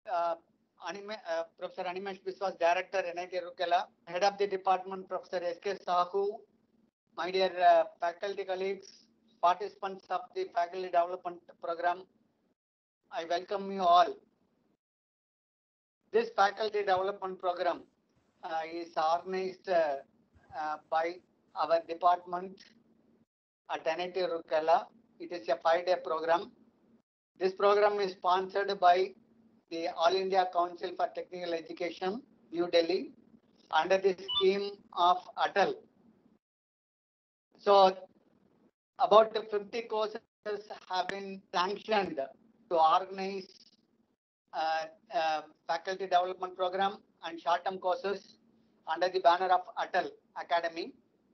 Professor Animesh Biswas, Director, NIT Rourkela, Head of the Department, Professor S.K. Sahu, my dear faculty colleagues, participants of the Faculty Development Program, I welcome you all. This Faculty Development Program is organized by our department at NIT Rourkela. It is a 5-day program. This program is sponsored by the All India Council for Technical Education, New Delhi, under the scheme of ATAL. So, about 50 courses have been sanctioned to organize faculty development program and short-term courses under the banner of ATAL Academy.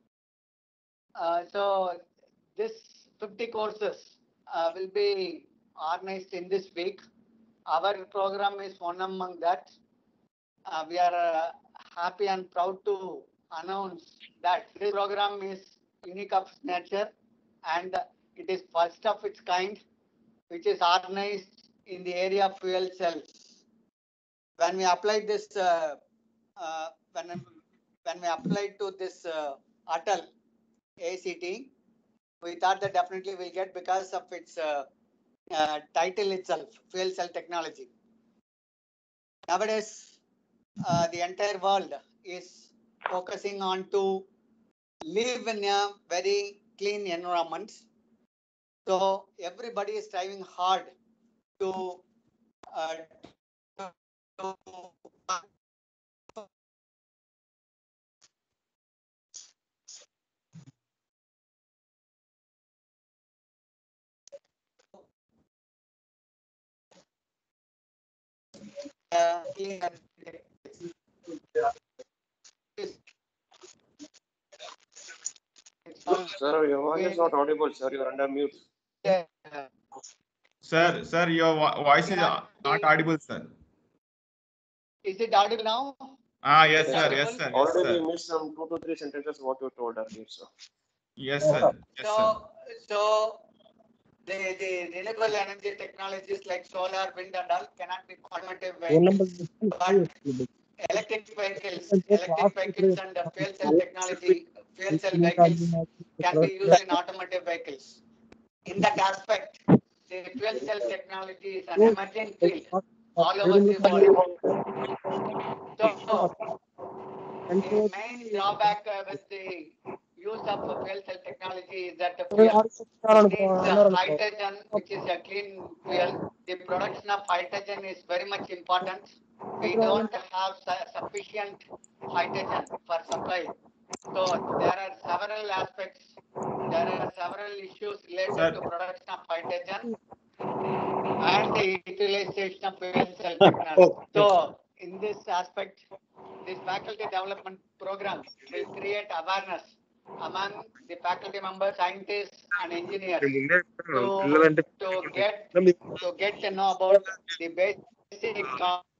So, this 50 courses will be organized in this week. Our program is one among that. We are happy and proud to announce that this program is unique of nature and it is first of its kind, which is organized in the area of fuel cells. When we applied this, when we applied to this ATAL ACT, we thought that definitely we'll get because of its title itself, fuel cell technology. Nowadays, the entire world is focusing on to live in a very clean environment. So everybody is striving hard to clean and Sir, your voice is not audible, sir. You are under mute. Sir, your voice is not audible, sir. Is it audible now? Yes, sir. Yes, sir. Yes, Already sir. missed some 2 to 3 sentences what you told earlier, sir. Yes, sir. Yes, sir. So the renewable energy technologies like solar, wind, and all cannot be automotive vehicles, but electric vehicles and fuel cell technology, fuel cell vehicles can be used in automotive vehicles. In that aspect, the fuel cell technology is an emerging field all over the world. So, the main drawback with the use of fuel cell technology is that the fuel needs hydrogen, which is a clean fuel. The production of hydrogen is very much important. We don't have sufficient hydrogen for supply. So there are several aspects. There are several issues related to production of hydrogen and the utilization of fuel cell technology. So in this aspect, this faculty development program will create awareness among the faculty members, scientists, and engineers to get to know about the basic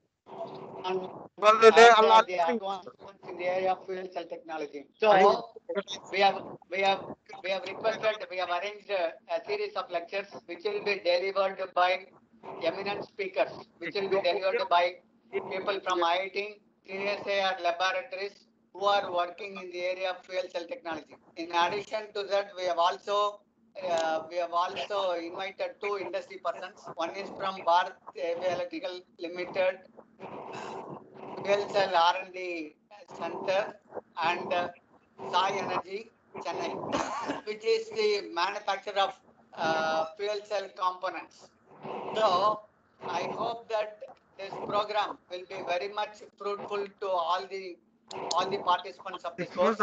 and the advancements in the area of fuel cell technology. So we have requested, we have arranged a series of lectures which will be delivered by eminent speakers, which will be delivered by people from IIT, CSIR laboratories who are working in the area of fuel cell technology. In addition to that, we have also invited 2 industry persons. One is from Bharat Heavy Electrical Limited, Fuel Cell R&D Center, and Sai Energy, Chennai, which is the manufacturer of fuel cell components. So I hope that this program will be very much fruitful to all the participants of this course.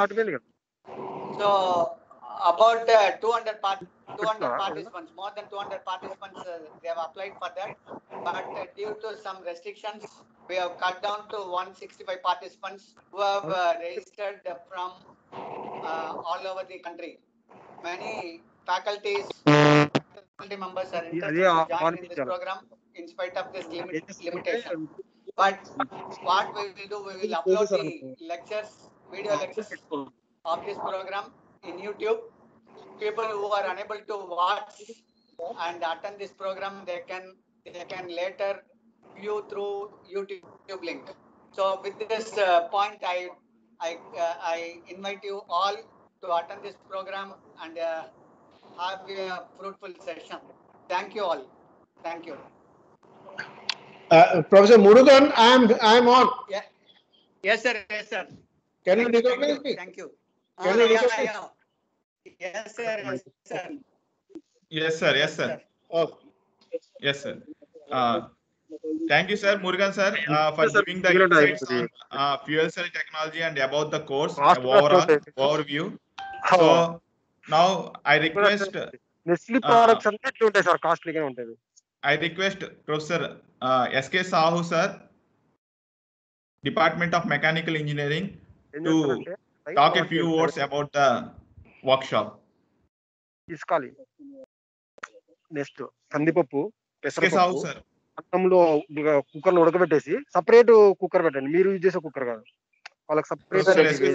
So about 200 participants, more than 200 participants, they have applied for that. But due to some restrictions, we have cut down to 165 participants who have registered from all over the country. Many faculty members are interested to join in this program in spite of this limitation. But what we will do, we will upload the lectures, video lectures of this program in YouTube. People who are unable to watch and attend this program, they can later view through YouTube link. So with this point, I invite you all to attend this program and have a fruitful session. Thank you all. Thank you. Professor Murugan, I'm on. Yeah. Yes, sir. Yes, sir. Can you recognize me? Thank you. Can you recognize? Yes, sir. Yes, sir. Yes, sir. Yes, sir. Oh. Yes, sir. Thank you, sir, Murugan sir, for Yes, sir. giving the insights on fuel cell technology and about the course overview. So now I request Nestle products ante eట్లా ఉంటాయి sir కాస్ట్లీగా ఉంటుంది. I request Professor SK Sahu sir, Department of Mechanical Engineering, to talk a few words about the workshop. తీసుకోవాలి. Next కందిపప్పు SK Sahu పెసరపప్పు sir. అన్నంలో కుక్కర్లో ఉడకబెట్టేసి separate cooker పెట్టండి. మీరు use చేసే కుక్కర్ కాదు, వాళ్ళకి సపరేట్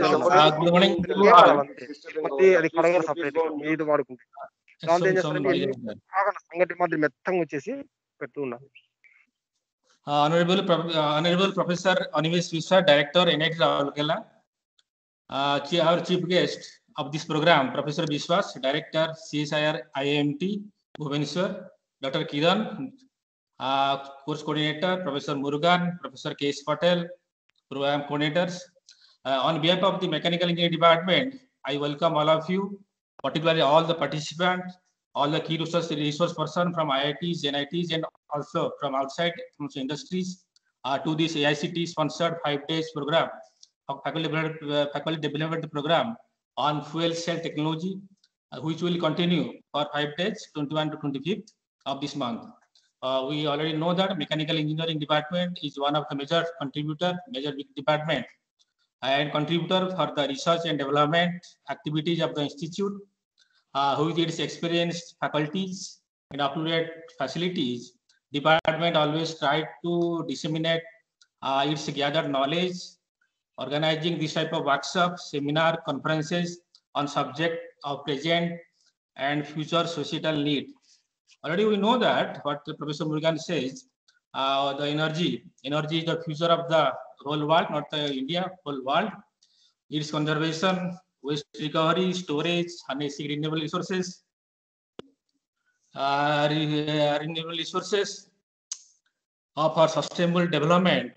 అది కడగాలి సపరేట్ మీది వాడుకుంటే. దాంతో ఏం చేస్తారంటే బాగా సంగటి మాదిరి మెత్తంగా వచ్చేసి పెడుతూ ఉండాలి. Honorable Professor Animesh Vishwa, Director, NIT Rourkela. Our chief guest of this program, Professor Vishwas, Director, CSIR IIMT, Bhubaneswar, Dr. Kiran, course coordinator, Professor Murugan, Professor K.S. Patel, program coordinators. On behalf of the Mechanical Engineering Department, I welcome all of you, particularly all the participants, all the key resource persons from IITs, NITs, and also from outside from industries to this AICT sponsored 5 days program of faculty development program on fuel cell technology, which will continue for 5 days, 21 to 25th of this month. We already know that Mechanical Engineering Department is one of the major big department and contributor for the research and development activities of the institute. With its experienced faculties and up-to-date facilities, department always tried to disseminate its gathered knowledge, organizing this type of workshops, seminar, conferences on subject of present and future societal need. Already we know that what Professor Murugan says, the energy is the future of the whole world, not the India, whole world. Its conservation, waste recovery, storage, harnessing renewable resources, for sustainable development.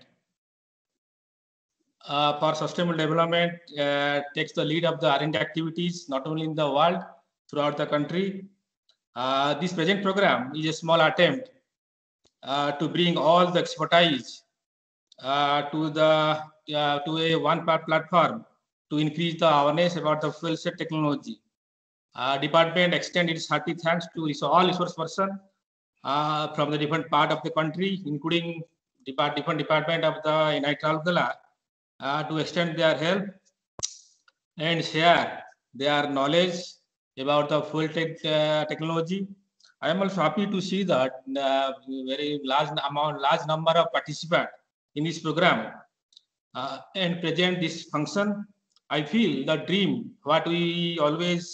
Takes the lead of the R&D activities, not only in the world, throughout the country. This present program is a small attempt to bring all the expertise to a one platform to increase the awareness about the fuel cell technology. Department extend its hearty thanks to all resource persons from the different part of the country, including different department of the NIT Rourkela, to extend their help and share their knowledge about the fuel technology. I am also happy to see that very large number of participants in this program and present this function. I feel the dream what we always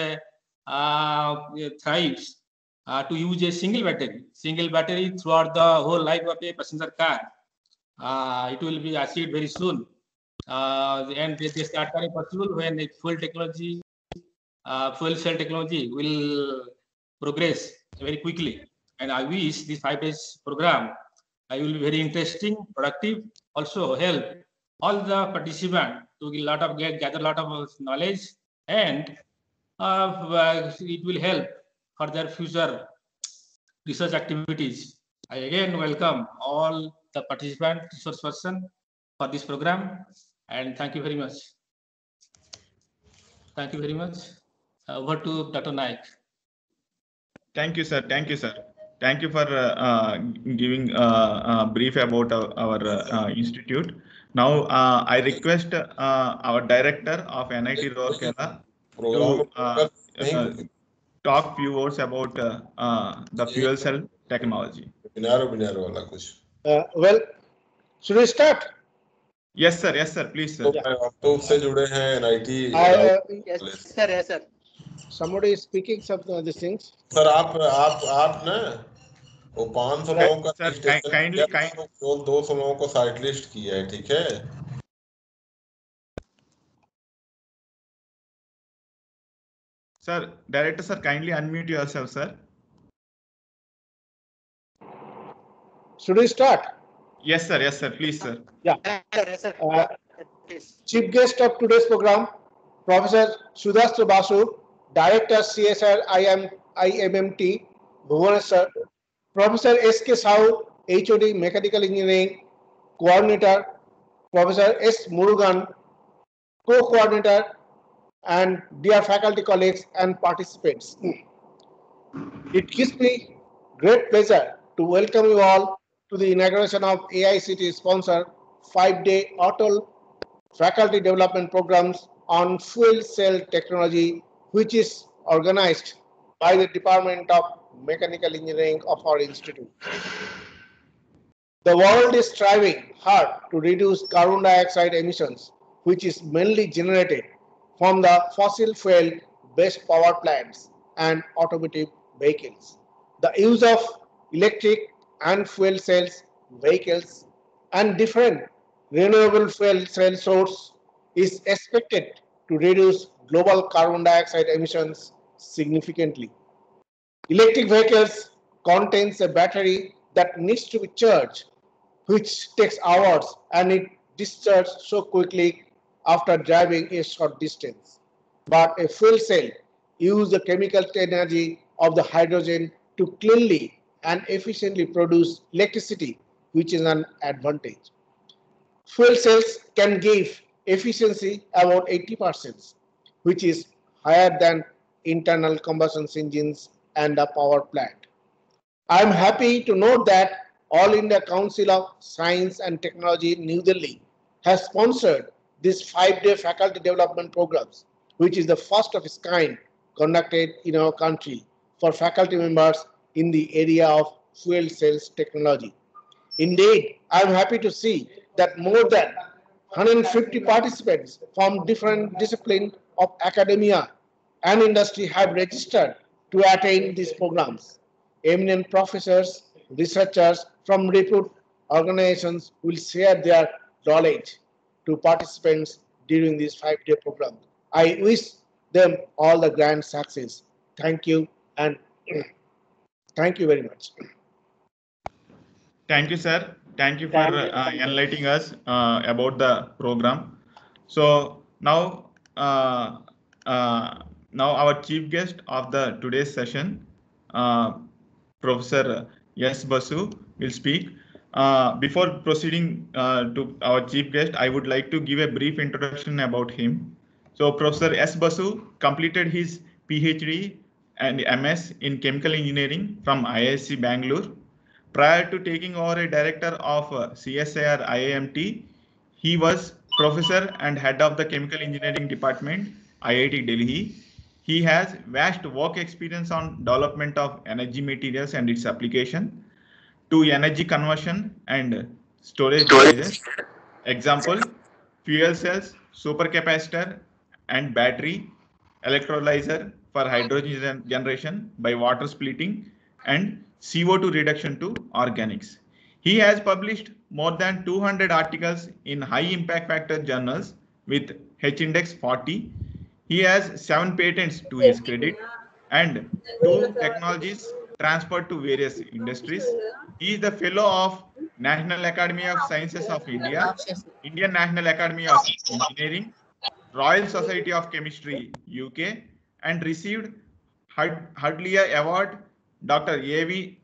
thrives to use a single battery throughout the whole life of a passenger car. It will be achieved very soon, and this start possible when the fuel cell technology will progress very quickly. And I wish this 5 days program will be very interesting, productive, also help all the participants to gather a lot of knowledge, and it will help for their future research activities. I again welcome all the participants, resource person for this program, and thank you very much. Thank you very much. Over to Dr. Naik. Thank you, sir. Thank you, sir. Thank you for giving a brief about our institute. Now, I request our director of NIT Rourkela to talk few words about the fuel cell technology. Well, should we start? Yes, sir. Yes, sir. Please, sir. से जुड़े हैं NIT. Yes, sir. Yes, sir. Somebody is speaking some of these things. Sir आप ना वो 500 लोगों का Sir, registration kindly- किया था, तो 200 लोगों को साइट लिस्ट किया है, ठीक है? Sir, Director sir, kindly unmute yourself, sir. Should we start? Yes, sir, please, sir. Yeah. Yes, sir. Please. Chief guest of today's program, Professor Sudhastra Basu, Director CSR IMMT, Bhubaneswar, Professor S.K. Sao, HOD Mechanical Engineering, Coordinator, Professor S. Murugan, Co-Coordinator, and dear faculty colleagues and participants. It gives me great pleasure to welcome you all to the inauguration of AICT sponsored 5-day auto faculty development programs on fuel cell technology, which is organized by the Department of Mechanical Engineering of our institute. The world is striving hard to reduce carbon dioxide emissions, which is mainly generated from the fossil fuel-based power plants and automotive vehicles. The use of electric and fuel cells vehicles and different renewable fuel cell source is expected to reduce global carbon dioxide emissions significantly. Electric vehicles contains a battery that needs to be charged, which takes hours, and it discharges so quickly after driving a short distance. But a fuel cell uses the chemical energy of the hydrogen to cleanly and efficiently produce electricity, which is an advantage. Fuel cells can give efficiency about 80%, which is higher than internal combustion engines and a power plant. I am happy to note that All India Council of Science and Technology, New Delhi, has sponsored this 5-day faculty development programs, which is the first of its kind conducted in our country for faculty members in the area of fuel cells technology. Indeed, I am happy to see that more than 150 participants from different disciplines of academia and industry have registered to attend these programs. Eminent professors, researchers from reputed organizations will share their knowledge to participants during this 5-day program. I wish them all the grand success. Thank you, and thank you very much. Thank you, sir. Thank you for enlightening us about the program. So now, now our chief guest of the today's session, Professor S. Basu, will speak. Before proceeding to our chief guest, I would like to give a brief introduction about him. So Professor S. Basu completed his PhD and MS in chemical engineering from IISc Bangalore. Prior to taking over a director of CSIR IIMT, he was professor and head of the chemical engineering department, IIT Delhi. He has vast work experience on development of energy materials and its application to energy conversion and storage devices. Example, fuel cells, supercapacitor and battery, electrolyzer for hydrogen generation by water splitting, and CO2 reduction to organics. He has published more than 200 articles in high impact factor journals with H-index 40. He has 7 patents to his credit and 2 technologies transferred to various industries. He is the fellow of National Academy of Sciences of India, Indian National Academy of Engineering, Royal Society of Chemistry, UK, and received Hudlia Award, Dr. A.V.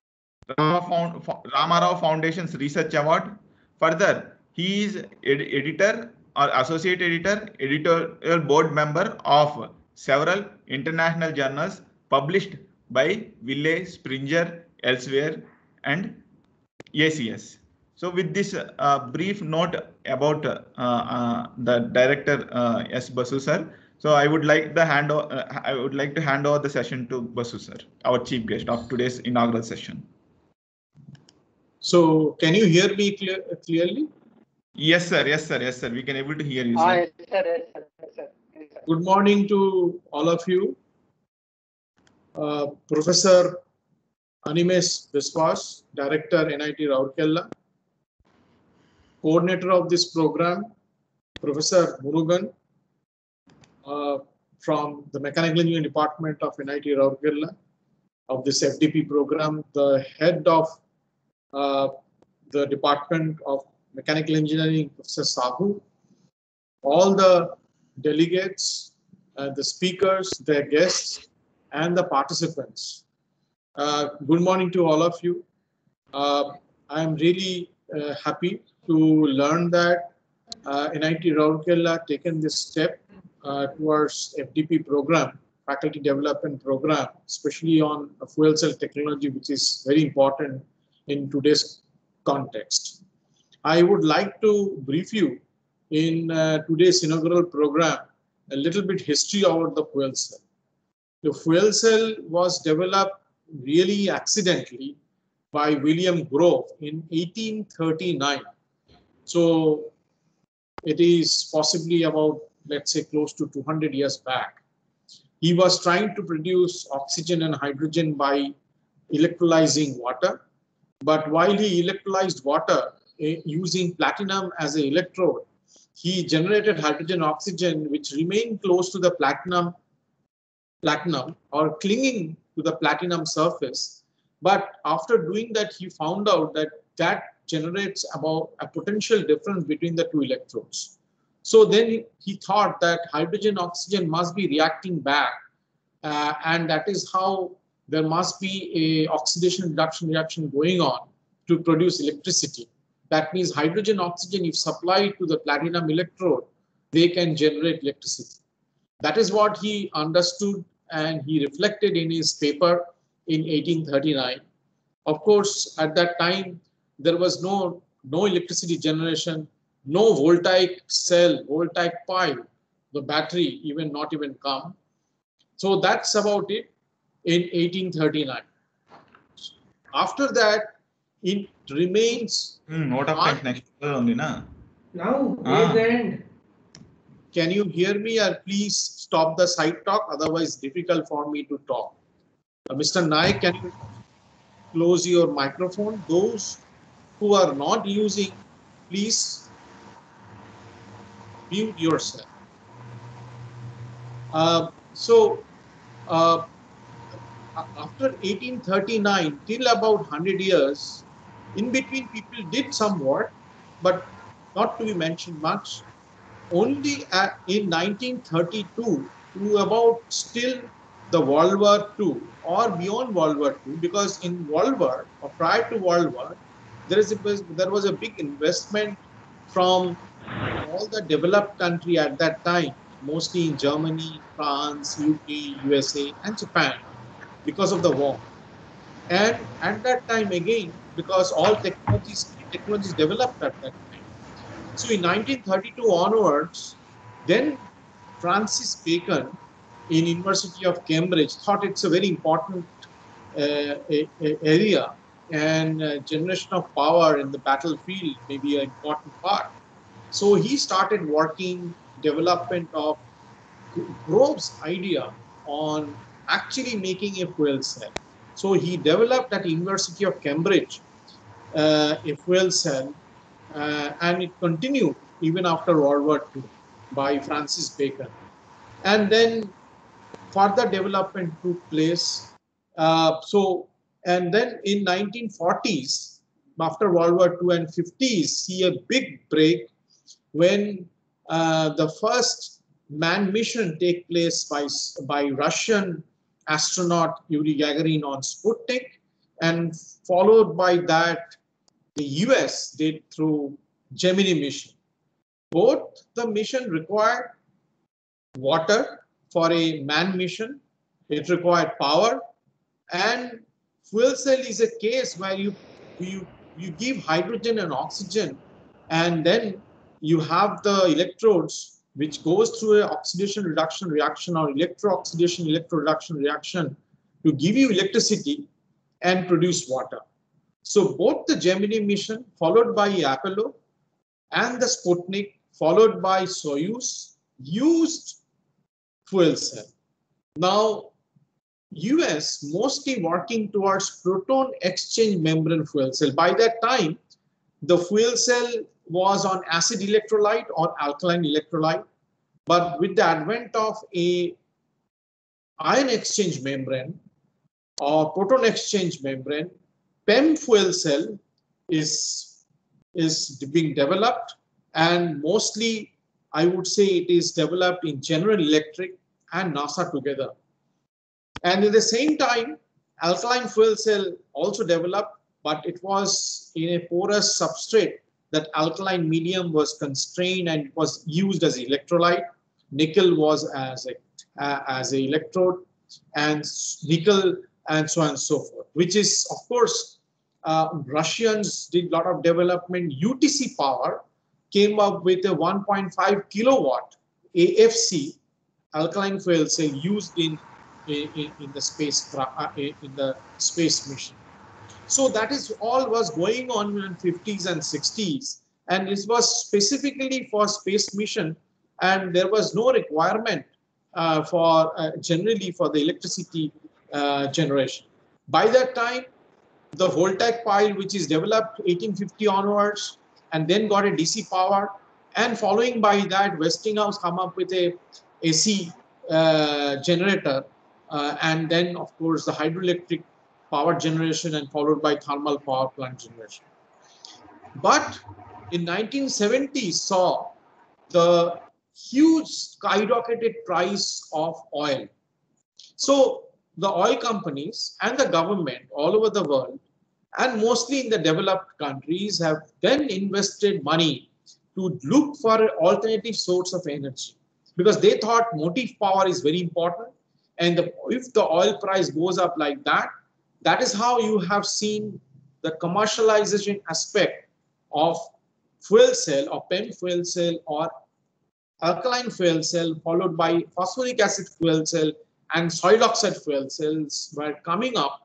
Ramarao Foundation's Research Award. Further, he is editor or associate editor, editorial board member of several international journals published by Wiley, Springer, elsewhere, and ACS. So with this brief note about the director S. Basu sir, so I would like to hand over the session to Basu sir, our chief guest of today's inaugural session. So can you hear me clearly? Yes, sir. Yes, sir. Yes, sir. We can able to hear you, sir. Yes, sir. Yes, sir. Yes, sir. Yes, sir. Good morning to all of you. Professor Animesh Biswas, Director, NIT Rourkela. Coordinator of this program, Professor Murugan, from the Mechanical Engineering Department of NIT Rourkela of this FDP program, the head of the Department of Mechanical Engineering, Professor Sahu, all the delegates, the speakers, their guests, and the participants. Good morning to all of you. I am really happy to learn that NIT Rourkela taken this step towards FDP program, faculty development program, especially on fuel cell technology, which is very important in today's context. I would like to brief you in today's inaugural program a little bit history about the fuel cell. The fuel cell was developed really accidentally by William Grove in 1839. So it is possibly about, let's say, close to 200 years back. He was trying to produce oxygen and hydrogen by electrolyzing water. But while he electrolyzed water using platinum as an electrode, he generated hydrogen oxygen which remained close to the platinum or clinging to the platinum surface. But after doing that, he found out that that generates about a potential difference between the two electrodes. So then he thought that hydrogen oxygen must be reacting back, and that is how there must be a oxidation reduction reaction going on to produce electricity. That means hydrogen oxygen, if supplied to the platinum electrode, they can generate electricity. That is what he understood and he reflected in his paper in 1839. Of course, at that time, there was no electricity generation, no voltaic cell, voltaic pile, the battery not even come. So that's about it in 1839. After that, it remains. What of next only na? Now, near the end. Can you hear me, or please stop the side talk? Otherwise, difficult for me to talk. Mr. Naik, can you close your microphone? Those who are not using, please mute yourself. After 1839, till about 100 years, in between people did some work, but not to be mentioned much. Only in 1932 to about still the World War II or beyond World War II, because in World War or prior to World War, there was a big investment from all the developed country at that time, mostly in Germany, France, UK, USA, and Japan, because of the war. And at that time again, because all technologies developed at that time. So in 1932 onwards, then Francis Bacon in University of Cambridge thought it's a very important area, and generation of power in the battlefield may be an important part. So he started working development of Grove's idea on actually making a fuel cell. So he developed at University of Cambridge a fuel cell, and it continued even after World War II by Francis Bacon. And then further development took place. And then in 1940s, after World War II and 50s, see a big break when the first manned mission take place by Russian astronaut Yuri Gagarin on Sputnik, and followed by that the US did through Gemini mission. Both the mission required water for a manned mission, it required power, and fuel cell is a case where you give hydrogen and oxygen, and then you have the electrodes which goes through an oxidation reduction reaction or electro-oxidation electro-reduction reaction to give you electricity and produce water. So both the Gemini mission followed by Apollo and the Sputnik followed by Soyuz used fuel cell. Now US mostly working towards proton exchange membrane fuel cell. By that time, the fuel cell was on acid electrolyte or alkaline electrolyte. But with the advent of a ion exchange membrane or proton exchange membrane, PEM fuel cell is being developed, and mostly I would say it is developed in General Electric and NASA together. And at the same time, alkaline fuel cell also developed, but it was in a porous substrate. That alkaline medium was constrained and was used as electrolyte. Nickel was as a electrode, and nickel, and so on and so forth. Which is, of course, Russians did a lot of development. UTC Power came up with a 1.5 kilowatt AFC alkaline fuel cell used in the space mission. So that is all was going on in the 50s and 60s, and this was specifically for space mission, and there was no requirement generally for the electricity generation. By that time, the Voltaic pile, which is developed 1850 onwards, and then got a DC power, and following by that, Westinghouse come up with a AC generator, and then of course the hydroelectric power generation, and followed by thermal power plant generation. But in 1970s saw the huge skyrocketed price of oil. So the oil companies and the government all over the world, and mostly in the developed countries, have then invested money to look for an alternative source of energy, because they thought motive power is very important. And if the oil price goes up like that, that is how you have seen the commercialization aspect of fuel cell or PEM fuel cell or alkaline fuel cell, followed by phosphoric acid fuel cell and soil oxide fuel cells were coming up.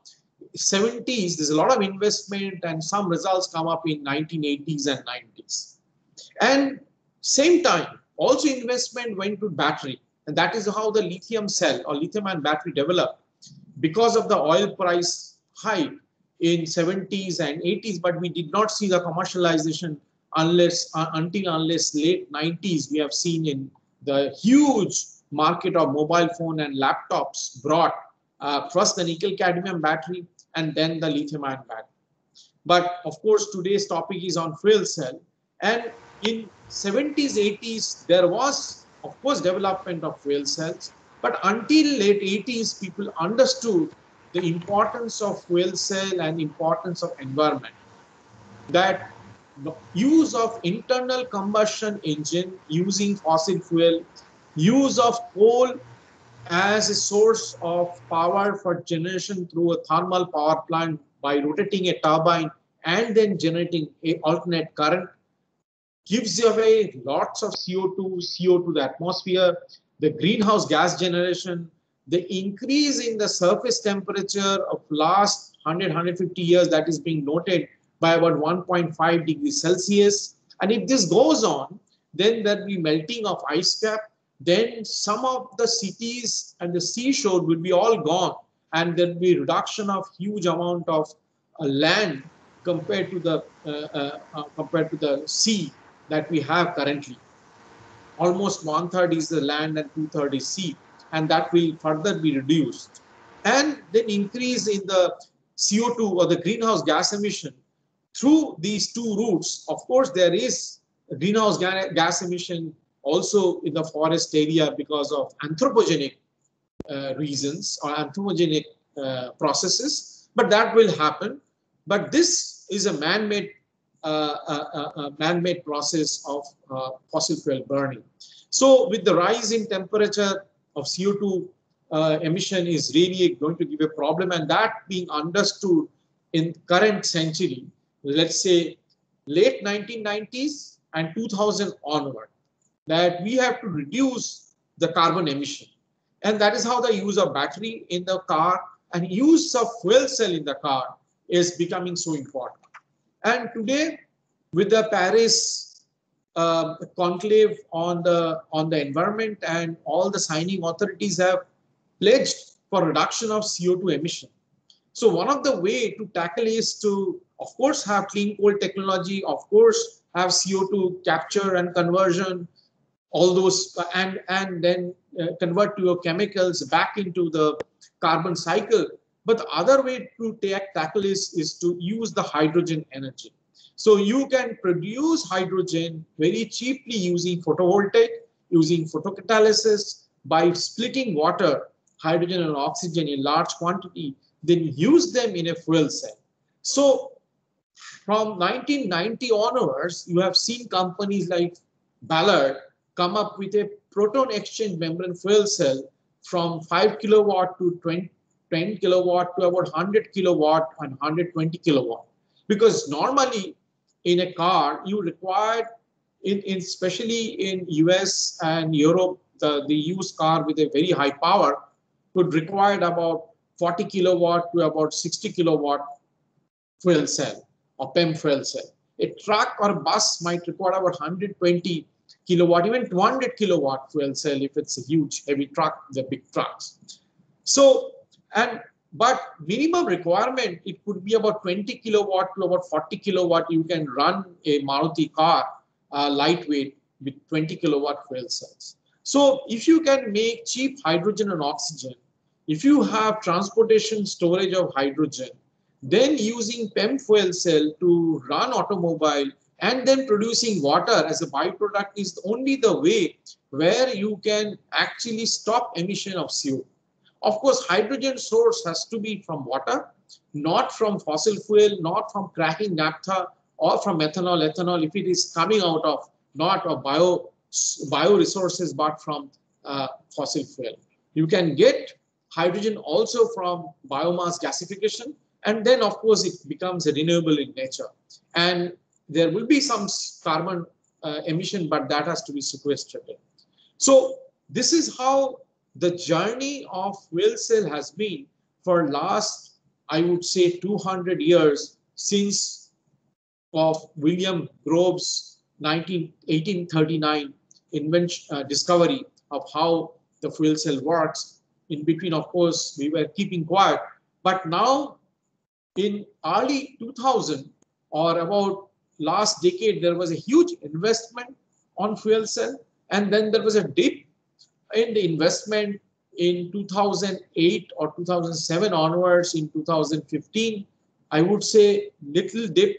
70s, there's a lot of investment, and some results come up in 1980s and 90s. And same time, also investment went to battery, and that is how the lithium cell or lithium-ion battery developed because of the oil price hike in 70s and 80s. But we did not see the commercialization until late 90s. We have seen in the huge market of mobile phone and laptops brought first the nickel cadmium battery and then the lithium-ion battery. But of course, today's topic is on fuel cell, and in 70s, 80s, there was, of course, development of fuel cells. But until late 80s, people understood the importance of fuel cell and importance of environment. That the use of internal combustion engine using fossil fuel, use of coal as a source of power for generation through a thermal power plant by rotating a turbine and then generating an alternate current, gives away lots of CO2 to the atmosphere, the greenhouse gas generation, the increase in the surface temperature of last 100-150 years that is being noted by about 1.5 degrees Celsius. And if this goes on, then there will be melting of ice cap. Then some of the cities and the seashore will be all gone, and there will be reduction of huge amount of land compared to the sea that we have currently. Almost 1/3 is the land and 2/3 is sea, and that will further be reduced. And then increase in the CO2 or the greenhouse gas emission through these two routes. Of course, there is greenhouse gas emission also in the forest area because of anthropogenic reasons or anthropogenic processes, but that will happen. But this is a man-made process of fossil fuel burning. So with the rise in temperature of CO2 emission is really going to give a problem, and that being understood in current century, let's say late 1990s and 2000 onward, that we have to reduce the carbon emission. And that is how the use of battery in the car and use of fuel cell in the car is becoming so important. And today, with the Paris conclave on the environment, and all the signing authorities have pledged for reduction of CO2 emission. So one of the way to tackle is to, of course, have clean coal technology, of course, have CO2 capture and conversion, all those, and then convert your chemicals back into the carbon cycle. But the other way to tackle is to use the hydrogen energy. So you can produce hydrogen very cheaply using photovoltaic, using photocatalysis, by splitting water, hydrogen and oxygen in large quantity, then use them in a fuel cell. So from 1990 onwards, you have seen companies like Ballard come up with a proton exchange membrane fuel cell from 5 kilowatt to 10 kilowatt to about 100 kilowatt and 120 kilowatt. Because normally in a car, you require, especially in US and Europe, the used car with a very high power would require about 40 kilowatt to about 60 kilowatt fuel cell or PEM fuel cell. A truck or bus might require about 120 kilowatt, even 200 kilowatt fuel cell if it's a huge heavy truck, the big trucks. So, but minimum requirement, it could be about 20 kilowatt to about 40 kilowatt. You can run a Maruti car, lightweight, with 20 kilowatt fuel cells. So if you can make cheap hydrogen and oxygen, if you have transportation storage of hydrogen, then using PEM fuel cell to run automobile and then producing water as a byproduct is only the way where you can actually stop emission of CO2. Of course, hydrogen source has to be from water, not from fossil fuel, not from cracking naphtha or from methanol, ethanol, if it is coming out of not of bio resources, but from fossil fuel. You can get hydrogen also from biomass gasification, and then of course it becomes a renewable in nature. And there will be some carbon emission, but that has to be sequestered. So this is how the journey of fuel cell has been for last, I would say, 200 years since of William Grove's 1839 discovery of how the fuel cell works. In between, of course, we were keeping quiet. But now, in early 2000 or about last decade, there was a huge investment on fuel cell. And then there was a dip in the investment in 2008 or 2007 onwards. In 2015, I would say little dip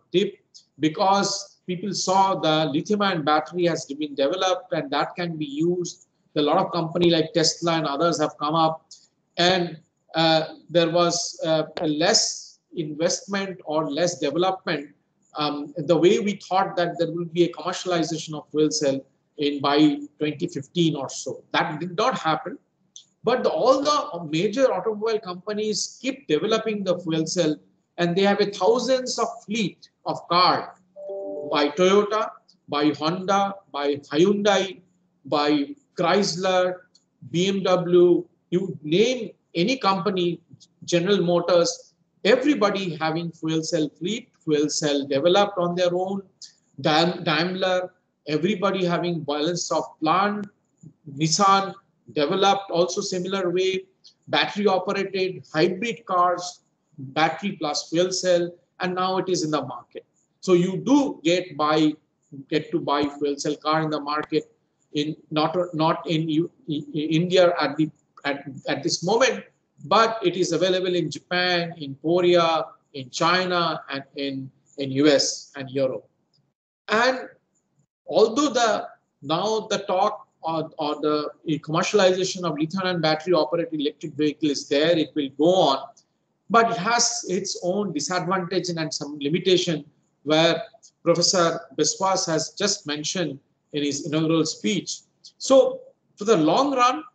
because people saw the lithium-ion battery has been developed and that can be used. A lot of companies like Tesla and others have come up, and there was less investment or less development the way we thought that there will be a commercialization of fuel cell by 2015 or so. That did not happen. But all the major automobile companies keep developing the fuel cell, and they have thousands of fleet of cars by Toyota, by Honda, by Hyundai, by Chrysler, BMW, you name any company, General Motors, everybody having fuel cell fleet, fuel cell developed on their own, Daimler, everybody having balance of plant, Nissan developed also similar way, battery operated, hybrid cars, battery plus fuel cell, and now it is in the market. So you do get to buy fuel cell car in the market, in not in India at this moment, but it is available in Japan, in Korea, in China, and in US and Europe. And although now the talk or the commercialization of lithium-ion battery operated electric vehicle is there, it will go on, but it has its own disadvantage and some limitation, where Professor Biswas has just mentioned in his inaugural speech. So for the long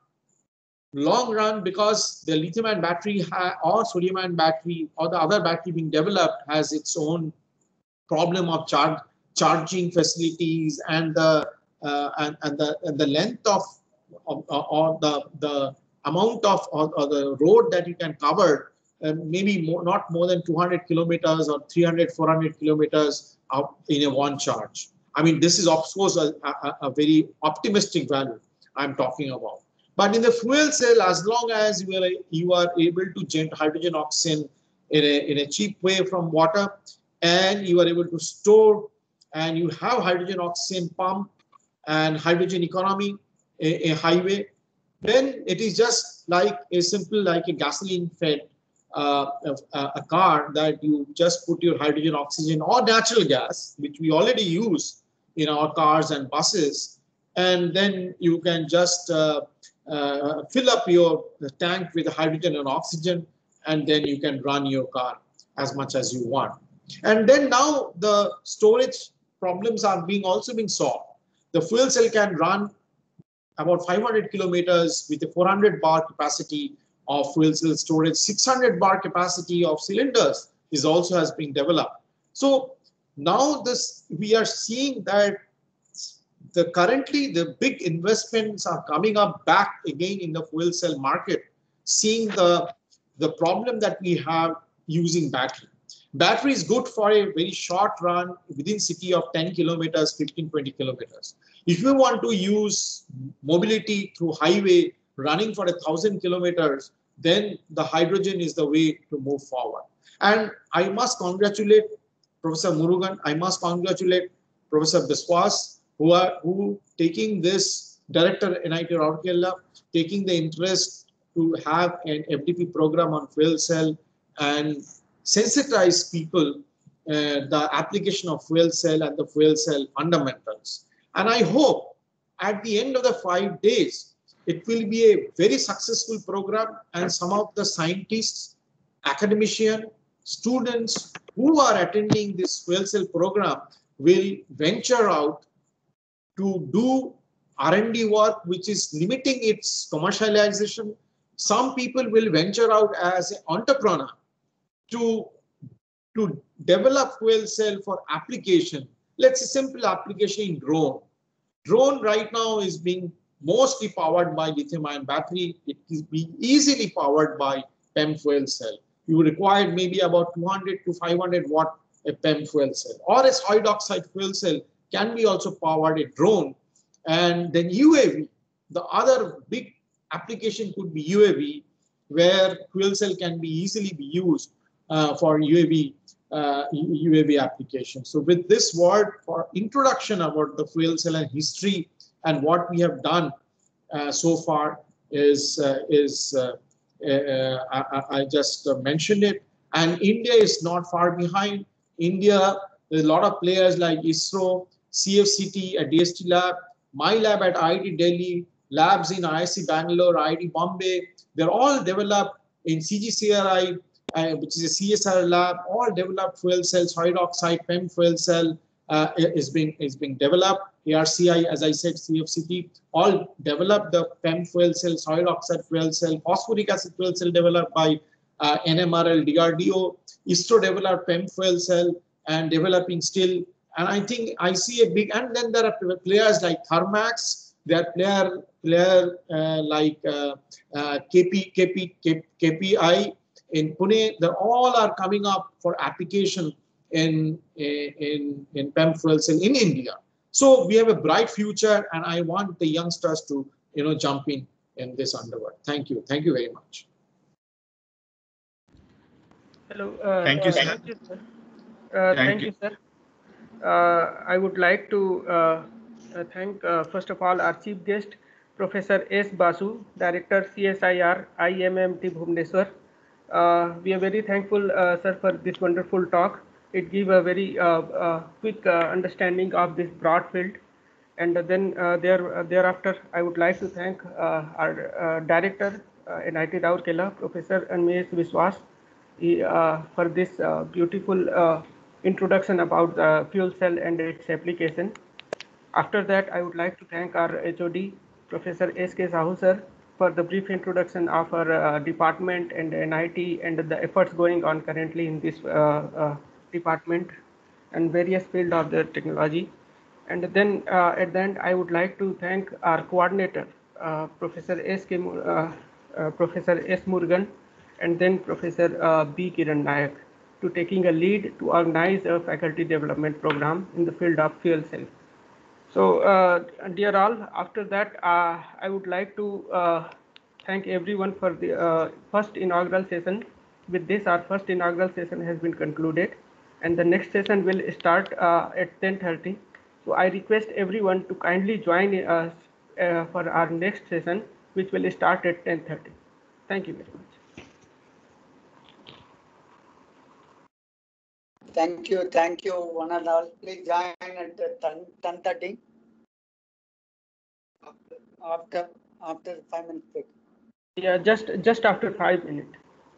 run, because the lithium-ion battery or sodium-ion battery or the other battery being developed has its own problem of charging facilities and the length of or the amount of or the road that you can cover, maybe not more than 200 kilometers or 300, 400 kilometers in a one charge. I mean, this is of course a very optimistic value I'm talking about. But in the fuel cell, as long as you are able to generate hydrogen oxygen in a cheap way from water, and you are able to store, and you have hydrogen oxygen pump and hydrogen economy, a highway, then it is just like a simple, like a gasoline fed a car that you just put your hydrogen oxygen or natural gas, which we already use in our cars and buses, and then you can just fill up your tank with hydrogen and oxygen, and then you can run your car as much as you want. And then now the storage problems are also being solved. The fuel cell can run about 500 kilometers with a 400 bar capacity of fuel cell storage. 600 bar capacity of cylinders is also has been developed. So now we are seeing that currently the big investments are coming up back again in the fuel cell market, seeing the problem that we have using battery. Battery is good for a very short run within city of 10 kilometers, 15, 20 kilometers. If you want to use mobility through highway running for 1,000 kilometers, then the hydrogen is the way to move forward. And I must congratulate Professor Murugan. I must congratulate Professor Biswas, who taking this director NIT Rourkela, taking the interest to have an FDP program on fuel cell and sensitize people the application of fuel cell and the fuel cell fundamentals. And I hope at the end of the 5 days, it will be a very successful program, and some of the scientists, academicians, students who are attending this fuel cell program will venture out to do R&D work, which is limiting its commercialization. Some people will venture out as an entrepreneur to develop fuel cell for application. Let's say simple application in drone. Drone right now is being mostly powered by lithium-ion battery. It is being easily powered by PEM fuel cell. You require maybe about 200 to 500 watt a PEM fuel cell, or a solid oxide fuel cell can be also powered a drone. And then UAV, the other big application could be UAV, where fuel cell can be easily be used for UAV application. So with this word for introduction about the fuel cell and history and what we have done so far I just mentioned it. And India is not far behind. India, there's a lot of players like ISRO, CFCT at DST Lab, my lab at IIT Delhi, labs in IIC Bangalore, IIT Bombay. They're all developed in CGCRI, which is a CSR lab, all developed fuel cell, solid oxide, PEM fuel cell is being developed. ARCI, as I said, CFCT, all developed the PEM fuel cell, solid oxide fuel cell, phosphoric acid fuel cell developed by NMRL, DRDO. ISRO developed PEM fuel cell and developing still. And I think I see a big, and then there are players like Thermax, there are player like KPI in Pune. They all are coming up for application in PEM fuel cell in India. So we have a bright future, and I want the youngsters to jump in this underworld. Thank you very much. Hello. Thank you, sir. Thank you, sir. Thank you, sir. I would like to thank, first of all, our chief guest, Professor S. Basu, Director CSIR, IMMT Bhubaneswar. We are very thankful, sir, for this wonderful talk. It gives a very quick understanding of this broad field. And then thereafter, I would like to thank our Director, NIT Rourkela, Professor Animesh Biswas, for this beautiful introduction about the fuel cell and its application. After that, I would like to thank our HOD, Professor S.K. Sahu sir, for the brief introduction of our department and NIT and the efforts going on currently in this department and various fields of the technology. And then at the end, I would like to thank our coordinator, Professor S. Murugan, and then Professor B. Kiran Nayak, to taking a lead to organize a faculty development program in the field of fuel cell. So, dear all, after that, I would like to thank everyone for the first inaugural session. With this, our first inaugural session has been concluded, and the next session will start at 10:30. So, I request everyone to kindly join us for our next session, which will start at 10:30. Thank you very much. Thank you, one and all. Please join at 10:30 after 5 minutes break. Yeah, just after 5 minutes.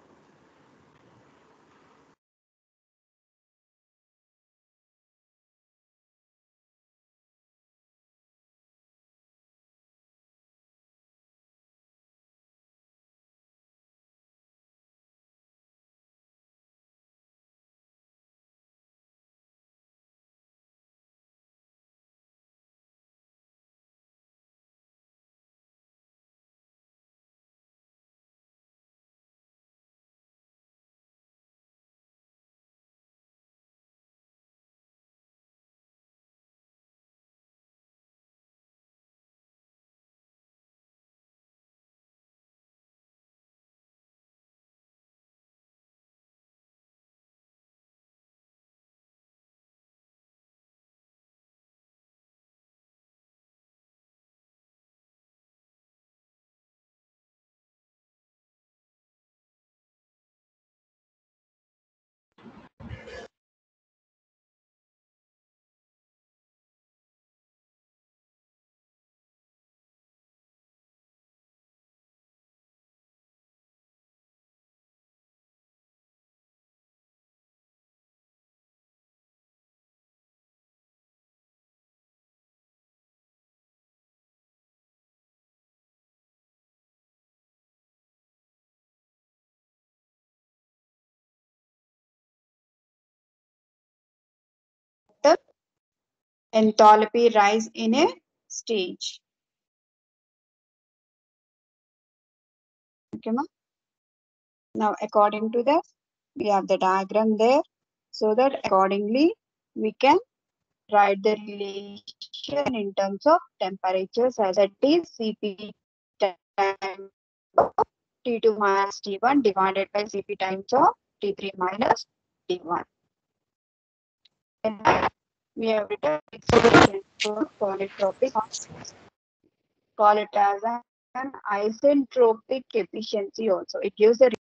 Enthalpy rise in a stage. Okay, ma'am. Now, according to that, we have the diagram there, so that accordingly we can write the relation in terms of temperatures as it is Cp times T2 minus T1 divided by Cp times of T3 minus T1. And we have written expression for polytropic, call it as an isentropic efficiency also. It gives the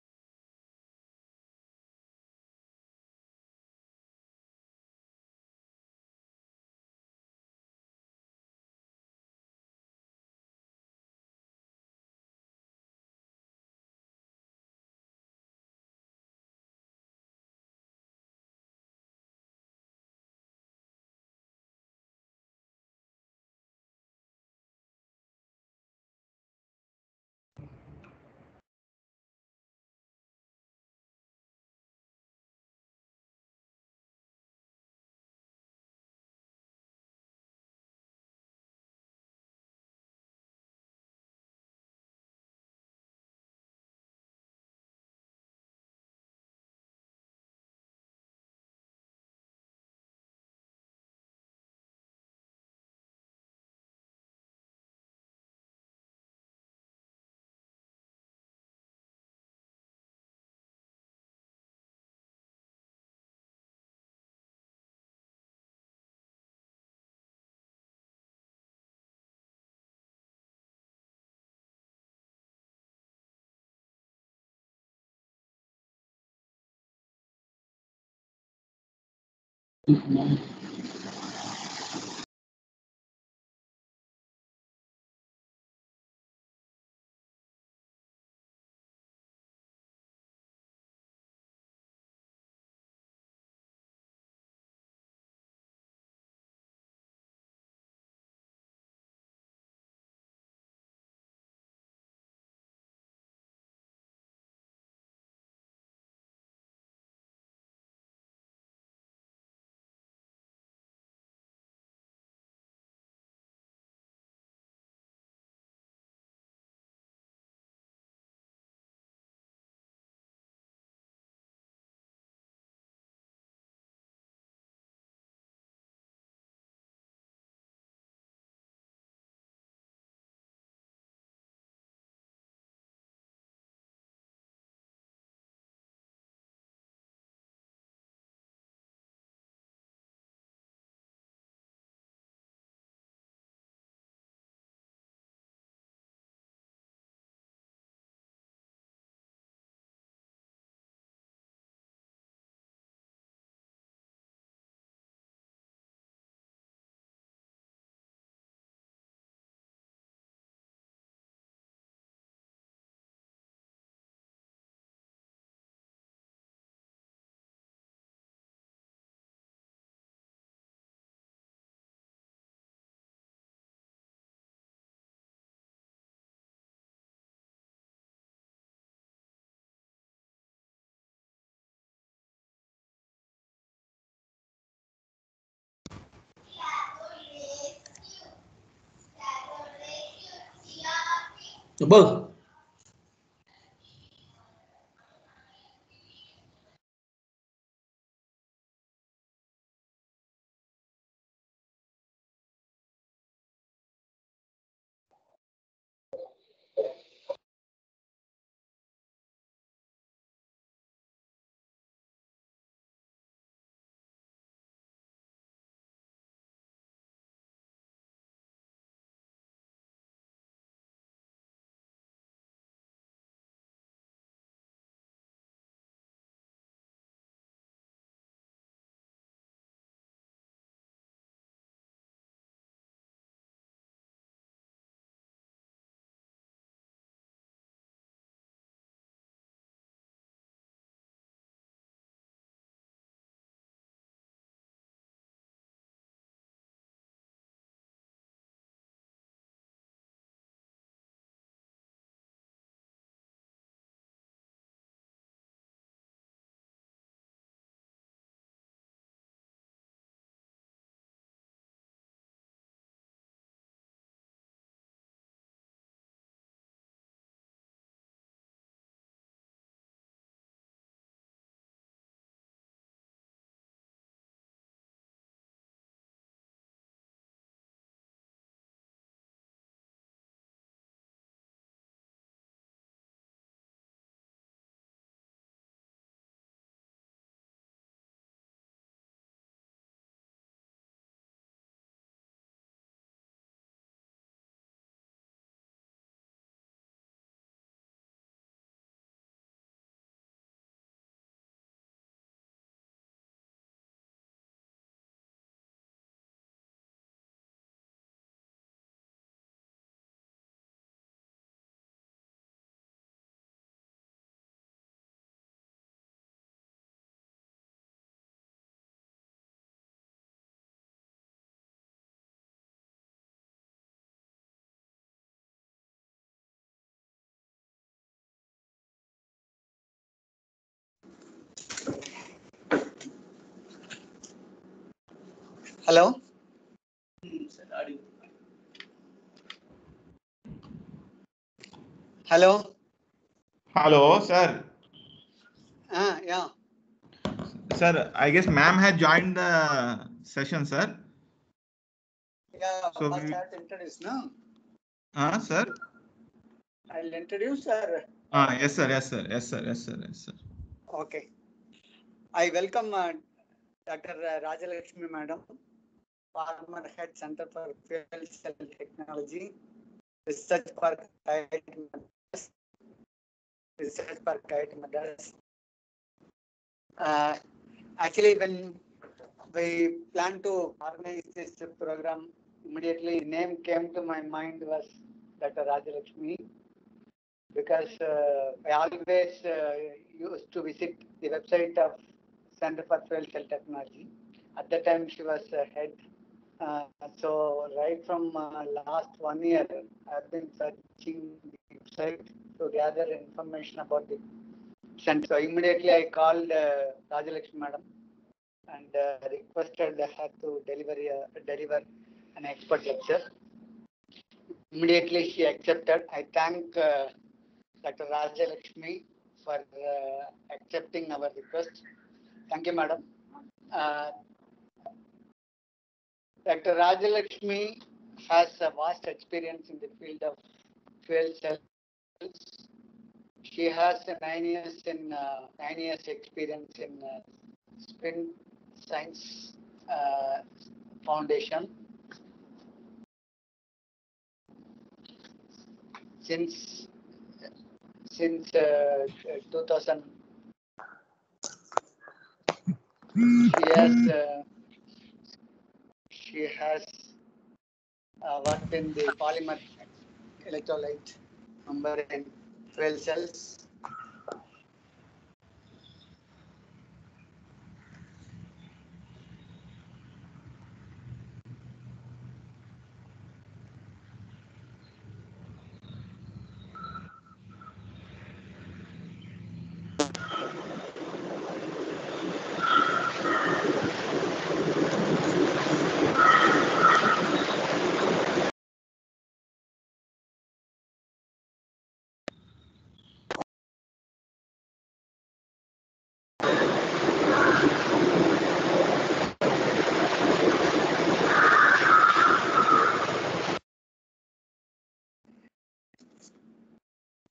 Vâng. Hello. Hello. Hello, sir. Yeah. Sir, I guess ma'am had joined the session, sir. Yeah, So first I have to introduce, no? Sir? I'll introduce, sir. Yes, sir. Yes, sir. Yes, sir. Yes, sir. Yes, sir. Okay. I welcome Dr. Rajalakshmi Madam, former Head Center for Fuel Cell Technology, Research Park, IIT Madras. Research Park, IIT Madras. Actually, when we planned to organize this program, immediately the name came to my mind was Dr. Rajalakshmi, because I always used to visit the website of Center for Fuel Cell Technology. At that time, she was head. So right from last 1 year, I've been searching the website to gather information about the center. So immediately I called Rajalakshmi Madam and requested her to deliver an expert lecture. Immediately she accepted. I thank Dr. Rajalakshmi for accepting our request. Thank you, Madam. Dr. Rajalakshmi has a vast experience in the field of fuel cells. She has 9 years experience in Spin Science Foundation. Since 2000, she has worked in the polymer electrolyte number in fuel cells.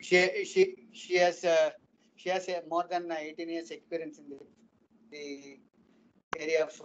She has more than 18 years experience in the area of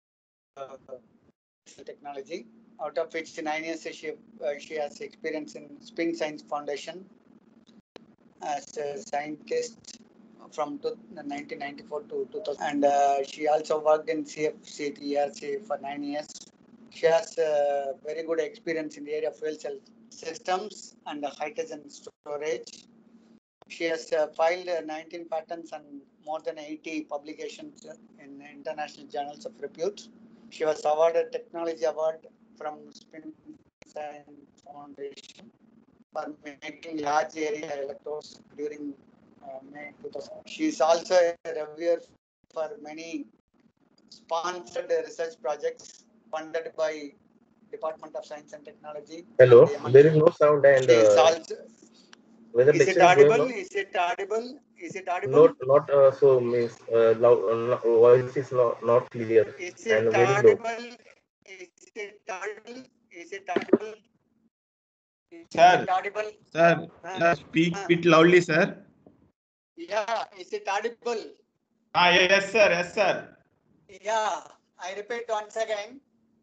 technology, out of which 9 years she has experience in Spin Science Foundation as a scientist from 1994 to 2000, and she also worked in CFC ERC for 9 years. She has very good experience in the area of fuel cell systems and hydrogen storage. She has filed 19 patents and more than 80 publications in international journals of repute. She was awarded Technology Award from Spin Science Foundation for making large area electrodes during May 2000. She is also a reviewer for many sponsored research projects funded by Department of Science and Technology. Hello, And there is no sound and whether is lecture it is going audible? on? Is it audible? Is it audible? Not so means loud, voice is not clear Is and it very low. audible? Is it audible? Is it audible? Is Sir, it audible? sir, speak bit loudly, sir. Yeah, is it audible? Yes, sir. Yes, sir. Yeah, I repeat once again.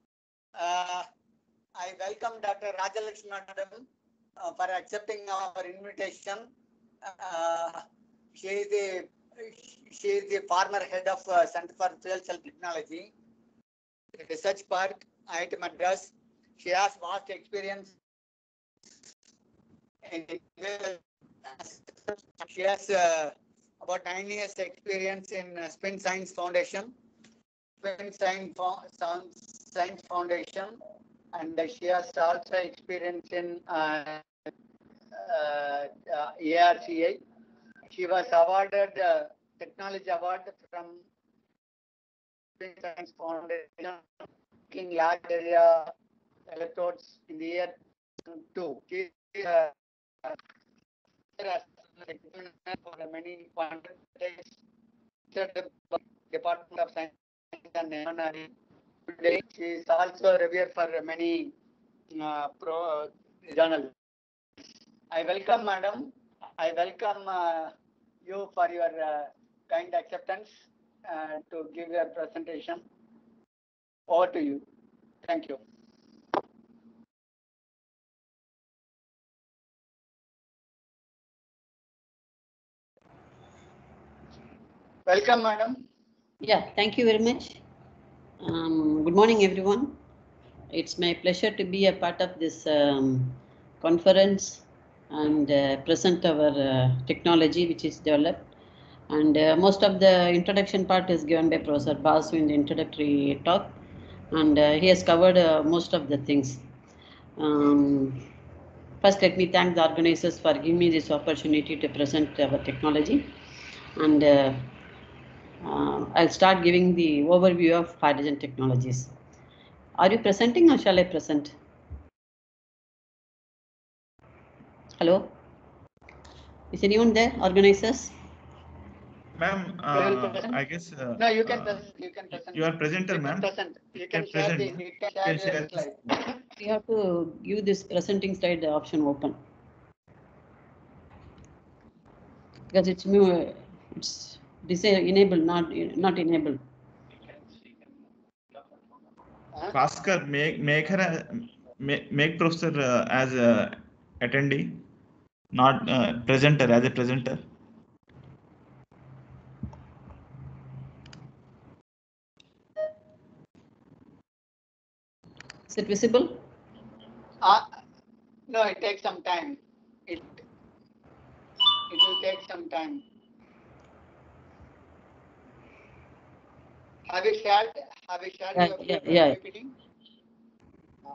I welcome Dr. Rajalakshmi Madam for accepting our invitation. She is the former head of Center for Fuel Cell Technology, Research Park, IIT Madras. She has vast experience in she has about 9 years experience in Spin Science Foundation, Science Foundation, and she has also experience in ARCA. She was awarded Technology Award from Spin Science Foundation, making large area electrodes in the year 2. She for many quantities, Department of Science and Technology. Today, she is also a reviewer for many journals. I welcome, Madam. I welcome you for your kind acceptance to give your presentation. Over to you. Thank you. Welcome, Madam. Yeah, thank you very much. Good morning, everyone. It's my pleasure to be a part of this conference and present our technology which is developed. And most of the introduction part is given by Professor Basu in the introductory talk, and he has covered most of the things. First, let me thank the organizers for giving me this opportunity to present our technology. And I'll start giving the overview of hydrogen technologies. Are you presenting or shall I present? Hello? Is anyone there, organizers? Ma'am, I guess. No, you can present. You can present. You are presenter, ma'am. You can share the. You can share the slide. We have to give this presenting slide option open because it's new. It's enabled, not enabled. Bhaskar, make professor as a attendee, not presenter, as a presenter. Is it visible? No, it takes some time. It will take some time. Have you shared? Yeah. PPT? No.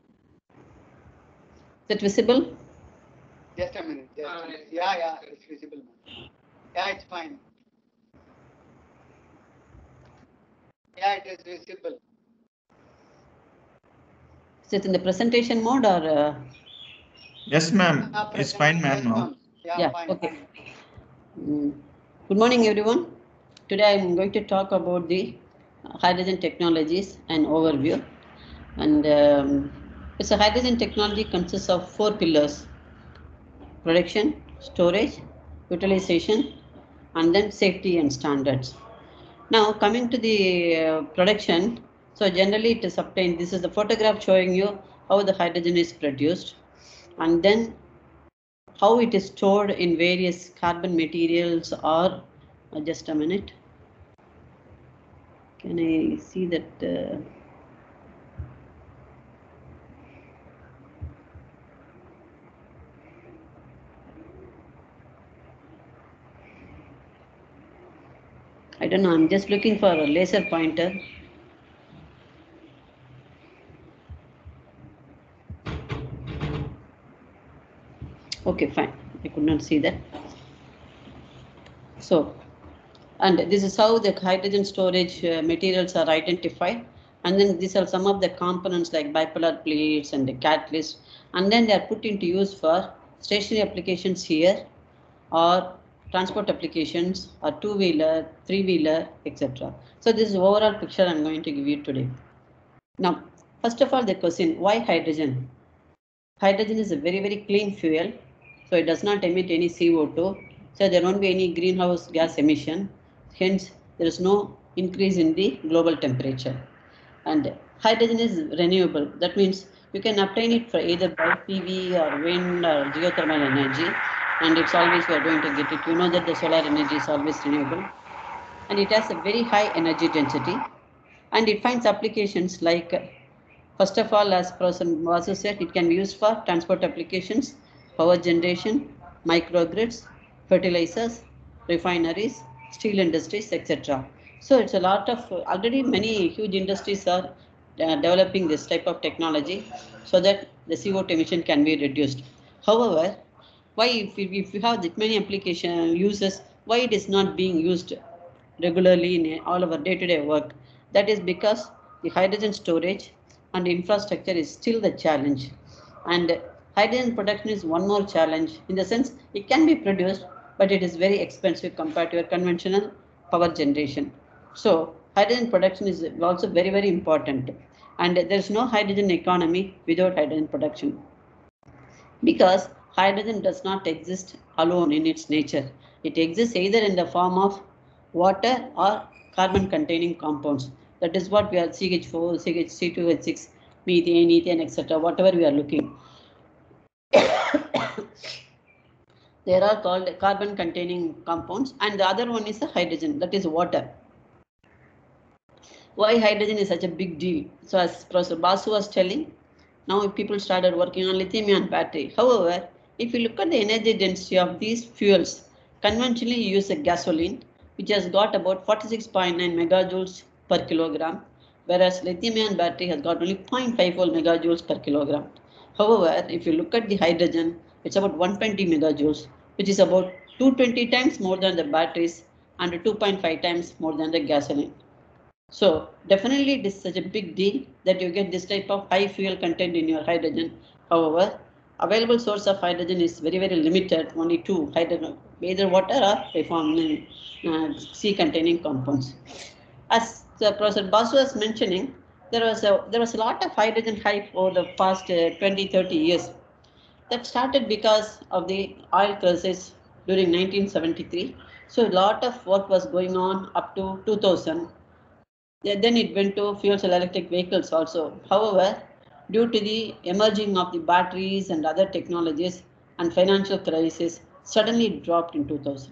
Is it visible? Just a minute. Yeah, it's visible. Yeah, it's fine. Yeah, it is visible. Is it in the presentation mode or? Yes, ma'am. It's fine, ma'am. Now. Yeah. Fine, okay. Good morning, everyone. Today I'm going to talk about the hydrogen technologies and overview. And it's a hydrogen technology consists of 4 pillars: production, storage, utilization, and then safety and standards. Now coming to the production, so generally it is obtained. This is the photograph showing you how the hydrogen is produced, and then how it is stored in various carbon materials or just a minute. Can I see that? I don't know, I'm just looking for a laser pointer. Okay, fine. I could not see that. So, and this is how the hydrogen storage materials are identified. And then these are some of the components like bipolar plates and the catalyst. And then they are put into use for stationary applications here, or transport applications, or two-wheeler, three-wheeler, etc. So this is the overall picture I'm going to give you today. Now, first of all, the question, why hydrogen? Hydrogen is a very, very clean fuel, so it does not emit any CO2, so there won't be any greenhouse gas emission. Hence, there is no increase in the global temperature. And hydrogen is renewable. That means you can obtain it for either by PV or wind or geothermal energy, and it's always we are going to get it. You know that the solar energy is always renewable, and it has a very high energy density, and it finds applications like, first of all, as Professor Basu said, it can be used for transport applications, power generation, microgrids, fertilizers, refineries, steel industries, etc. So it's a lot of, already many huge industries are developing this type of technology so that the CO2 emission can be reduced. However, why if you have that many application uses, why it is not being used regularly in all our day-to-day work? That is because the hydrogen storage and infrastructure is still the challenge. And hydrogen production is one more challenge, in the sense it can be produced, but it is very expensive compared to your conventional power generation. So hydrogen production is also very, very important. And there is no hydrogen economy without hydrogen production, because hydrogen does not exist alone in its nature. It exists either in the form of water or carbon containing compounds. That is what we are CH4, C2H6, methane, ethane, etc. Whatever we are looking. They are called carbon containing compounds, and the other one is the hydrogen, that is water. Why hydrogen is such a big deal? So as Professor Basu was telling, now people started working on lithium-ion battery. However, if you look at the energy density of these fuels, conventionally you use a gasoline, which has got about 46.9 megajoules per kilogram, whereas lithium-ion battery has got only 0.54 megajoules per kilogram. However, if you look at the hydrogen, it's about 120 megajoules, which is about 220 times more than the batteries and 2.5 times more than the gasoline. So definitely it is such a big deal that you get this type of high fuel content in your hydrogen. However, available source of hydrogen is very, very limited, only two, hydrogen, either water or reformed C containing compounds. As Professor Basu was mentioning, there was a lot of hydrogen hype over the past 20-30 years. That started because of the oil crisis during 1973. So a lot of work was going on up to 2000. Then it went to fuel cell electric vehicles also. However, due to the emerging of the batteries and other technologies and financial crisis, suddenly it dropped in 2000.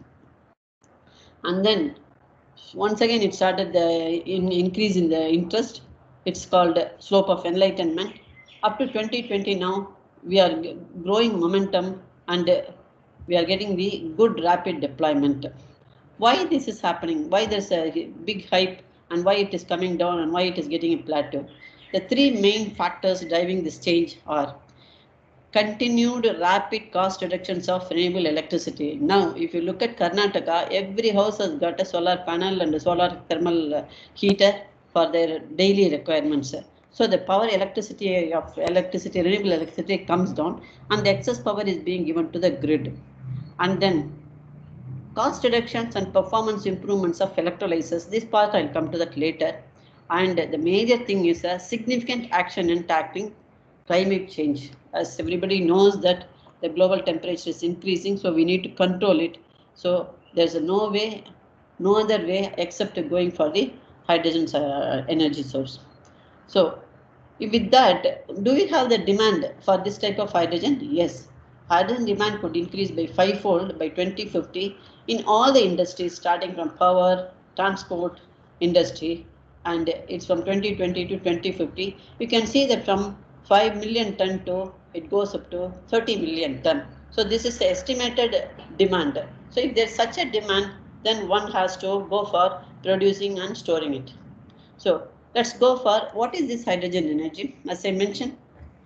And then once again it started the increase in the interest. It's called slope of enlightenment. Up to 2020 now, we are growing momentum and we are getting the good rapid deployment. Why this is happening? Why there's a big hype, and why it is coming down, and why it is getting a plateau? The three main factors driving this change are continued rapid cost reductions of renewable electricity. Now, if you look at Karnataka, every house has got a solar panel and a solar thermal heater for their daily requirements. So the power renewable electricity comes down, and the excess power is being given to the grid. And then cost reductions and performance improvements of electrolyzers. This part I'll come to that later. And the major thing is a significant action in tackling climate change. As everybody knows that the global temperature is increasing, so we need to control it. So there's no way, no other way except going for the hydrogen energy source. So with that, do we have the demand for this type of hydrogen? Yes. Hydrogen demand could increase by 5-fold by 2050 in all the industries, starting from power, transport, industry, and it's from 2020 to 2050. You can see that from 5 million ton to it goes up to 30 million ton. So this is the estimated demand. So if there's such a demand, then one has to go for producing and storing it. So let's go for what is this hydrogen energy? As I mentioned,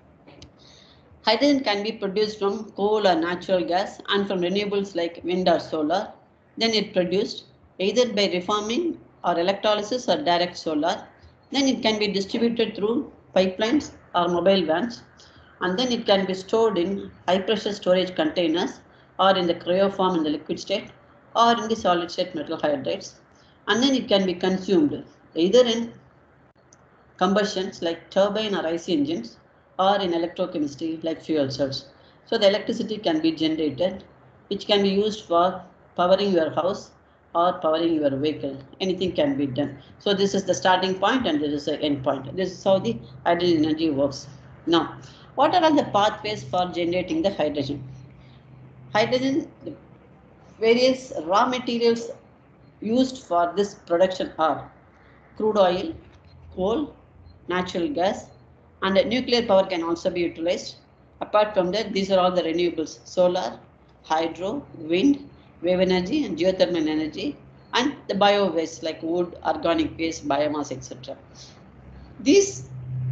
hydrogen can be produced from coal or natural gas and from renewables like wind or solar. Then it produced either by reforming or electrolysis or direct solar. Then it can be distributed through pipelines or mobile vans. And then it can be stored in high pressure storage containers or in the cryoform in the liquid state or in the solid state metal hydrides. And then it can be consumed either in combustions like turbine or IC engines or in electrochemistry like fuel cells. So the electricity can be generated, which can be used for powering your house or powering your vehicle. Anything can be done. So this is the starting point and this is the end point. This is how the hydrogen energy works. Now, what are all the pathways for generating the hydrogen? Hydrogen, the various raw materials used for this production are crude oil, coal, natural gas, and nuclear power can also be utilized. Apart from that, these are all the renewables: solar, hydro, wind, wave energy, and geothermal energy, and the bio waste like wood, organic waste, biomass, etc. These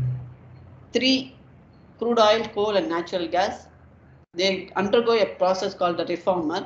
three, crude oil, coal, and natural gas, they undergo a process called the reformer,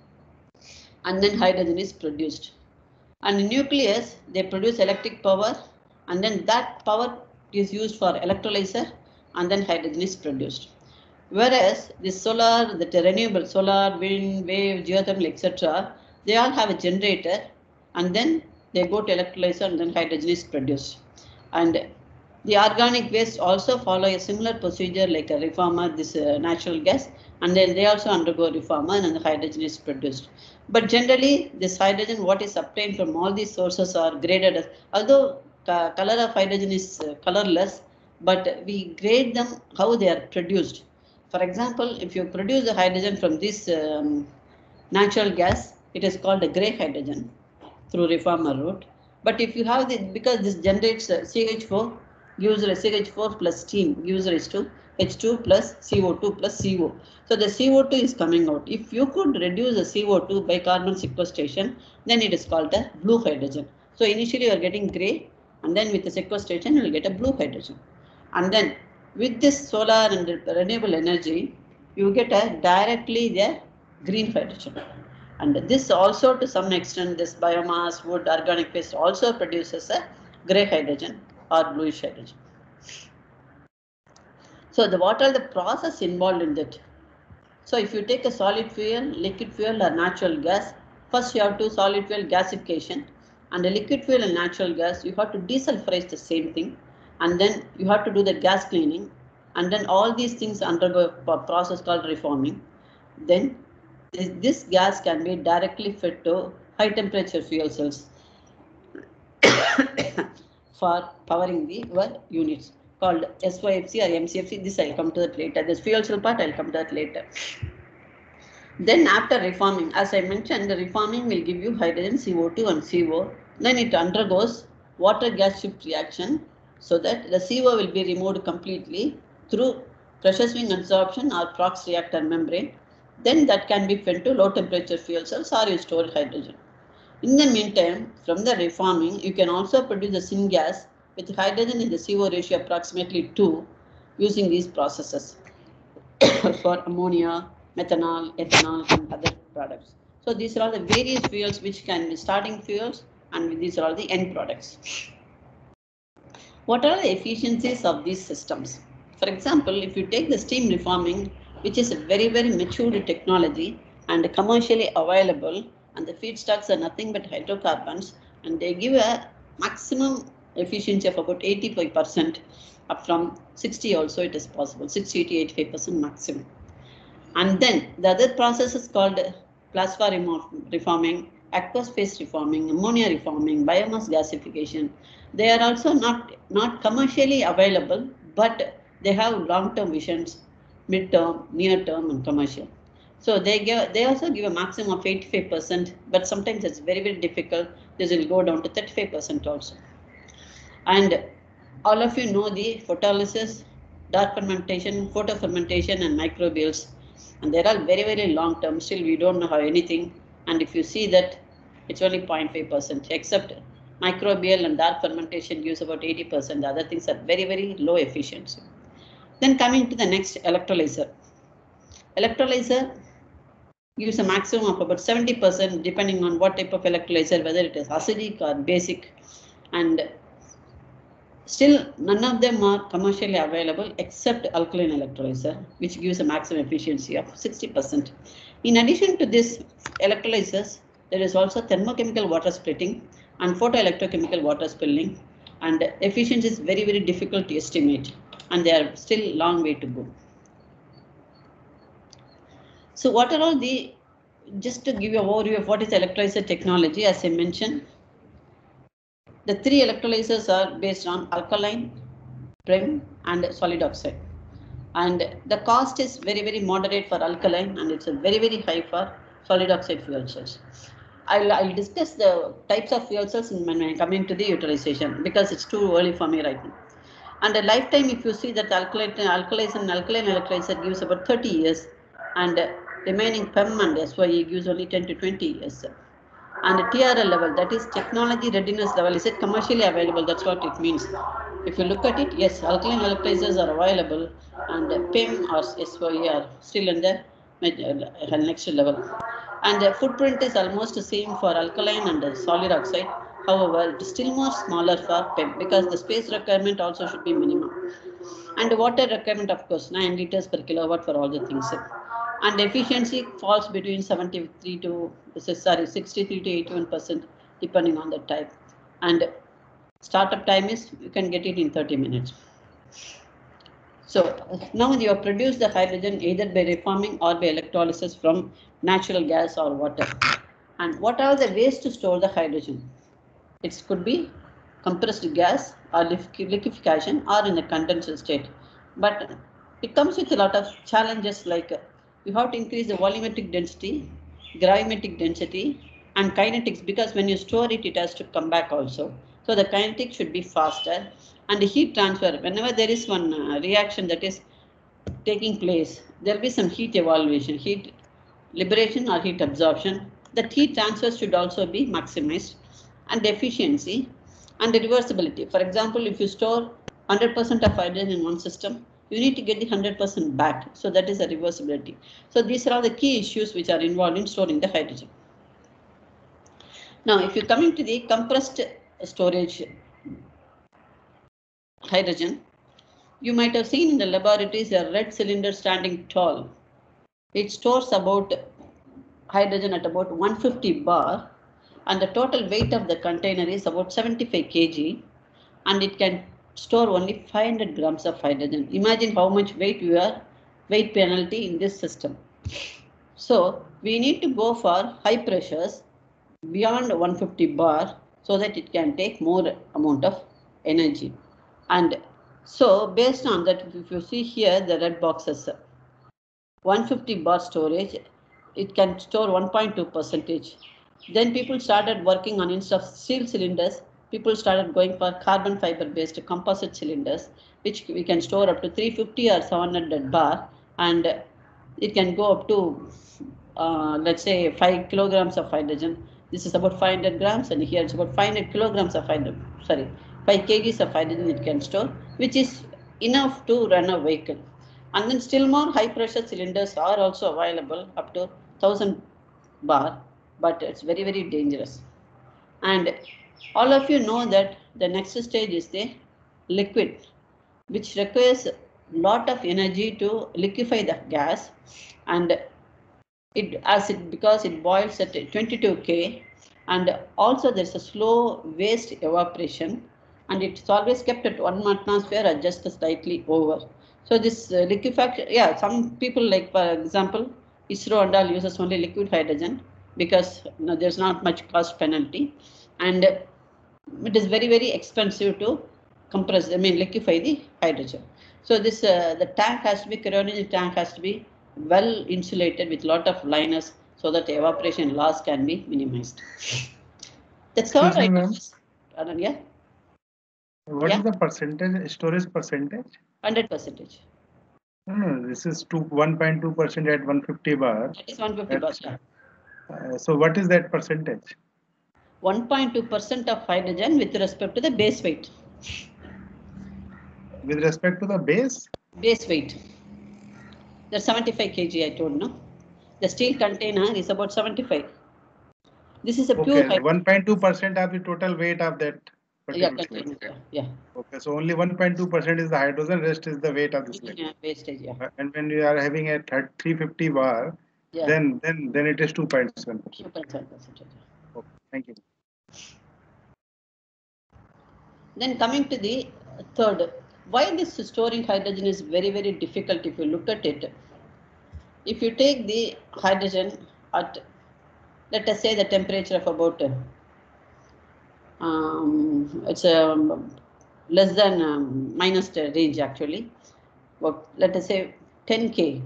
and then hydrogen is produced. And in nucleus, they produce electric power, and then that power is used for electrolyzer, and then hydrogen is produced. Whereas the solar, the renewable solar, wind, wave, geothermal, etc., they all have a generator, and then they go to electrolyzer, and then hydrogen is produced. And the organic waste also follow a similar procedure like a reformer, this natural gas, and then they also undergo reformer, and the hydrogen is produced. But generally, this hydrogen, what is obtained from all these sources are graded as, although color of hydrogen is colorless, but we grade them how they are produced. For example, if you produce the hydrogen from this natural gas, it is called a gray hydrogen through reformer route. But if you have the, because this generates CH4, gives rise CH4 plus steam gives rise to H2 plus CO2 plus CO. So the CO2 is coming out. If you could reduce the CO2 by carbon sequestration, then it is called a blue hydrogen. So initially you are getting gray, and then with the sequestration you will get a blue hydrogen. And then with this solar and renewable energy, you get a directly the green hydrogen. And this also to some extent, this biomass, wood, organic waste also produces a gray hydrogen or bluish hydrogen. So what are the process involved in that? So if you take a solid fuel, liquid fuel or natural gas, first you have to solid fuel gasification, and the liquid fuel and natural gas, you have to desulfurize the same thing, and then you have to do the gas cleaning, and then all these things undergo a process called reforming. Then this gas can be directly fed to high temperature fuel cells for powering your units called SYFC or MCFC. This I'll come to that later. This fuel cell part I'll come to that later. Then after reforming, as I mentioned, the reforming will give you hydrogen, CO2 and CO. Then it undergoes water gas shift reaction so that the CO will be removed completely through pressure swing adsorption or Prox reactor membrane. Then that can be fed to low temperature fuel cells or you store hydrogen. In the meantime, from the reforming, you can also produce the syngas with hydrogen in the CO ratio approximately 2 using these processes for ammonia, methanol, ethanol, and other products. So these are all the various fuels which can be starting fuels, and these are all the end products. What are the efficiencies of these systems? For example, if you take the steam reforming, which is a very, very mature technology and commercially available, and the feedstocks are nothing but hydrocarbons, and they give a maximum efficiency of about 85%, up from 60 also it is possible, 60 to 85% maximum. And then the other process is called plasma reforming, aqueous phase reforming, ammonia reforming, biomass gasification. They are also not commercially available, but they have long-term visions, mid-term, near-term, and commercial. So they also give a maximum of 85%, but sometimes it's very, very difficult. This will go down to 35% also. And all of you know the photolysis, dark fermentation, photofermentation, and microbials. And they're all very, very long term. Still, we don't know how anything. And if you see that, it's only 0.5%, except microbial and dark fermentation use about 80%. The other things are very, very low efficiency. Then coming to the next, electrolyzer. Electrolyzer gives a maximum of about 70%, depending on what type of electrolyzer, whether it is acidic or basic. And still, none of them are commercially available except alkaline electrolyzer, which gives a maximum efficiency of 60%. In addition to this electrolyzers, there is also thermochemical water splitting and photoelectrochemical water spilling, and efficiency is very, very difficult to estimate, and they are still a long way to go. So what are all the, just to give you an overview of what is electrolyzer technology, as I mentioned, the three electrolyzers are based on alkaline, PREM, and solid oxide. And the cost is very, very moderate for alkaline, and it's a very, very high for solid oxide fuel cells. I'll discuss the types of fuel cells when I come into the utilization, because it's too early for me right now. And the lifetime, if you see that alkaline electrolyzer gives about 30 years, and remaining PEM and SYE gives only 10 to 20 years. And the TRL level, that is technology readiness level, is it commercially available? That's what it means. If you look at it, yes, alkaline electrolyzers are available, and PEM or SYE are still in the next level. And the footprint is almost the same for alkaline and solid oxide. However, it is still more smaller for PEM, because the space requirement also should be minimum. And the water requirement, of course, 9 liters per kilowatt for all the things. And efficiency falls between 63 to 81%, depending on the type. And startup time is, you can get it in 30 minutes. So now you have produced the hydrogen either by reforming or by electrolysis from natural gas or water. And what are the ways to store the hydrogen? It could be compressed gas or liquefaction or in a condensed state. But it comes with a lot of challenges, like you have to increase the volumetric density, gravimetric density, and kinetics, because when you store it, it has to come back also. So the kinetics should be faster, and the heat transfer, whenever there is one reaction that is taking place, there will be some heat evaluation, heat liberation or heat absorption. That heat transfer should also be maximized, and efficiency and the reversibility. For example, if you store 100% of hydrogen in one system, you need to get the 100% back. So that is a reversibility. So these are all the key issues which are involved in storing the hydrogen. Now, if you come into the compressed storage hydrogen, you might have seen in the laboratories a red cylinder standing tall. It stores about hydrogen at about 150 bar, and the total weight of the container is about 75 kg, and it can store only 500 grams of hydrogen. Imagine how much weight penalty in this system. So we need to go for high pressures beyond 150 bar so that it can take more amount of energy. And so based on that, if you see here the red boxes, 150 bar storage, it can store 1.2%. Then people started working on, instead of steel cylinders, people started going for carbon fiber based composite cylinders, which we can store up to 350 or 700 bar, and it can go up to let's say 5 kilograms of hydrogen. This is about 500 grams, and here it's about 500 kilograms of hydrogen, 5 kgs of hydrogen it can store, which is enough to run a vehicle. And then still more high pressure cylinders are also available up to 1000 bar, but it's very, very dangerous. And all of you know that the next stage is the liquid, which requires a lot of energy to liquefy the gas, and because it boils at 22 K, and also there's a slow waste evaporation, and it's always kept at 1 atmosphere or just slightly over. So this liquefaction, yeah, some people like, for example, ISRO and all uses only liquid hydrogen because there's not much cost penalty, and it is very, very expensive to compress, liquefy the hydrogen. So this, the tank has to be, cryogenic tank has to be well insulated with lot of liners so that evaporation loss can be minimized. The third item is, yeah. What is the percentage, storage percentage? 100%. No, this is 1.2% at 150 bar. That is 150 bar. Yeah. So what is that percentage? 1.2% of hydrogen with respect to the base weight. With respect to the base? Base weight. That's 75 kg, I told, no? The steel container is about 75. This is a pure hydrogen. 1.2% of the total weight of that. Yeah, container. Yeah. Okay, so only 1.2% is the hydrogen, rest is the weight of this liquid. Yeah, wastage, yeah. And when you are having a 350 bar, yeah, then it is 2.7%. 2.7%. Okay, thank you. Then coming to the third, why this storing hydrogen is very, very difficult if you look at it. If you take the hydrogen at, let us say, the temperature of about it's less than minus range actually, but let us say 10 K.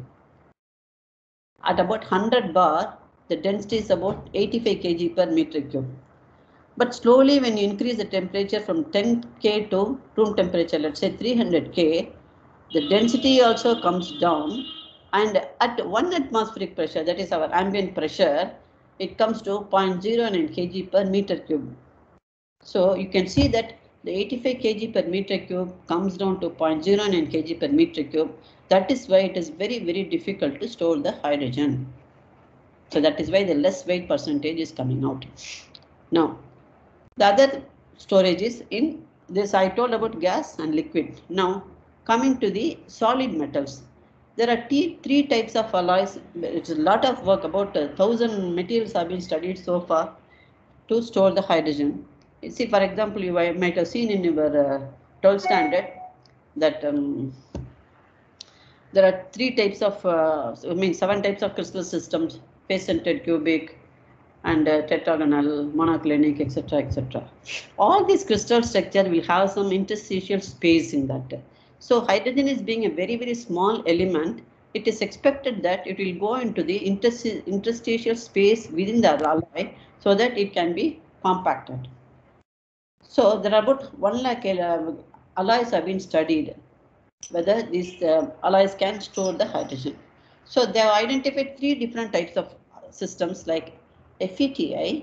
At about 100 bar, the density is about 85 kg per meter cube. But slowly when you increase the temperature from 10 K to room temperature, let's say 300 K, the density also comes down, and at 1 atmospheric pressure, that is our ambient pressure, it comes to 0.09 kg per meter cube. So you can see that the 85 kg per meter cube comes down to 0.09 kg per meter cube. That is why it is very, very difficult to store the hydrogen. So that is why the less weight percentage is coming out. Now, the other storage is in this, I told about gas and liquid. Now, coming to the solid metals. There are three types of alloys. It's a lot of work, about 1,000 materials have been studied so far to store the hydrogen. You see, for example, you might have seen in your 12th standard that there are 3 types of, 7 types of crystal systems: face-centered, cubic, and tetragonal, monoclinic, etc., etc. All these crystal structure will have some interstitial space in that. So hydrogen is being a very, very small element. It is expected that it will go into the interstitial space within the alloy so that it can be compacted. So there are about 1 lakh alloys have been studied, whether these alloys can store the hydrogen. So they have identified 3 different types of systems like FETI,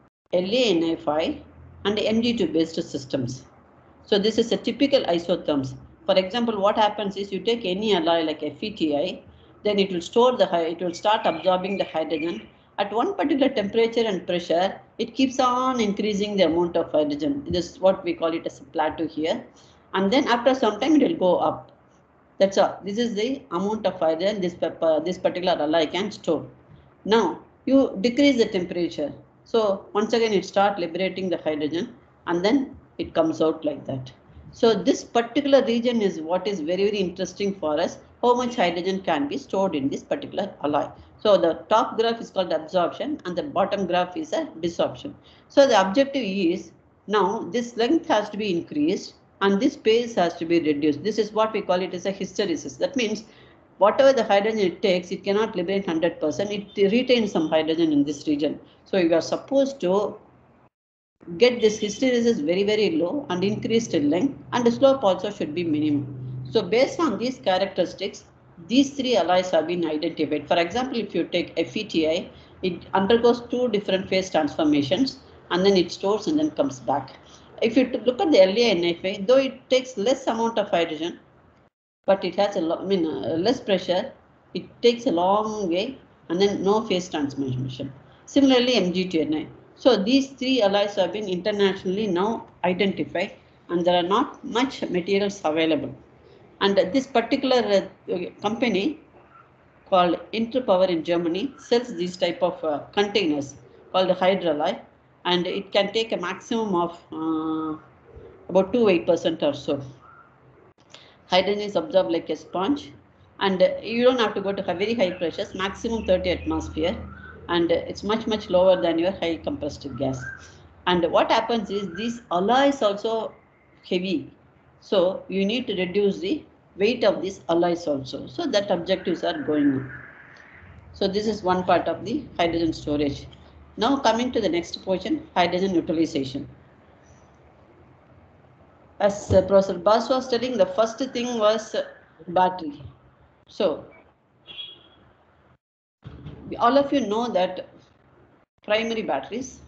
LaNi5, and Mg2 based systems. So this is a typical isotherms. For example, what happens is you take any alloy like FETI, then it will store it will start absorbing the hydrogen. At one particular temperature and pressure, it keeps on increasing the amount of hydrogen. This is what we call it as a plateau here. And then after some time, it will go up. That's all. This is the amount of hydrogen this particular alloy can store. Now, you decrease the temperature. So once again, it starts liberating the hydrogen, and then it comes out like that. So this particular region is what is very, very interesting for us. How much hydrogen can be stored in this particular alloy. So the top graph is called absorption and the bottom graph is a desorption. So the objective is now this length has to be increased and this space has to be reduced. This is what we call it as a hysteresis. That means whatever the hydrogen it takes, it cannot liberate 100%. It retains some hydrogen in this region. So you are supposed to get this hysteresis very, very low and increased in length, and the slope also should be minimum. So based on these characteristics, these 3 alloys have been identified. For example, if you take FETI, it undergoes 2 different phase transformations and then it stores and then comes back. If you look at the LaNi5, though it takes less amount of hydrogen, but it has less pressure, it takes a long way and then no phase transformation. Similarly, Mg2Ni. So these 3 alloys have been internationally now identified and there are not much materials available. And this particular company called Interpower in Germany sells these type of containers called Hydrolite, and it can take a maximum of about 2% or so. hydrogen is absorbed like a sponge, and you don't have to go to very high pressures, maximum 30 atmosphere, and it's much lower than your high compressed gas. And what happens is these alloys also heavy, so you need to reduce the weight of these alloys also. So that objectives are going on. So this is one part of the hydrogen storage. Now coming to the next portion, hydrogen utilization. As Professor Bas was telling, the first thing was battery. So all of you know that primary batteries.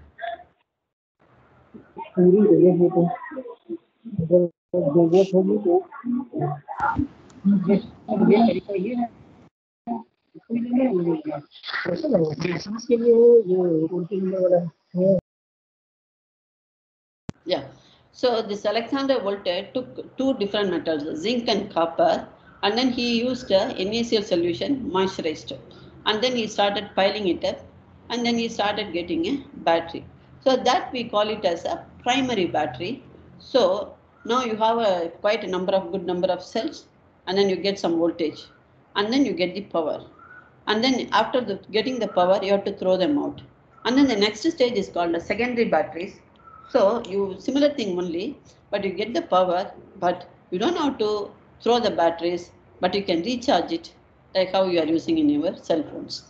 Yeah. So this Alexander Volta took two different metals, zinc and copper, and then he used a NaCl solution, moisturized, and then he started piling it up, and then he started getting a battery. So that we call it as a primary battery. So now you have a quite a good number of cells, and then you get some voltage, and then you get the power, and then after getting the power, you have to throw them out, and then the next stage is called the secondary batteries. So you similar thing only, but you get the power, but you don't have to throw the batteries, but you can recharge it like how you are using in your cell phones.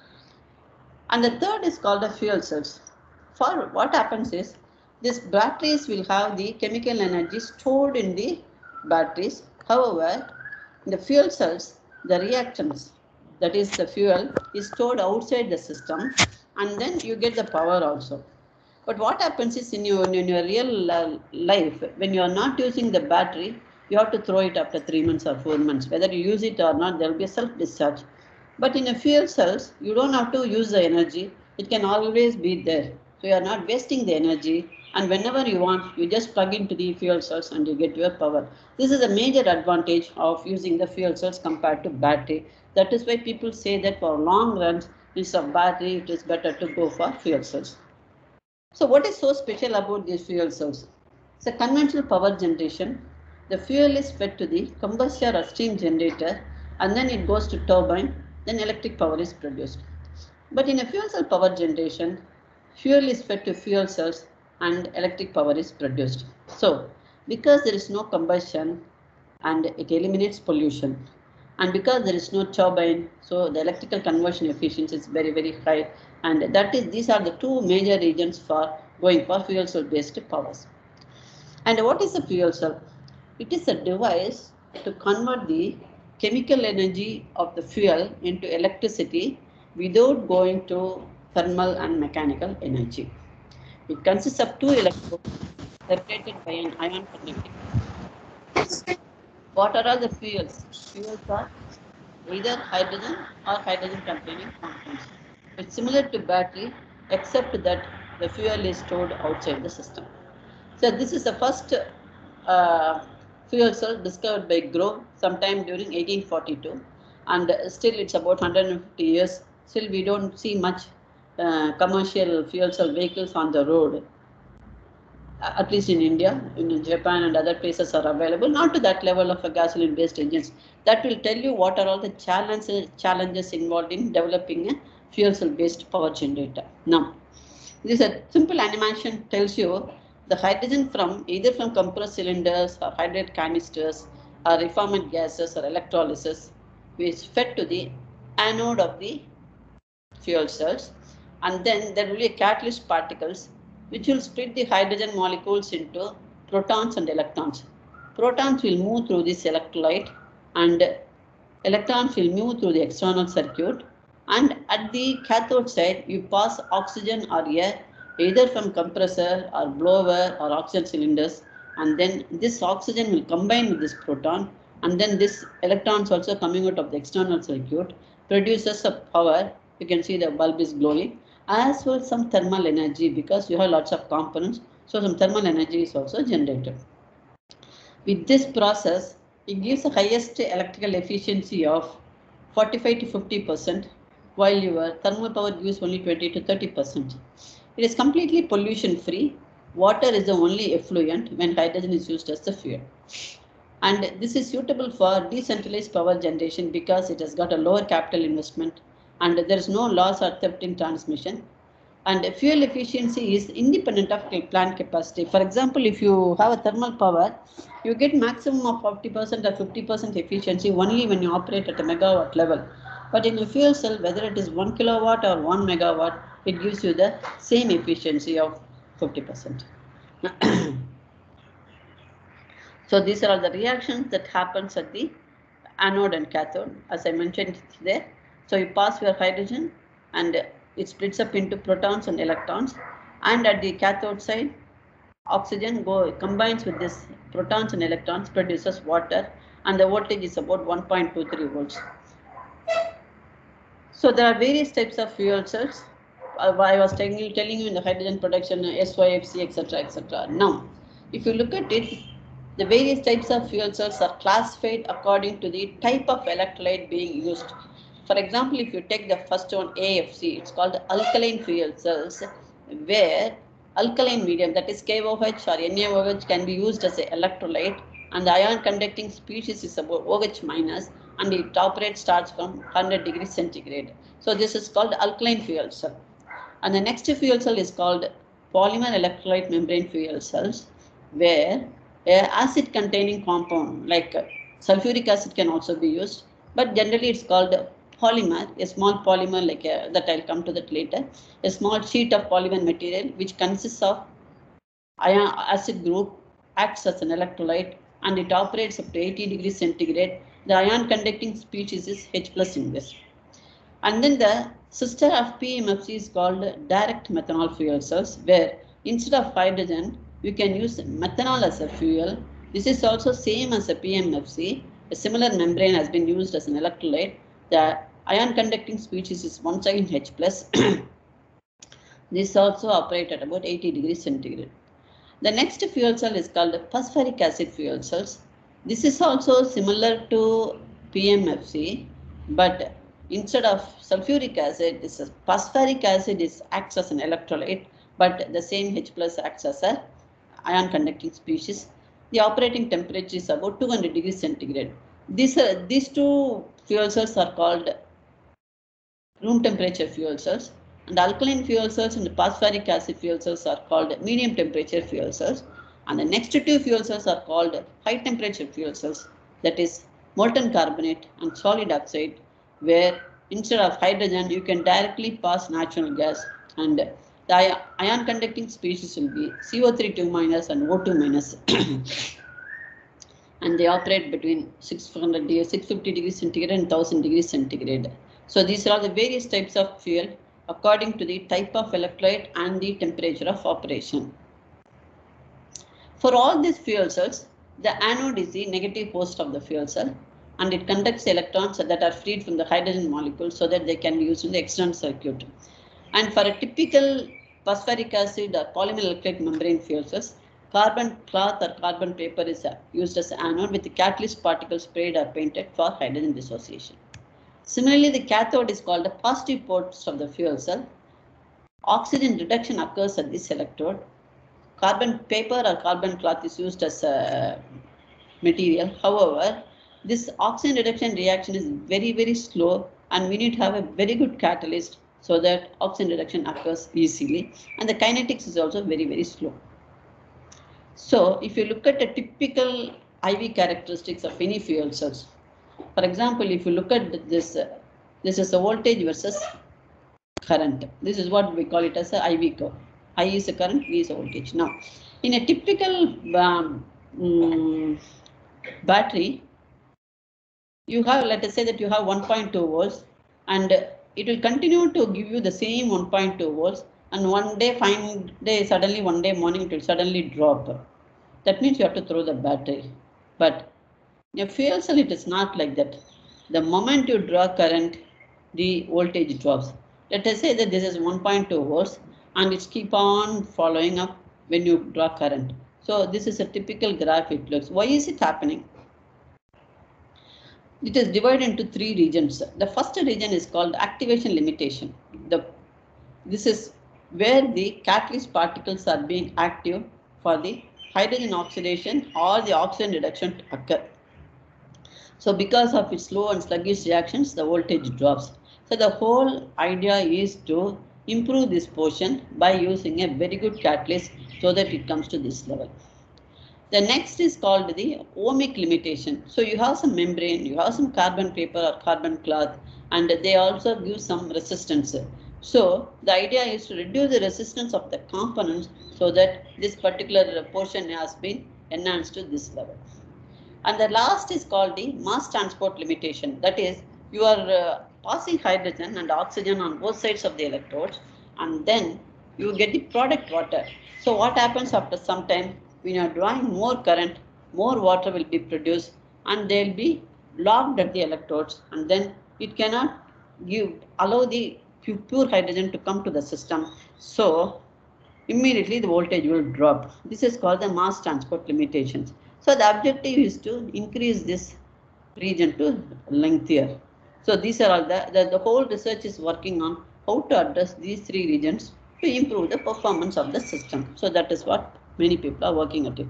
And the third is called the fuel cells. For what happens is these batteries will have the chemical energy stored in the batteries. However, in the fuel cells, the reactants, that is the fuel, is stored outside the system, and then you get the power also. But what happens is in your real life, when you are not using the battery, you have to throw it after 3 months or 4 months. Whether you use it or not, there will be a self-discharge. But in a fuel cells, you don't have to use the energy. It can always be there. So you are not wasting the energy. And whenever you want, you just plug into the fuel cells and you get your power. This is a major advantage of using the fuel cells compared to battery. That is why people say that for long runs, instead of battery, it is better to go for fuel cells. So what is so special about these fuel cells? It's a conventional power generation. The fuel is fed to the combustor or steam generator, and then it goes to turbine, then electric power is produced. But in a fuel cell power generation, fuel is fed to fuel cells and electric power is produced. So because there is no combustion and it eliminates pollution, and because there is no turbine, so the electrical conversion efficiency is very high, and these are the two major reasons for going for fuel cell based powers. And what is a fuel cell? It is a device to convert the chemical energy of the fuel into electricity without going to thermal and mechanical energy. It consists of two electrodes separated by an ion conducting. What are all the fuels? Fuels are either hydrogen or hydrogen containing compounds. It's similar to battery, except that the fuel is stored outside the system. So this is the first fuel cell discovered by Grove sometime during 1842, and still it's about 150 years. Still we don't see much commercial fuel cell vehicles on the road. At least in India, in Japan and other places are available, not to that level of gasoline based engines. That will tell you what are all the challenges involved in developing a fuel cell based power generator. Now, this is a simple animation tells you the hydrogen from either from compressed cylinders or hydrate canisters or reformant gases or electrolysis is fed to the anode of the fuel cells, and then there will be catalyst particles which will split the hydrogen molecules into protons and electrons. Protons will move through this electrolyte and electrons will move through the external circuit, and at the cathode side you pass oxygen or air either from compressor or blower or oxygen cylinders, and then this oxygen will combine with this proton, and then this electrons also coming out of the external circuit produces a power. You can see the bulb is glowing, as well as some thermal energy, because you have lots of components, so some thermal energy is also generated. With this process, it gives the highest electrical efficiency of 45 to 50%, while your thermal power gives only 20 to 30%. It is completely pollution free. Water is the only effluent when hydrogen is used as the fuel. And this is suitable for decentralized power generation because it has got a lower capital investment and there is no loss or theft in transmission. And fuel efficiency is independent of plant capacity. For example, if you have a thermal power, you get maximum of 40% or 50% efficiency only when you operate at a megawatt level. But in a fuel cell, whether it is 1 kilowatt or 1 megawatt, it gives you the same efficiency of 50%. So these are all the reactions that happens at the anode and cathode, as I mentioned there. So you pass your hydrogen and it splits up into protons and electrons, and at the cathode side, oxygen combines with this protons and electrons, produces water, and the voltage is about 1.23 volts. So there are various types of fuel cells. I was telling you in the hydrogen production, SYFC, etc., etc. Now, if you look at it, the various types of fuel cells are classified according to the type of electrolyte being used. For example, if you take the first one, AFC, it's called alkaline fuel cells, where alkaline medium, that is KOH or NaOH, can be used as an electrolyte, and the ion conducting species is about OH minus, and it starts from 100 degrees centigrade. So this is called alkaline fuel cell. And the next fuel cell is called polymer electrolyte membrane fuel cells, where acid containing compound like sulfuric acid can also be used, but generally it's called polymer, a small polymer like that I'll come to that later, a small sheet of polymer material which consists of ion acid group, acts as an electrolyte, and it operates up to 80 degrees centigrade. The ion conducting species is H plus in this. And then the sister of PMFC is called direct methanol fuel cells, where instead of hydrogen, you can use methanol as a fuel. This is also same as a PMFC. A similar membrane has been used as an electrolyte. The ion conducting species is once again H plus. This also operates at about 80 degrees centigrade. The next fuel cell is called phosphoric acid fuel cells. This is also similar to PMFC, but instead of sulfuric acid, this is phosphoric acid acts as an electrolyte, but the same H plus acts as a ion conducting species. The operating temperature is about 200 degrees centigrade. These two fuel cells are called room temperature fuel cells, and alkaline fuel cells and the phosphoric acid fuel cells are called medium temperature fuel cells. And the next two fuel cells are called high temperature fuel cells, that is molten carbonate and solid oxide, where instead of hydrogen, you can directly pass natural gas, and the ion conducting species will be CO32 minus and O2 minus. And they operate between 650 degrees centigrade and 1000 degrees centigrade. So these are the various types of fuel according to the type of electrolyte and the temperature of operation. For all these fuel cells, the anode is the negative host of the fuel cell, and it conducts electrons that are freed from the hydrogen molecule so that they can be used in the external circuit. And for a typical phosphoric acid or polymer electrolyte membrane fuel cells, carbon cloth or carbon paper is used as anode with the catalyst particles sprayed or painted for hydrogen dissociation. Similarly, the cathode is called the positive ports of the fuel cell. Oxygen reduction occurs at this electrode. Carbon paper or carbon cloth is used as a material. However, this oxygen reduction reaction is very, very slow, and we need to have a very good catalyst so that oxygen reduction occurs easily, and the kinetics is also very, very slow. So if you look at the typical IV characteristics of any fuel cells, for example, if you look at this, this is a voltage versus current. This is what we call it as a IV curve. I is a current, V is a voltage. Now, in a typical battery, you have, let us say that you have 1.2 volts, and it will continue to give you the same 1.2 volts, and one day one day morning it will suddenly drop. That means you have to throw the battery. But in a fuel cell, it is not like that. The moment you draw current, the voltage drops. Let us say that this is 1.2 volts, and it's keep on following up when you draw current. So this is a typical graph it looks. Why is it happening? It is divided into three regions. The first region is called activation limitation. This is where the catalyst particles are being active for the hydrogen oxidation or the oxygen reduction to occur. So because of its slow and sluggish reactions, the voltage drops. So the whole idea is to improve this portion by using a very good catalyst so that it comes to this level. The next is called the ohmic limitation. So you have some membrane, you have some carbon paper or carbon cloth, and they also give some resistance. So the idea is to reduce the resistance of the components so that this particular portion has been enhanced to this level. And the last is called the mass transport limitation. That is, you are passing hydrogen and oxygen on both sides of the electrodes, and then you get the product water. So what happens after some time, when you are drawing more current, more water will be produced, and they will be locked at the electrodes, and then it cannot allow the pure hydrogen to come to the system. So immediately the voltage will drop. This is called the mass transport limitations. So the objective is to increase this region to lengthier. So these are all the whole research is working on how to address these three regions to improve the performance of the system. So that is what many people are working at it.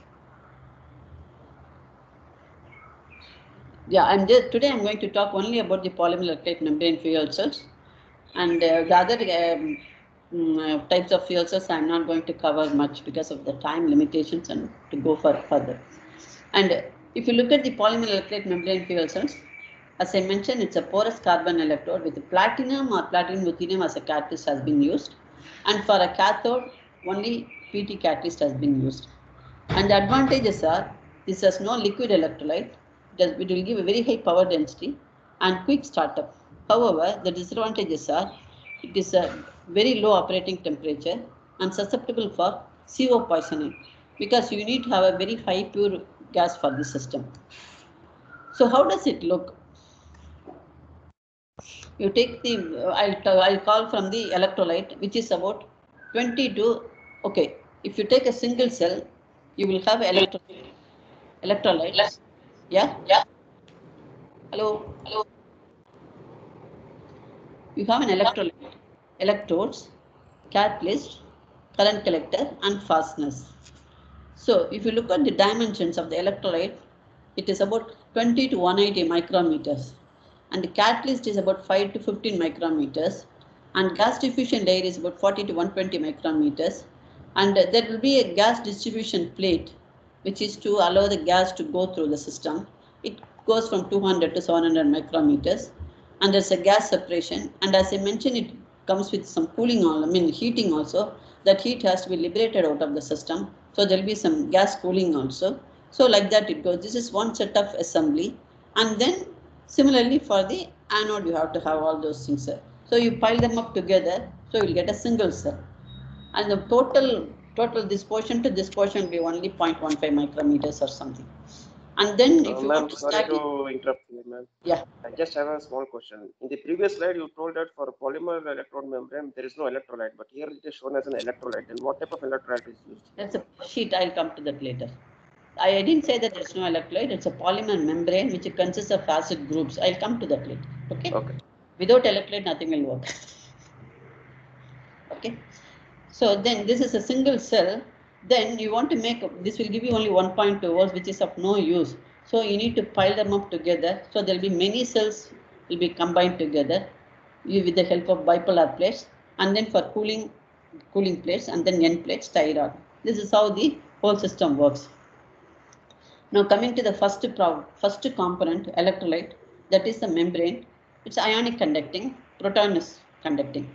Yeah, today I'm going to talk only about the polymer electrolyte membrane fuel cells, and the other types of fuel cells I'm not going to cover much because of the time limitations and to go further. And if you look at the polymer electrolyte membrane fuel cells, as I mentioned, it's a porous carbon electrode with platinum or platinum ruthenium as a catalyst has been used, and for a cathode only PT catalyst has been used. And the advantages are this has no liquid electrolyte, it will give a very high power density and quick startup. However, the disadvantages are it is a very low operating temperature and susceptible for CO poisoning because you need to have a very high pure gas for the system. So how does it look? You take the, I'll call from the electrolyte, which is about 20 to, okay, if you take a single cell, you will have electrolytes. Yeah? Hello? You have an electrolyte, electrodes, catalyst, current collector, and fasteners. So if you look at the dimensions of the electrolyte, it is about 20 to 180 micrometers. And the catalyst is about 5 to 15 micrometers. And gas diffusion layer is about 40 to 120 micrometers. And there will be a gas distribution plate, which is to allow the gas to go through the system. It goes from 200 to 700 micrometers. And there's a gas separation. And as I mentioned, it comes with some cooling, heating also. That heat has to be liberated out of the system. So there will be some gas cooling also. So like that it goes. This is one set of assembly. And then similarly for the anode, you have to have all those things. So you pile them up together. So you'll get a single cell. And the total this portion to this portion will be only 0.15 micrometers or something. And then if you want to sorry start to interrupt you, ma'am. Yeah. I just have a small question. In the previous slide, you told that for polymer electrode membrane, there is no electrolyte, but here it is shown as an electrolyte. Then what type of electrolyte is used? That's a sheet. I'll come to that later. I didn't say that there's no electrolyte. It's a polymer membrane which consists of acid groups. I'll come to that later. Okay. Without electrolyte, nothing will work. Okay. So then this is a single cell. Then you want to make, this will give you only 1.2 volts, which is of no use. So you need to pile them up together. So there will be many cells will be combined together with the help of bipolar plates. And then for cooling plates, and then N plates tied on. This is how the whole system works. Now coming to the first component, electrolyte, that is the membrane. It's ionic conducting, proton is conducting.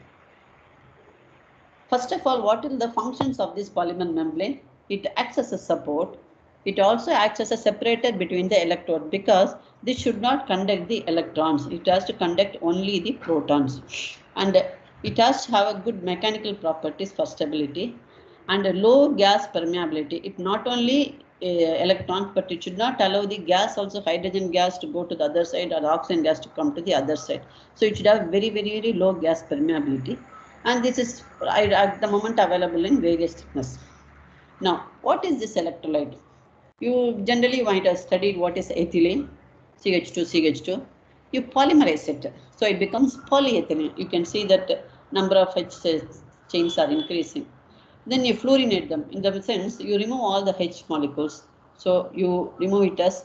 First of all, what are the functions of this polymer membrane? It acts as a support. It also acts as a separator between the electrode because this should not conduct the electrons. It has to conduct only the protons. And it has to have a good mechanical properties for stability and a low gas permeability. It not only electrons, but it should not allow the gas, also hydrogen gas, to go to the other side or the oxygen gas to come to the other side. So it should have very, very, very low gas permeability. And this is at the moment available in various thickness. Now, what is this electrolyte? You generally might have studied what is ethylene, CH2. You polymerize it. So it becomes polyethylene. You can see that number of H chains are increasing. then you fluorinate them. In the sense, you remove all the H molecules. So you remove it as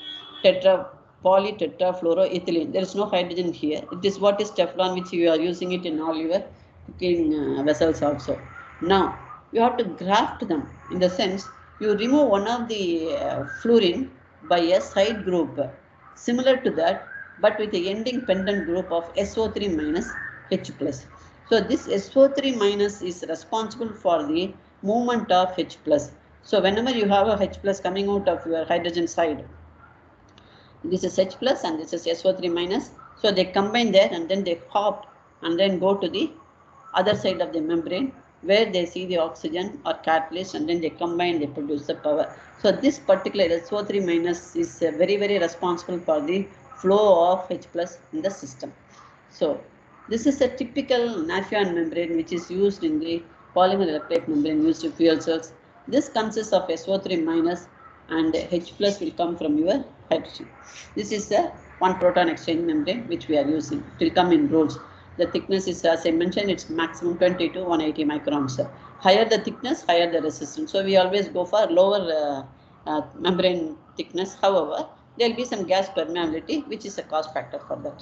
polytetrafluoroethylene. There is no hydrogen here. It is what is Teflon, which you are using it in all your cooking vessels also. Now you have to graft them. In the sense, you remove one of the fluorine by a side group similar to that, but with the ending pendant group of SO3 minus H plus. So this SO3 minus is responsible for the movement of H plus. So whenever you have a H plus coming out of your hydrogen side, this is H plus and this is SO3 minus. So they combine there and then they hop and then go to the other side of the membrane where they see the oxygen or catalyst, and then they combine, they produce the power. So this particular SO3 minus is very, very responsible for the flow of H plus in the system. So this is a typical Nafion membrane which is used in the polymer electrolyte membrane used in fuel cells. This consists of SO3 minus and H plus will come from your hydrogen. This is a one proton exchange membrane which we are using. It will come in rolls. The thickness is, as I mentioned, it's maximum 20 to 180 microns. Higher the thickness, higher the resistance. So we always go for lower membrane thickness. However, there will be some gas permeability, which is a cost factor for that.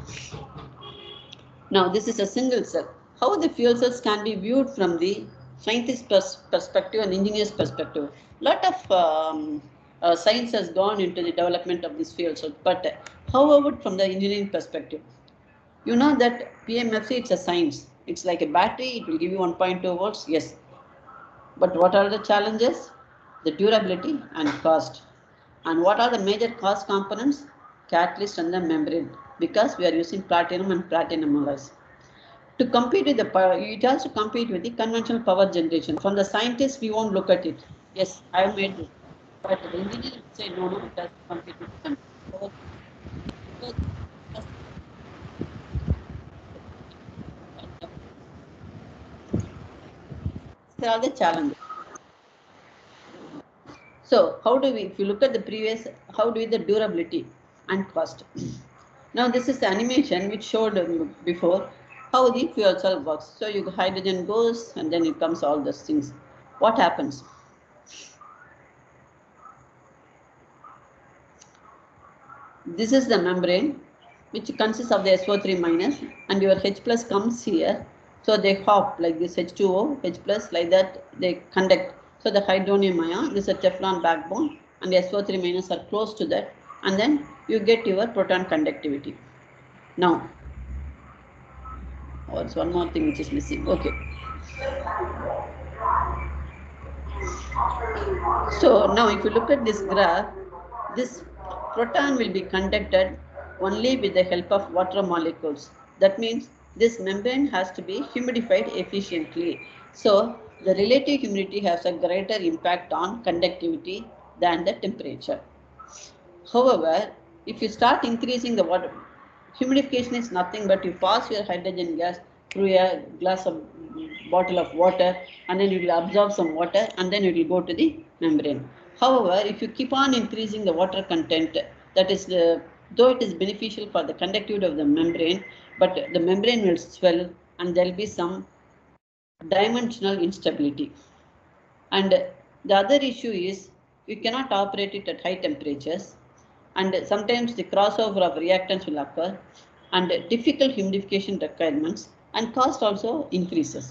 Now, this is a single cell. How the fuel cells can be viewed from the scientist perspective and engineer's perspective. A lot of science has gone into the development of this fuel cell, but how about from the engineering perspective? You know that PMFC, it's a science. It's like a battery, it will give you 1.2 volts, yes. But what are the challenges? The durability and cost. And what are the major cost components? Catalyst and the membrane, because we are using platinum and platinum alloys. To compete with the power, it has to compete with the conventional power generation. From the scientists, we won't look at it. Yes, I have made this. But the engineer will say, no, it has to compete with the conventional power. These are the challenges. So how do we, if you look at the previous, how do we the durability and cost? Now this is the animation which showed before how the fuel cell works. So you hydrogen goes and then it comes all those things. What happens? This is the membrane which consists of the SO3 minus and your H plus comes here. So they hop like this H2O, H plus like that they conduct. So the hydronium ion, this is a Teflon backbone and the SO3 minus are close to that, and then you get your proton conductivity. Now, oh, it's one more thing which is missing. Okay. So now if you look at this graph, this proton will be conducted only with the help of water molecules. That means this membrane has to be humidified efficiently. So the relative humidity has a greater impact on conductivity than the temperature. However, if you start increasing the water, humidification is nothing but you pass your hydrogen gas through a bottle of water, and then it will absorb some water and then it will go to the membrane. However, if you keep on increasing the water content, that is though it is beneficial for the conductivity of the membrane, but the membrane will swell and there will be some dimensional instability. And the other issue is you cannot operate it at high temperatures, and sometimes the crossover of reactants will occur, and difficult humidification requirements and cost also increases.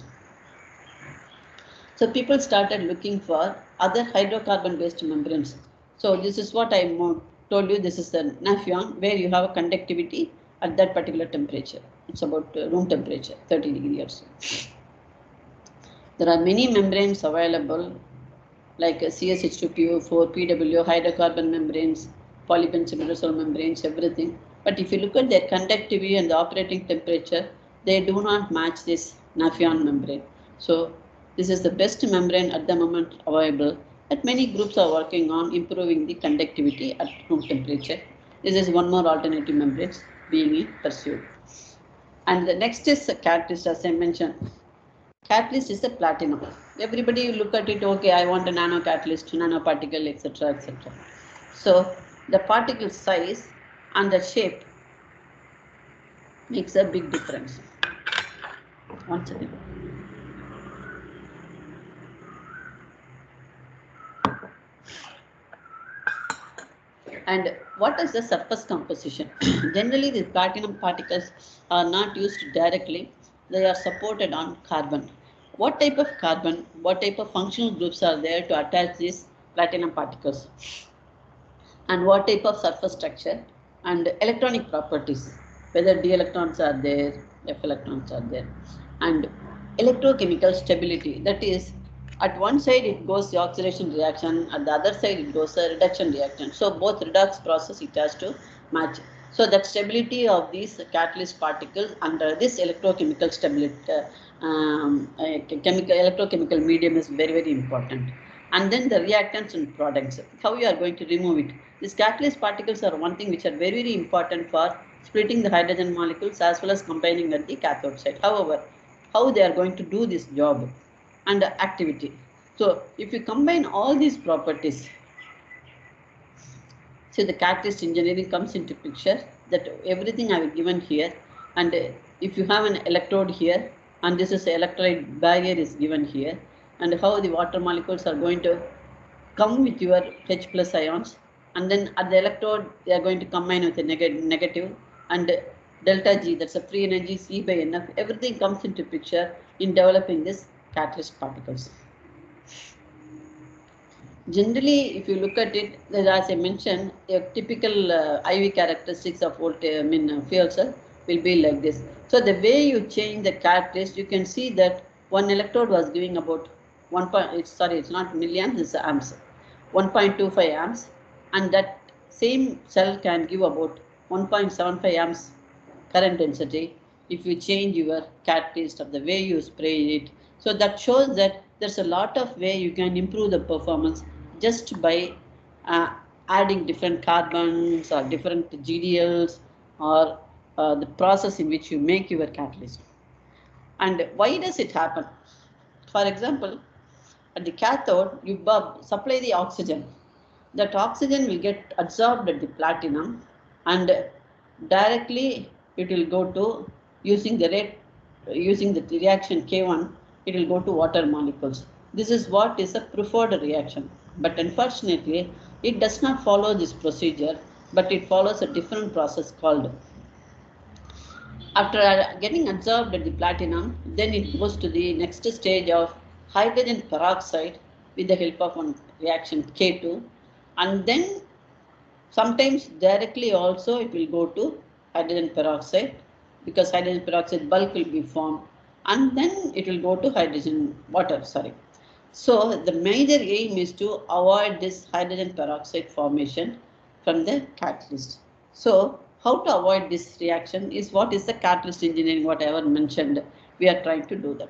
So people started looking for other hydrocarbon based membranes. So this is what I told you, this is the Nafion, where you have a conductivity at that particular temperature. It's about room temperature, 30 degrees or so. There are many membranes available like CSH2PO4, PWO, hydrocarbon membranes, polybenzoyl membranes, everything. But if you look at their conductivity and the operating temperature, they do not match this Nafion membrane. So this is the best membrane at the moment available. But many groups are working on improving the conductivity at room temperature. This is one more alternative membranes being pursued. And the next is a catalyst, as I mentioned. Catalyst is a platinum. Everybody look at it, okay, I want a nano catalyst, nanoparticle, etc., etc. So the particle size and the shape makes a big difference. One second. And what is the surface composition? Generally, these platinum particles are not used directly. They are supported on carbon. What type of carbon, what type of functional groups are there to attach these platinum particles? And what type of surface structure and electronic properties, whether d electrons are there, f electrons are there, and electrochemical stability. That is, at one side it goes the oxidation reaction, at the other side it goes the reduction reaction. So both redox process it has to match. So that stability of these catalyst particles under this electrochemical stability, electrochemical medium is very, very important. And then the reactants and products, how you are going to remove it. These catalyst particles are one thing which are very, very important for splitting the hydrogen molecules as well as combining at the cathode side. However, how they are going to do this job and activity. So if you combine all these properties, so the catalyst engineering comes into picture, that everything I have given here. And if you have an electrode here, and this is the electrolyte barrier is given here, and how the water molecules are going to come with your H plus ions, and then at the electrode they are going to combine with a negative, and delta G, that's a free energy, C by NF, everything comes into picture in developing this catalyst particles. Generally, if you look at it, as I mentioned, a typical IV characteristics of fuel cell will be like this. So the way you change the catalyst, you can see that one electrode was giving about it's not milliamps, it's amps, 1.25 amps, and that same cell can give about 1.75 amps current density if you change your catalyst of the way you spray it. So that shows that there's a lot of way you can improve the performance just by adding different carbons or different GDLs or the process in which you make your catalyst. And why does it happen? For example, at the cathode, you supply the oxygen. That oxygen will get absorbed at the platinum, and directly it will go to using the reaction K1, it will go to water molecules. This is what is a preferred reaction. But unfortunately, it does not follow this procedure, but it follows a different process called, after getting absorbed at the platinum, then it goes to the next stage of hydrogen peroxide with the help of one reaction K2, and then sometimes directly also it will go to hydrogen peroxide, because hydrogen peroxide bulk will be formed, and then it will go to water. So the major aim is to avoid this hydrogen peroxide formation from the catalyst. So how to avoid this reaction is what is the catalyst engineering, whatever mentioned, we are trying to do that.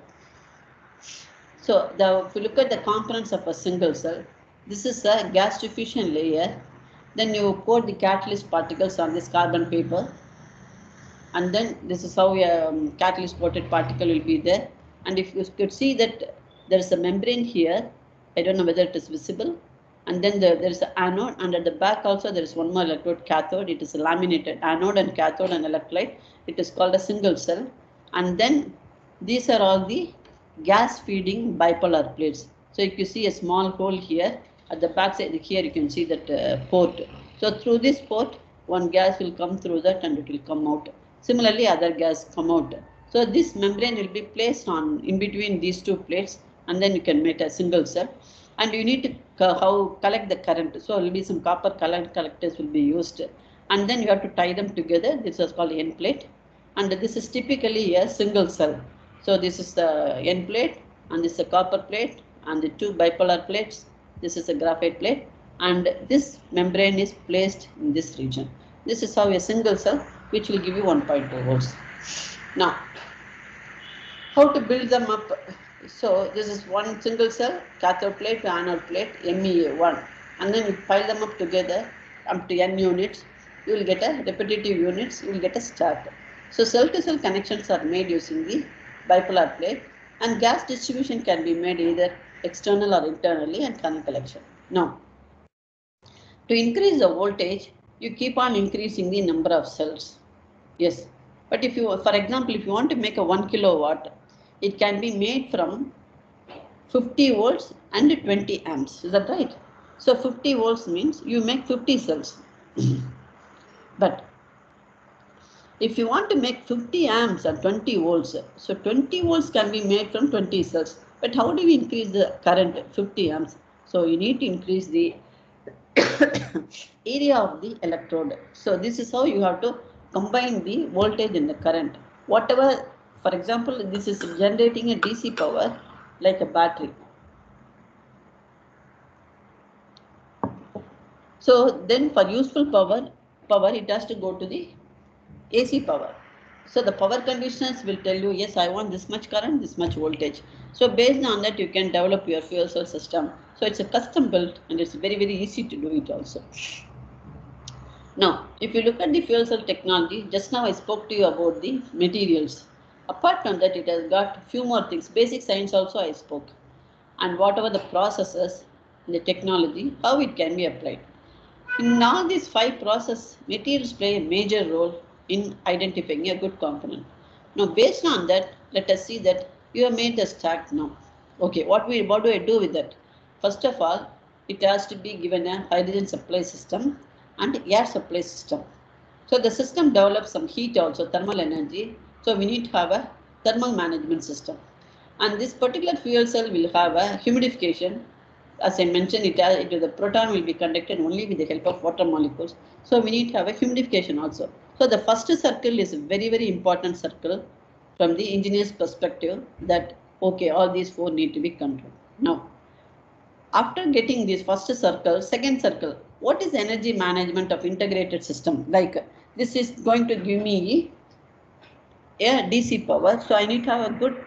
So if you look at the components of a single cell, this is a gas diffusion layer. Then you coat the catalyst particles on this carbon paper, and then this is how a catalyst coated particle will be there. And if you could see that there is a membrane here, I don't know whether it is visible, and then there is an anode, and at the back also there is one more electrode, cathode. It is a laminated anode and cathode and electrolyte. It is called a single cell. And then these are all the gas feeding bipolar plates. So if you see a small hole here, at the back side here you can see that port. So through this port, one gas will come through that and it will come out. Similarly, other gas come out. So this membrane will be placed on in between these two plates, and then you can make a single cell. And you need to collect the current. So there will be some copper current collectors will be used, and then you have to tie them together. This is called end plate, and this is typically a single cell. So this is the end plate, and this is a copper plate, and the two bipolar plates. This is a graphite plate, and this membrane is placed in this region. This is how a single cell, which will give you 1.2 volts. Now, how to build them up? So this is one single cell, cathode plate to anode plate, MEA1, and then you pile them up together up to n units. You will get a repetitive units. You will get a stack. So cell to cell connections are made using the bipolar plate, and gas distribution can be made either external or internally, and current collection. Now, to increase the voltage, you keep on increasing the number of cells. Yes, but if you, for example, if you want to make a 1 kilowatt, it can be made from 50 volts and 20 amps. Is that right? So 50 volts means you make 50 cells. But if you want to make 50 amps or 20 volts, so 20 volts can be made from 20 cells. But how do we increase the current 50 amps? So you need to increase the area of the electrode. So this is how you have to combine the voltage and the current. Whatever, for example, this is generating a DC power like a battery. So then for useful power, it has to go to the AC power. So the power conditioners will tell you, yes, I want this much current, this much voltage. So based on that, you can develop your fuel cell system. So it's a custom built and it's very, very easy to do it also. Now, if you look at the fuel cell technology, just now I spoke to you about the materials. Apart from that, it has got few more things. Basic science also I spoke. And whatever the processes, the technology, how it can be applied. In all these 5 processes, materials play a major role in identifying a good component. Now, based on that, let us see that you have made the stack now. Okay, what do I do with that? First of all, it has to be given a hydrogen supply system and air supply system. So the system develops some heat also, thermal energy. So we need to have a thermal management system. And this particular fuel cell will have a humidification. As I mentioned, the proton will be conducted only with the help of water molecules. So we need to have a humidification also. So the first circle is a very, very important circle from the engineer's perspective that, okay, all these 4 need to be controlled. Now, after getting this first circle, second circle, what is energy management of integrated system? Like this is going to give me a DC power. So I need to have a good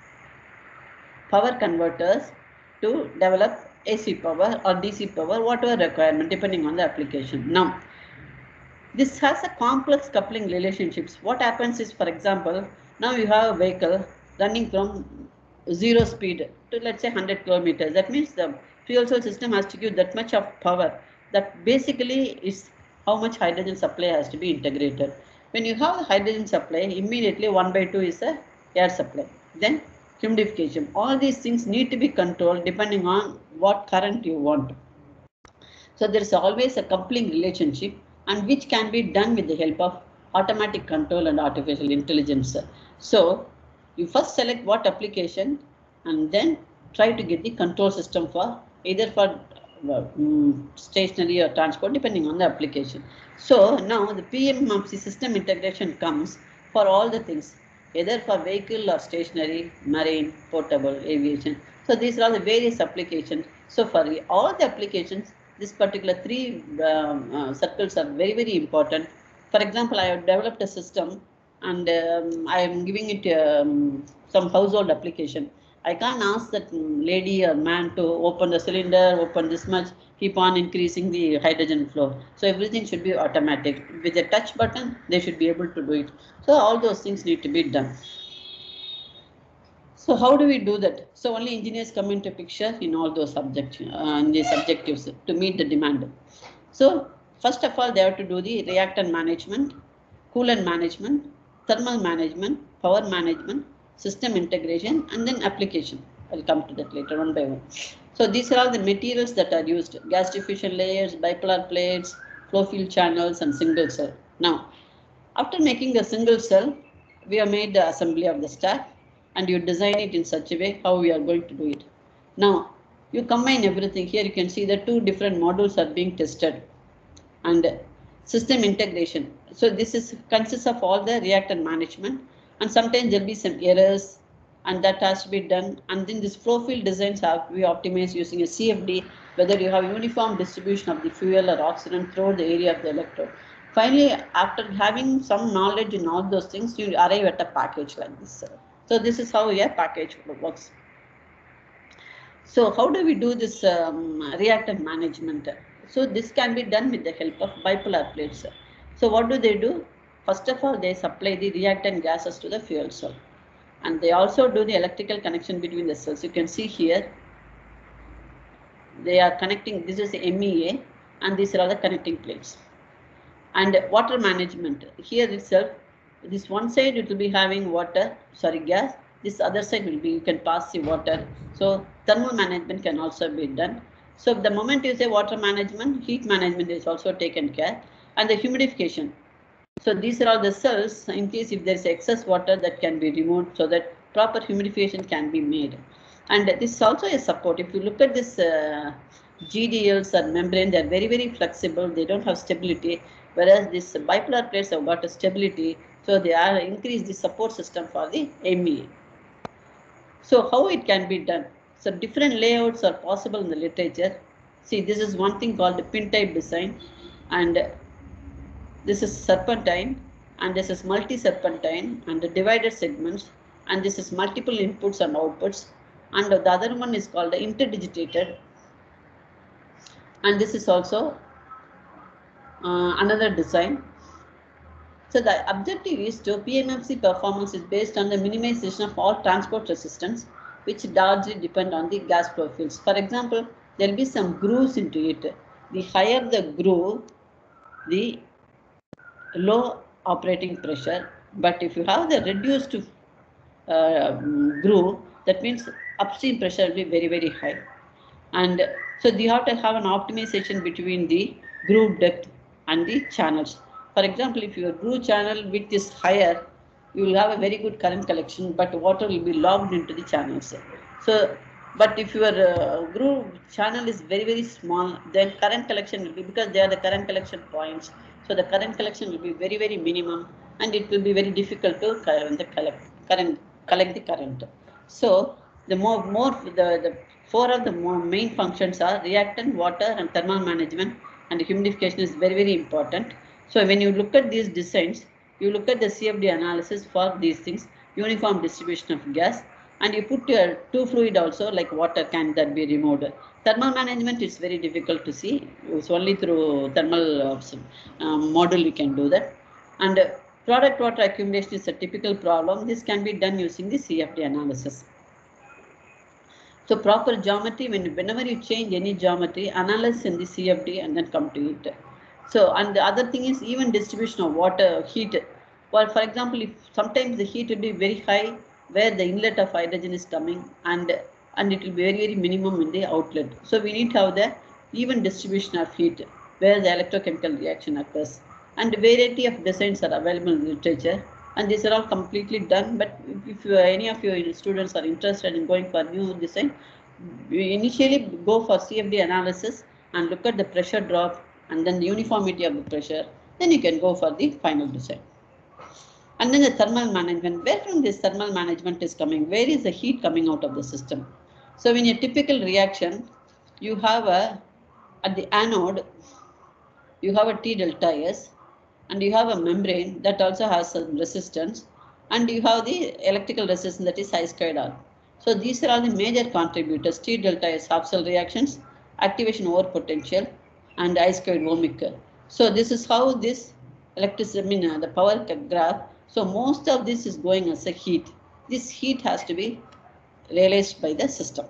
power converters to develop AC power or DC power, whatever requirement, depending on the application. Now, this has a complex coupling relationships. What happens is, for example, now you have a vehicle running from 0 speed to, let's say, 100 kilometers. That means the fuel cell system has to give that much of power. That basically is how much hydrogen supply has to be integrated. When you have the hydrogen supply, immediately 1/2 is a air supply. Then humidification. All these things need to be controlled depending on what current you want. So there is always a coupling relationship, and which can be done with the help of automatic control and artificial intelligence. So you first select what application and then try to get the control system for either for stationary or transport, depending on the application. So now the PMMC system integration comes for all the things, either for vehicle or stationary, marine, portable, aviation. So these are all the various applications. So for all the applications, this particular 3 circles are very, very important. For example, I have developed a system and I am giving it some household application. I can't ask that lady or man to open the cylinder, open this much, keep on increasing the hydrogen flow. So everything should be automatic. With a touch button, they should be able to do it. So all those things need to be done. So how do we do that? So only engineers come into picture in all those subjects, in these objectives to meet the demand. So first of all, they have to do the reactant management, coolant management, thermal management, power management, system integration, and then application. I'll come to that later one by one. So these are all the materials that are used: gas diffusion layers, bipolar plates, flow field channels, and single cell. Now, after making the single cell, we have made the assembly of the stack, and you design it in such a way how we are going to do it. Now, you combine everything. Here you can see the 2 different modules are being tested. And system integration. So this consists of all the reactant management, and sometimes there'll be some errors, and that has to be done. And then this flow field designs have to be optimized using a CFD, whether you have uniform distribution of the fuel or oxygen throughout the area of the electrode. Finally, after having some knowledge in all those things, you arrive at a package like this. So this is how a package works. So how do we do this reactant management? So this can be done with the help of bipolar plates. So what do? First of all, they supply the reactant gases to the fuel cell. And they also do the electrical connection between the cells. You can see here, they are connecting, this is the MEA, and these are all the connecting plates. And water management, here itself, this one side it will be having gas, this other side will be, you can pass the water. So thermal management can also be done. So the moment you say water management, heat management is also taken care. and the humidification. So these are all the cells in case if there is excess water that can be removed so that proper humidification can be made. And this is also a support. If you look at this GDLs or membrane, they are very, very flexible. They don't have stability, whereas this bipolar plates have got a stability. So they are increase the support system for the MEA. So how it can be done? So different layouts are possible in the literature. See, this is one thing called the pin type design, and this is serpentine, and this is multi-serpentine, and the divided segments, and this is multiple inputs and outputs, and the other one is called the interdigitated, and this is also another design. So the objective is to PMMC performance is based on the minimization of all transport resistance, which largely depend on the gas flow fields. For example, there will be some grooves into it. The higher the groove, the low operating pressure. But if you have the reduced groove, that means upstream pressure will be very, very high. And so you have to have an optimization between the groove depth and the channels. For example, if your groove channel width is higher, you will have a very good current collection, but water will be logged into the channels. So, but if your groove channel is very, very small, then current collection will be, because they are the current collection points, so the current collection will be very, very minimum, and it will be very difficult to collect the current. So the the four of the main functions are reactant, water, and thermal management, and humidification is very, very important. So when you look at these designs, you look at the CFD analysis for these things, uniform distribution of gas, and you put your two fluid also, like water, can that be removed. Thermal management is very difficult to see. It's only through thermal model you can do that. And product water accumulation is a typical problem. This can be done using the CFD analysis. So proper geometry, whenever you change any geometry, analyze in the CFD and then come to it. So, and the other thing is even distribution of water, heat. Well, for example, if sometimes the heat will be very high where the inlet of hydrogen is coming, and it will be very, very minimum in the outlet. So we need to have the even distribution of heat where the electrochemical reaction occurs. And variety of designs are available in literature, and these are all completely done. But if any of your students are interested in going for new design, we initially go for CFD analysis and look at the pressure drop and then the uniformity of the pressure. Then you can go for the final design. And then the thermal management. Where from this thermal management is coming? Where is the heat coming out of the system? So in a typical reaction, you have at the anode, you have a T delta S, and you have a membrane that also has some resistance, and you have the electrical resistance, that is I squared R. So these are all the major contributors: T delta S half cell reactions, activation over potential, and I squared ohmic. So this is how this electricity, the power graph. So most of this is going as a heat. This heat has to be realized by the system.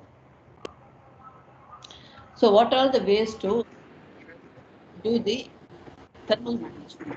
So what are the ways to do the thermal management?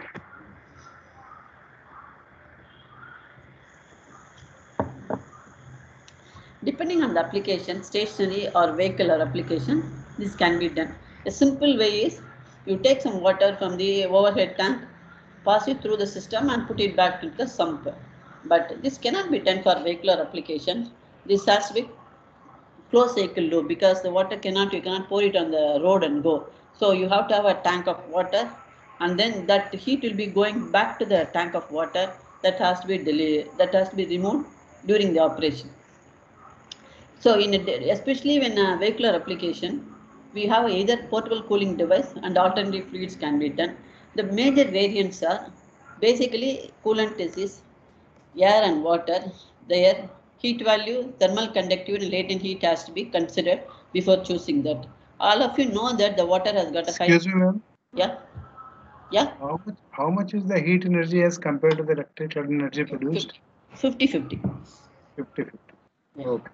Depending on the application, stationary or vehicular application, this can be done. A simple way is you take some water from the overhead tank, pass it through the system and put it back into the sump. But this cannot be done for vehicular application. This has to be closed cycle loop, because the water you cannot pour it on the road and go. So you have to have a tank of water, and then that heat will be going back to the tank of water. That has to be removed during the operation. So especially when a vehicular application, we have either portable cooling device and alternative fluids can be done. The major variants are basically coolant is air and water. Their heat value, thermal conductivity, latent heat has to be considered before choosing that. All of you know that the water has got a high. Excuse me, ma'am. Yeah. Yeah. How much is the heat energy as compared to the electrical energy produced? 50-50. 50-50. Yeah. Okay.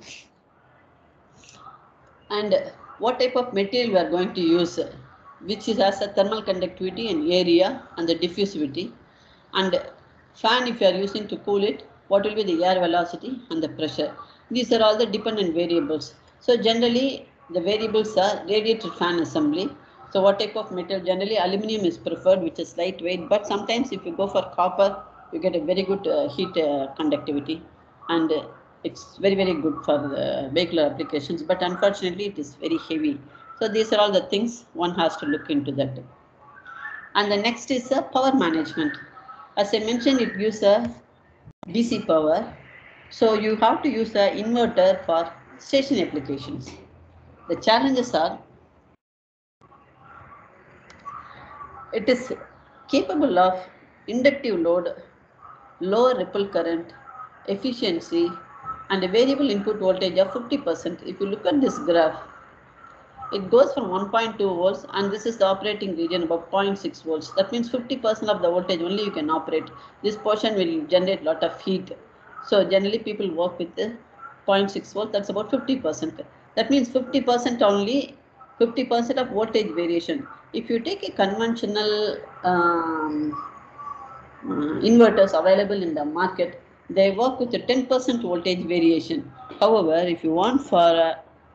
And what type of material we are going to use, which has a thermal conductivity and area and the diffusivity. And fan, if you are using to cool it, what will be the air velocity and the pressure. These are all the dependent variables. So generally the variables are radiator fan assembly, So what type of metal? Generally aluminum is preferred, which is lightweight, but sometimes if you go for copper, you get a very good heat conductivity, and it's very, very good for the vehicular applications, but unfortunately it is very heavy. So these are all the things one has to look into that. And the next is power management. As I mentioned, it gives a DC power. So you have to use an inverter for station applications. The challenges are, it is capable of inductive load, lower ripple current, efficiency, and a variable input voltage of 50%. If you look at this graph, it goes from 1.2 volts, and this is the operating region about 0.6 volts. That means 50% of the voltage only you can operate. This portion will generate a lot of heat. So generally people work with the 0.6 volt, that's about 50%. That means 50% only, 50% of voltage variation. If you take a conventional inverters available in the market, they work with a 10% voltage variation. However, if you want for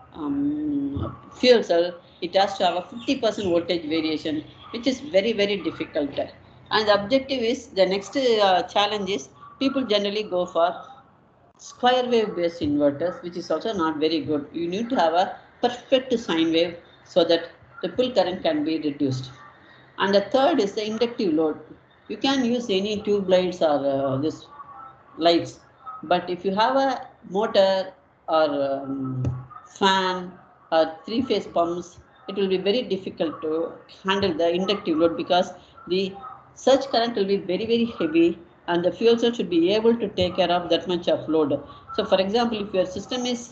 fuel cell, it has to have a 50% voltage variation, which is very, very difficult. And the objective is, the next challenge is, people generally go for square wave based inverters, which is also not very good. You need to have a perfect sine wave so that the pull current can be reduced. And the third is the inductive load. You can use any tube lights or this lights, but if you have a motor or fan or three-phase pumps, it will be very difficult to handle the inductive load, because the surge current will be very, very heavy, and the fuel cell should be able to take care of that much of load. So for example, if your system is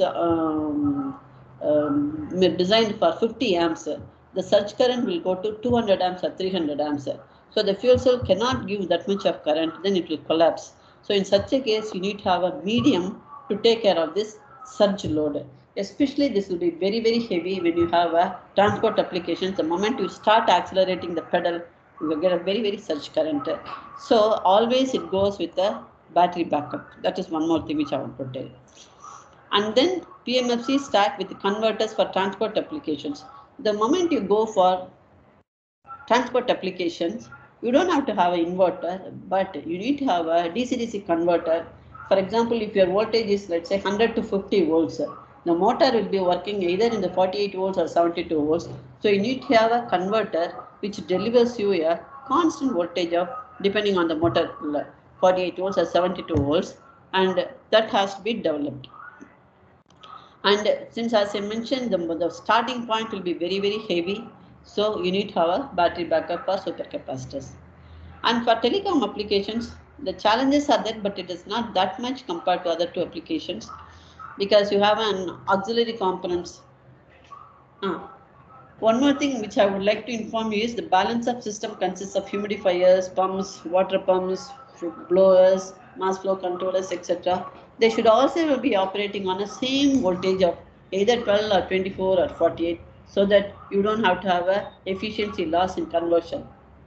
designed for 50 amps, the surge current will go to 200 amps or 300 amps. So the fuel cell cannot give that much of current, then it will collapse. So in such a case, you need to have a medium to take care of this surge load. Especially this will be very, very heavy when you have a transport applications. The moment you start accelerating the pedal, you will get a very, very surge current. So always it goes with a battery backup. That is one more thing which I want to tell. And then PMFC stack with the converters for transport applications. The moment you go for transport applications, you don't have to have an inverter, but you need to have a DC-DC converter. For example, if your voltage is, let's say, 100 to 50 volts, the motor will be working either in the 48 volts or 72 volts. So you need to have a converter which delivers you a constant voltage of, depending on the motor, 48 volts or 72 volts, and that has to be developed. And since, as I mentioned, the starting point will be very, very heavy, so you need to have a battery backup for supercapacitors. And for telecom applications, the challenges are there, but it is not that much compared to other two applications, because you have an auxiliary components. One more thing which I would like to inform you is the balance of system consists of humidifiers, pumps, water pumps, blowers, mass flow controllers, etc. They should also be operating on the same voltage of either 12 or 24 or 48, so that you don't have to have a efficiency loss in conversion.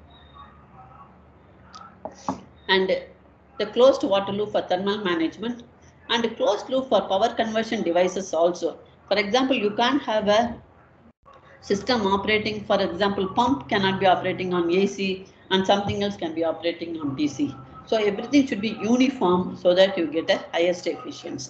And the closed water loop for thermal management, and a closed loop for power conversion devices also. For example, you can't have a system operating, for example, pump cannot be operating on AC and something else can be operating on DC. So everything should be uniform so that you get a highest efficiency.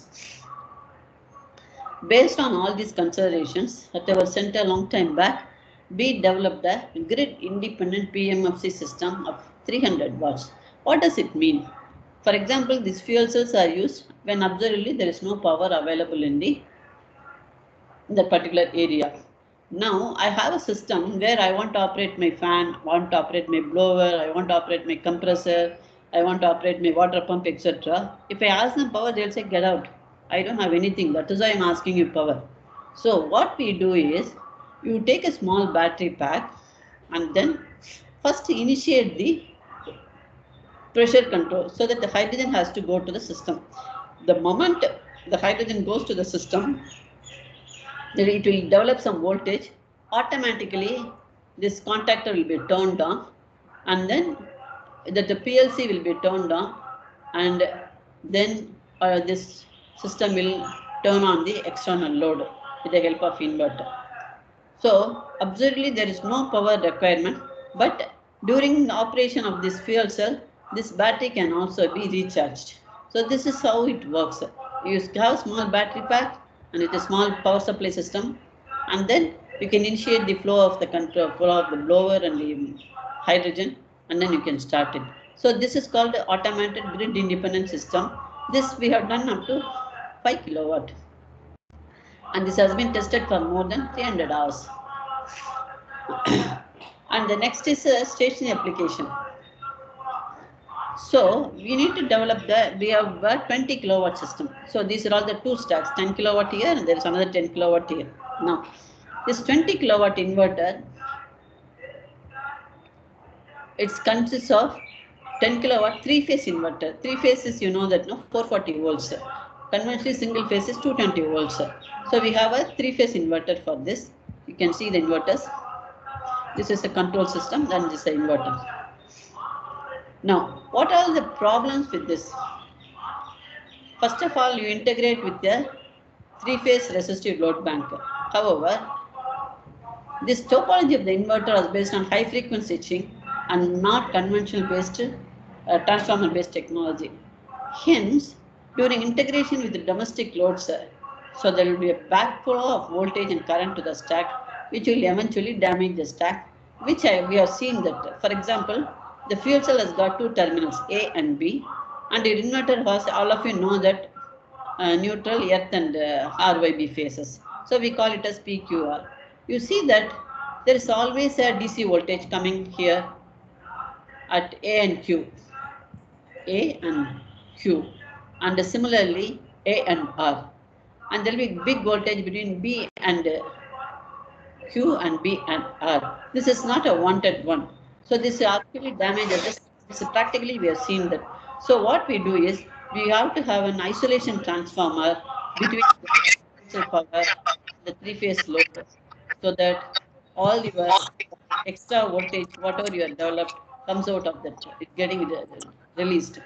Based on all these considerations, at our center a long time back, we developed a grid independent PMFC system of 300 watts. What does it mean? For example, these fuel cells are used when absolutely there is no power available in that particular area. Now I have a system where I want to operate my fan, I want to operate my blower, I want to operate my compressor, I want to operate my water pump, etc. If I ask them power, they'll say get out. I don't have anything. That is why I'm asking you power. So what we do is, you take a small battery pack and then first initiate the pressure control so that the hydrogen has to go to the system. The moment the hydrogen goes to the system, then it will develop some voltage. Automatically, this contactor will be turned on, and then the PLC will be turned on, and then this system will turn on the external load with the help of inverter. So absurdly there is no power requirement, but during the operation of this fuel cell, this battery can also be recharged. So this is how it works. You have small battery pack and with a small power supply system, and then you can initiate the flow of the control, flow of the blower and the hydrogen, and then you can start it. So this is called the automated grid independent system. This we have done up to 5 kilowatt. And this has been tested for more than 300 hours. And the next is a stationary application. So we need to develop we have a 20 kilowatt system. So these are all the two stacks, 10 kilowatt here and there is another 10 kilowatt here. Now, this 20 kilowatt inverter, it consists of 10 kilowatt 3-phase inverter. 3 phases, you know that, no, 440 volts. Conventionally single phase is 220 volts. So we have a 3-phase inverter for this. You can see the inverters. This is the control system, then this is the inverter. Now, what are the problems with this? First of all, you integrate with the 3-phase resistive load bank. However, this topology of the inverter is based on high frequency switching and not conventional based transformer based technology. Hence, during integration with the domestic loads, so there will be a backflow of voltage and current to the stack, which will eventually damage the stack, which we have seen that, for example, the fuel cell has got two terminals, A and B, and the inverter has, all of you know that, neutral, earth and RYB phases. So we call it as PQR. You see that there is always a DC voltage coming here at A and Q, A and Q, and similarly A and R. And there will be big voltage between B and Q and B and R. This is not a wanted one. So this actually damages this. Practically we have seen that. So what we do is we have to have an isolation transformer between the power and the 3-phase load, so that all your extra voltage, whatever you have developed, comes out of that, it's getting released.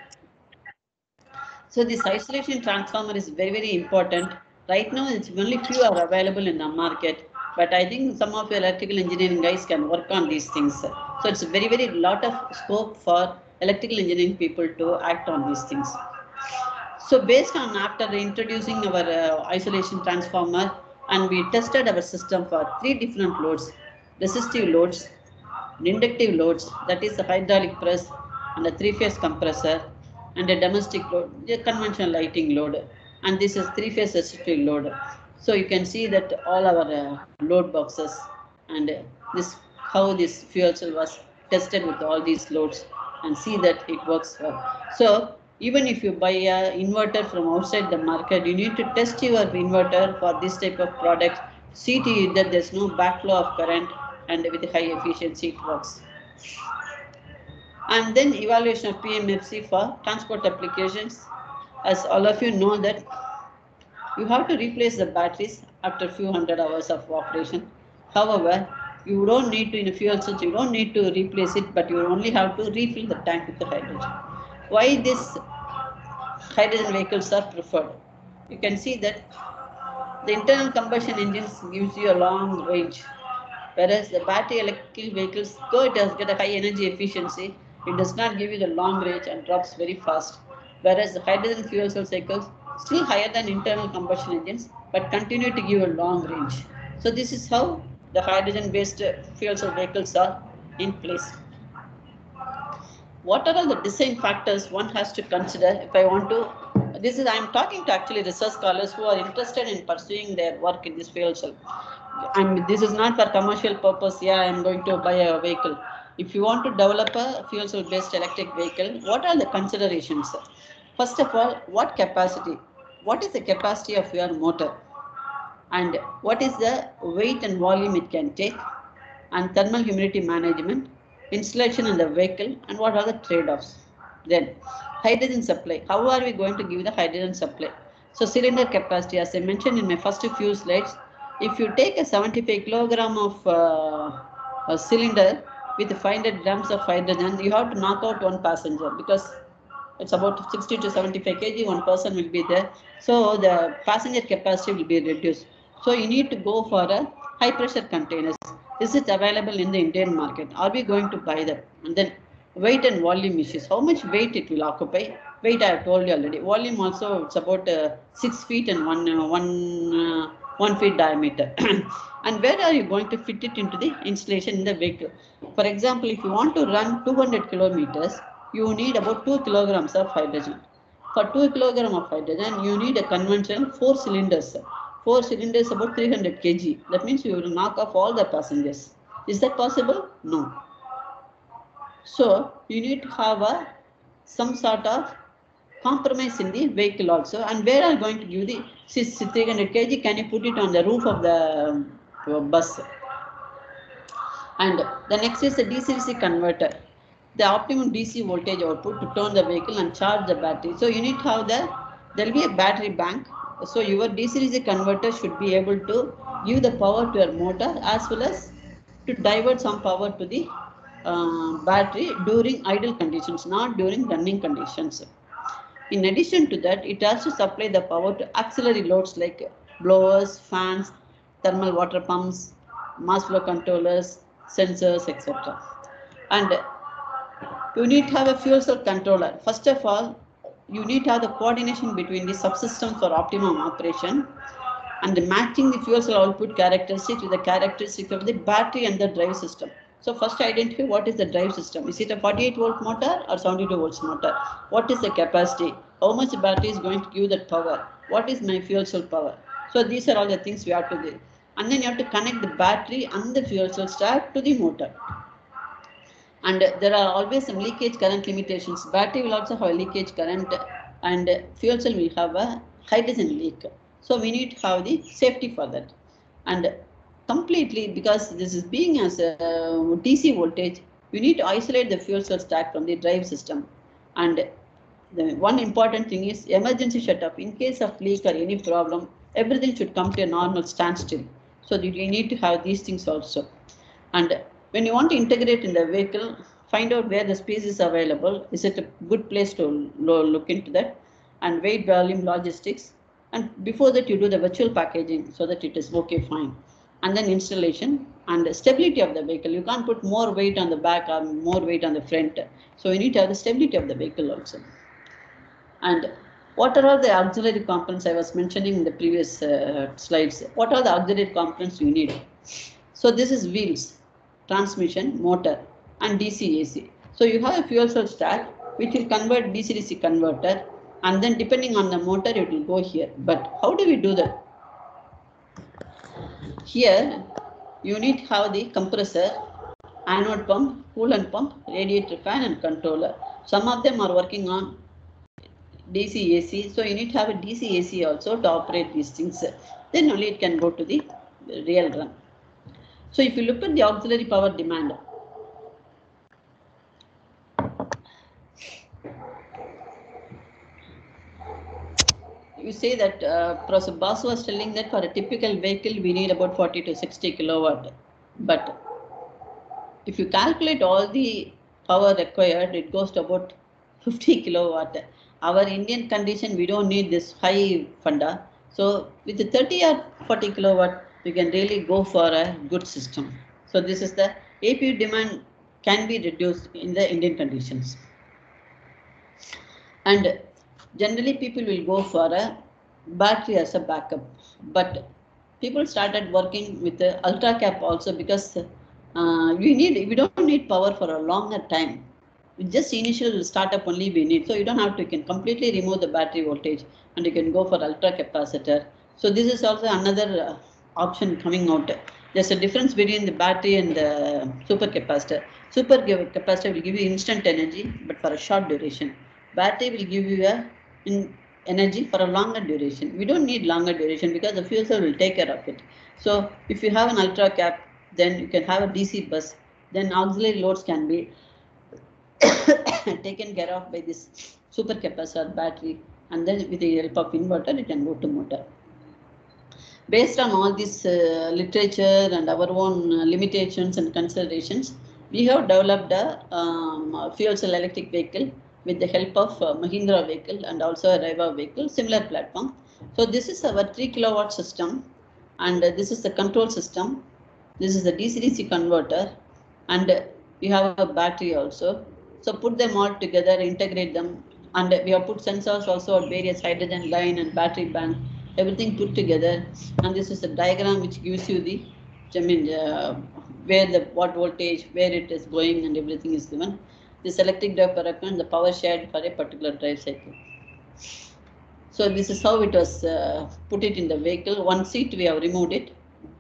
So this isolation transformer is very, very important. Right now, it's only few are available in the market, but I think some of your electrical engineering guys can work on these things. So it's very, very lot of scope for electrical engineering people to act on these things. So based on after introducing our isolation transformer, and we tested our system for 3 different loads, resistive loads, inductive loads, that is the hydraulic press and a 3-phase compressor, and a domestic load, the conventional lighting load, and this is 3-phase resistive load. So you can see that all our load boxes and this how this fuel cell was tested with all these loads, and see that it works well. So even if you buy an inverter from outside the market, you need to test your inverter for this type of product, see to it that there's no backflow of current, and with high efficiency it works. And then evaluation of PMFC for transport applications. As all of you know that you have to replace the batteries after a few hundred hours of operation. However, you don't need to, in a fuel cell, you don't need to replace it, but you only have to refill the tank with the hydrogen. Why these hydrogen vehicles are preferred? You can see that the internal combustion engines gives you a long range, whereas the battery electric vehicles, though it does get a high energy efficiency, it does not give you the long range and drops very fast. Whereas the hydrogen fuel cell cycles still higher than internal combustion engines, but continue to give a long range. So this is how the hydrogen-based fuel cell vehicles are in place. What are all the design factors one has to consider if I want to? I am talking to actually research scholars who are interested in pursuing their work in this fuel cell. This is not for commercial purpose. Yeah, I am going to buy a vehicle. If you want to develop a fuel cell based electric vehicle, what are the considerations? First of all, what capacity? What is the capacity of your motor? And what is the weight and volume it can take? And thermal humidity management, installation in the vehicle, and what are the trade-offs? Then hydrogen supply. How are we going to give the hydrogen supply? So cylinder capacity, as I mentioned in my first few slides, if you take a 75 kilogram of a cylinder with 500 grams of hydrogen, you have to knock out one passenger, because it's about 60 to 75 kg, one person will be there. So the passenger capacity will be reduced. So you need to go for a high pressure containers. Is it available in the Indian market? Are we going to buy that? And then weight and volume issues. How much weight it will occupy? Weight I have told you already. Volume also it's about 6 feet and 1 feet diameter. And where are you going to fit it into the installation in the vehicle? For example, if you want to run 200 kilometers, you need about 2 kilograms of hydrogen. For 2 kilograms of hydrogen, you need a conventional 4 cylinders. 4 cylinders about 300 kg. That means you will knock off all the passengers. Is that possible? No. So you need to have some sort of compromise in the vehicle also. And where are you going to give the 300 kg? Can you put it on the roof of the bus? And the next is the DC-DC converter. The optimum DC voltage output to turn the vehicle and charge the battery. So you need to have there will be a battery bank. So your DC-DC converter should be able to give the power to your motor as well as to divert some power to the battery during idle conditions, not during running conditions. In addition to that, it has to supply the power to auxiliary loads like blowers, fans, thermal water pumps, mass flow controllers, sensors, etc. And you need to have a fuel cell controller. First of all, you need to have the coordination between the subsystems for optimum operation and matching the fuel cell output characteristics with the characteristics of the battery and the drive system. So first identify what is the drive system. Is it a 48 volt motor or 72 volts motor? What is the capacity? How much battery is going to give that power? What is my fuel cell power? So these are all the things we have to do. And then you have to connect the battery and the fuel cell stack to the motor. And there are always some leakage current limitations. Battery will also have a leakage current and fuel cell will have a hydrogen leak. So we need to have the safety for that. And completely, because this is being as a DC voltage, we need to isolate the fuel cell stack from the drive system. And the one important thing is emergency shut-off. In case of leak or any problem, everything should come to a normal standstill. So that you need to have these things also. And when you want to integrate in the vehicle, find out where the space is available. Is it a good place to look into that? And weight, volume, logistics. And before that, you do the virtual packaging so that it is okay, fine. And then installation and stability of the vehicle. You can't put more weight on the back or more weight on the front. So you need to have the stability of the vehicle also. And what are all the auxiliary components I was mentioning in the previous slides? What are the auxiliary components you need? So this is wheels, transmission, motor, and DC-AC. So you have a fuel cell stack which will convert DC-DC converter, and then depending on the motor it will go here. But how do we do that? Here you need to have the compressor, anode pump, coolant pump, radiator fan, and controller. Some of them are working on DC-AC, so you need to have a DC-AC also to operate these things. Then only it can go to the real run. So if you look at the auxiliary power demand, you say that Professor Basu was telling that for a typical vehicle we need about 40 to 60 kilowatt. But if you calculate all the power required, it goes to about 50 kilowatt. Our Indian condition, we don't need this high funda. So with the 30 or 40 kilowatt, you can really go for a good system. So this is the APU demand can be reduced in the Indian conditions. And generally people will go for a battery as a backup. But people started working with the ultra cap also because we don't need power for a longer time. Just initial startup only we need. So you don't have to, you can completely remove the battery voltage and you can go for ultra capacitor. So this is also another option coming out. There's a difference between the battery and the super capacitor. Super capacitor will give you instant energy, but for a short duration. Battery will give you energy for a longer duration. We don't need longer duration because the fuel cell will take care of it. So if you have an ultra cap, then you can have a DC bus. Then auxiliary loads can be taken care of by this super capacitor battery, and then with the help of inverter it can go to motor. Based on all this literature and our own limitations and considerations, we have developed a fuel cell electric vehicle with the help of Mahindra vehicle and also a Raiva vehicle, similar platform. So this is our 3 kilowatt system And this is the control system. This is the DC-DC converter, and you have a battery also. So put them all together, integrate them, and we have put sensors also at various hydrogen line and battery bank, everything put together. And this is the diagram which gives you the, where what voltage, where it is going, and everything is given. This electric drive per requirement, the power shared for a particular drive cycle. So this is how it was put it in the vehicle. One seat we have removed it.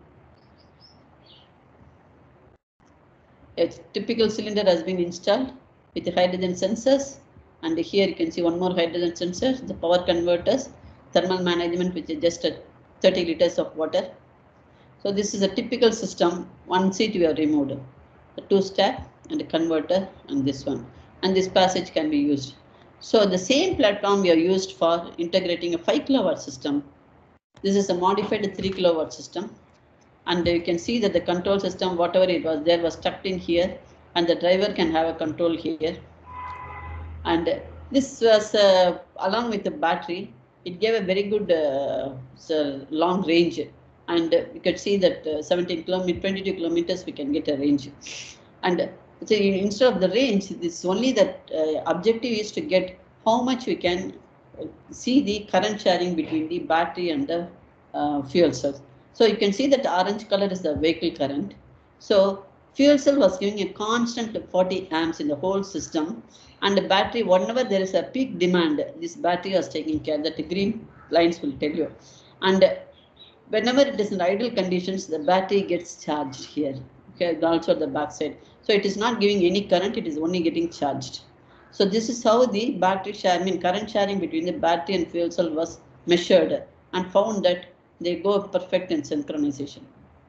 A typical cylinder has been installed with the hydrogen sensors, and here you can see one more hydrogen sensor, the power converters, thermal management, which is just 30 liters of water. So this is a typical system. One seat we have removed, a 2-step and a converter, and this one, and this passage can be used. So the same platform we have used for integrating a 5 kilowatt system. This is a modified 3 kilowatt system. And you can see that the control system, whatever it was there, was tucked in here, and the driver can have a control here. And this was along with the battery, it gave a very good long range. And you could see that 17 kilometers, 22 kilometers, we can get a range. And so instead of the range, this only that objective is to get how much we can see the current sharing between the battery and the fuel cells. So you can see that the orange color is the vehicle current. So fuel cell was giving a constant 40 amps in the whole system, and the battery, whenever there is a peak demand, this battery was taking care. That the green lines will tell you. And whenever it is in idle conditions, the battery gets charged here. Okay, also the back side. So it is not giving any current; it is only getting charged. So this is how the battery current sharing between the battery and fuel cell was measured, and found that they go perfect in synchronization.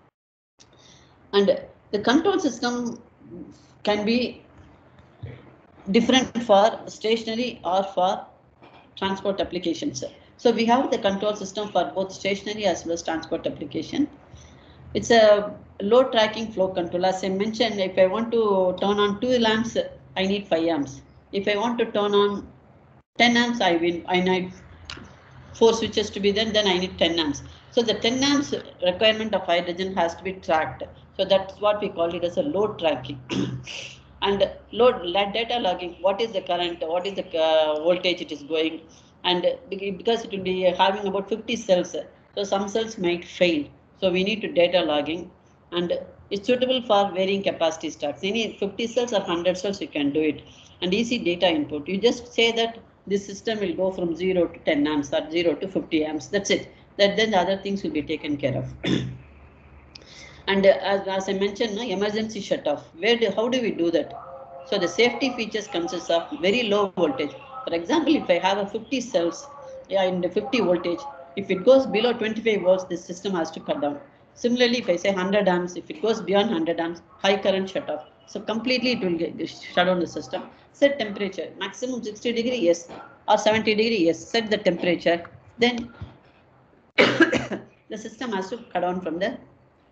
And the control system can be different for stationary or for transport applications. So we have the control system for both stationary as well as transport application. It's a load tracking flow control. As I mentioned, if I want to turn on 2 lamps, I need 5 amps. If I want to turn on 10 amps, I need 4 switches to be there, then I need 10 amps. So the 10 amps requirement of hydrogen has to be tracked. So that's what we call it as a load tracking. And load data logging, what is the current, what is the voltage it is going, and because it will be having about 50 cells, so some cells might fail. So we need to data logging, and it's suitable for varying capacity stacks. Any 50 cells or 100 cells, you can do it. And easy data input, you just say that this system will go from 0 to 10 amps or 0 to 50 amps. That's it. Then the other things will be taken care of. And as I mentioned, emergency shut off. How do we do that? So the safety features consist of very low voltage. For example, if I have a 50 cells, in the 50 voltage, if it goes below 25 volts, the system has to cut down. Similarly, if I say 100 amps, if it goes beyond 100 amps, high current shut off. So completely it will shut down the system. Set temperature, maximum 60 degree, yes, or 70 degree, yes. Set the temperature. Then the system has to cut down from the.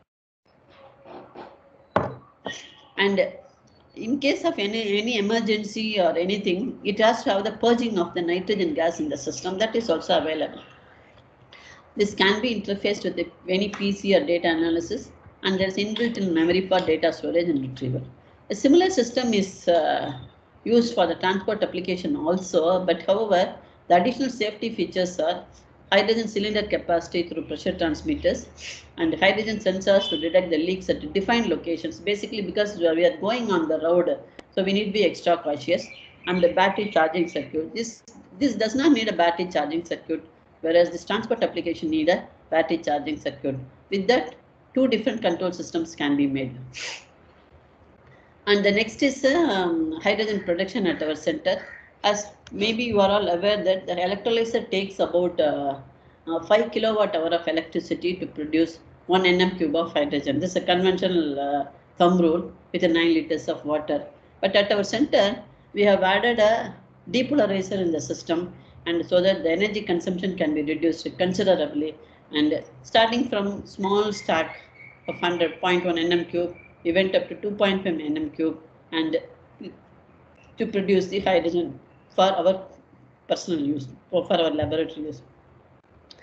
And in case of any emergency or anything, it has to have the purging of the nitrogen gas in the system. That is also available. This can be interfaced with any PC or data analysis, and there is inbuilt in memory for data storage and retrieval. A similar system is used for the transport application also, but however, the additional safety features are hydrogen cylinder capacity through pressure transmitters, and hydrogen sensors to detect the leaks at defined locations. Basically, because we are going on the road, so we need to be extra cautious. And the battery charging circuit. This does not need a battery charging circuit, whereas this transport application need a battery charging circuit. With that, 2 different control systems can be made. And the next is hydrogen production at our center. As maybe you are all aware that the electrolyzer takes about 5 kilowatt hour of electricity to produce 1 nm cube of hydrogen. This is a conventional thumb rule with 9 liters of water. But at our center, we have added a depolarizer in the system, and so that the energy consumption can be reduced considerably. And starting from small stack of 100.1 nm cube, we went up to 2.5 nm cube, and to produce the hydrogen for our personal use or for our laboratory use.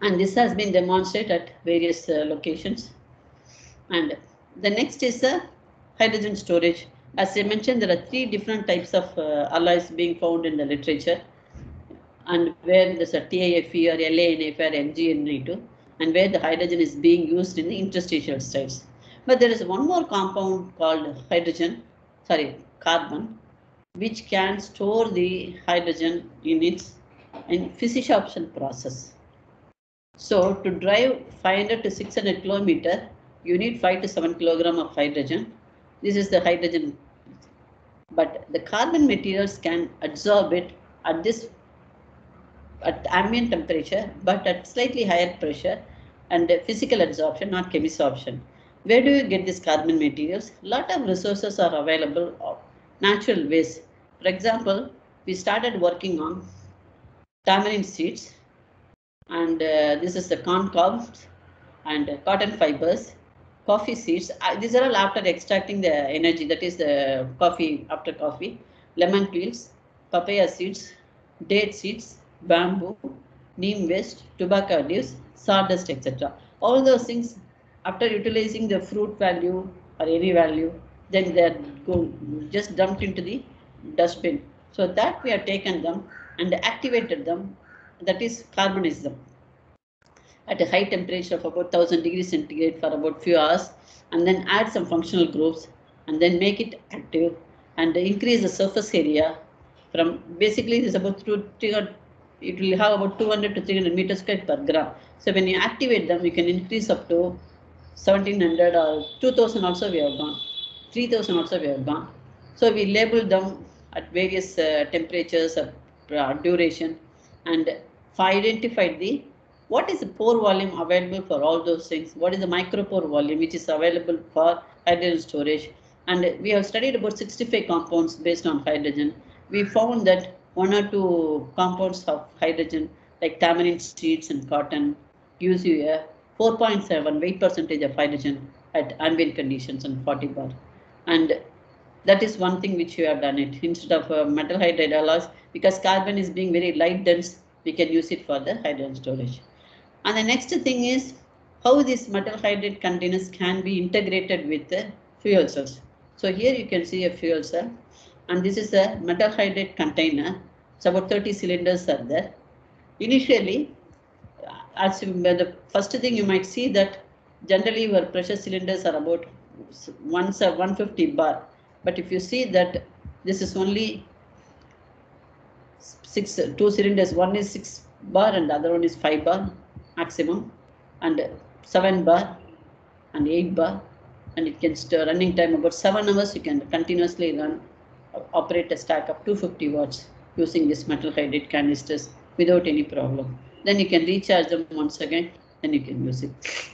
And this has been demonstrated at various locations. And the next is hydrogen storage. As I mentioned, there are 3 different types of alloys being found in the literature, and where there's a TIFE or LaNF or MgNA2, and where the hydrogen is being used in the interstitial sites. But there is one more compound called carbon, which can store the hydrogen in its fission process. So to drive 500 to 600 kilometers, you need 5 to 7 kilogram of hydrogen. This is the hydrogen, but the carbon materials can absorb it at ambient temperature, but at slightly higher pressure and physical absorption, not chemisorption. Where do you get these carbon materials? A lot of resources are available of natural waste. For example, we started working on tamarind seeds, and this is the corn cobs and cotton fibers, coffee seeds. These are all after extracting the energy, that is the coffee, after coffee, lemon peels, papaya seeds, date seeds, bamboo, neem waste, tobacco leaves, sawdust, etc. All those things, after utilizing the fruit value or any value, then they are just dumped into the dustbin. So that we have taken them and activated them, that is carbonized them at a high temperature of about 1000 degrees centigrade for about few hours, and then add some functional groups and then make it active and increase the surface area from, basically it is about it will have about 200 to 300 meters square per gram. So when you activate them, you can increase up to 1700 or 2000 also we have gone, 3000 also we have gone. So we label them at various temperatures of duration, and identified the what is the pore volume available for all those things, what is the micropore volume which is available for hydrogen storage. And we have studied about 65 compounds based on hydrogen. We found that 1 or 2 compounds of hydrogen like tamarind seeds and cotton gives you a 4.7 weight percentage of hydrogen at ambient conditions and 40 bar. And that is one thing which you have done it instead of metal hydride alloys, because carbon is being very light dense, we can use it for the hydrogen storage. And the next thing is how these metal hydride containers can be integrated with the fuel cells. So here you can see a fuel cell, and this is a metal hydride container. It's about 30 cylinders are there. Initially, as the first thing you might see that generally your pressure cylinders are about 150 bar. But if you see that this is only 2 cylinders, one is 6 bar and the other one is 5 bar maximum, and 7 bar and 8 bar, and it can stay running time about 7 hours. You can continuously operate a stack of 250 watts using this metal hydride canisters without any problem. Then you can recharge them once again, then you can use it.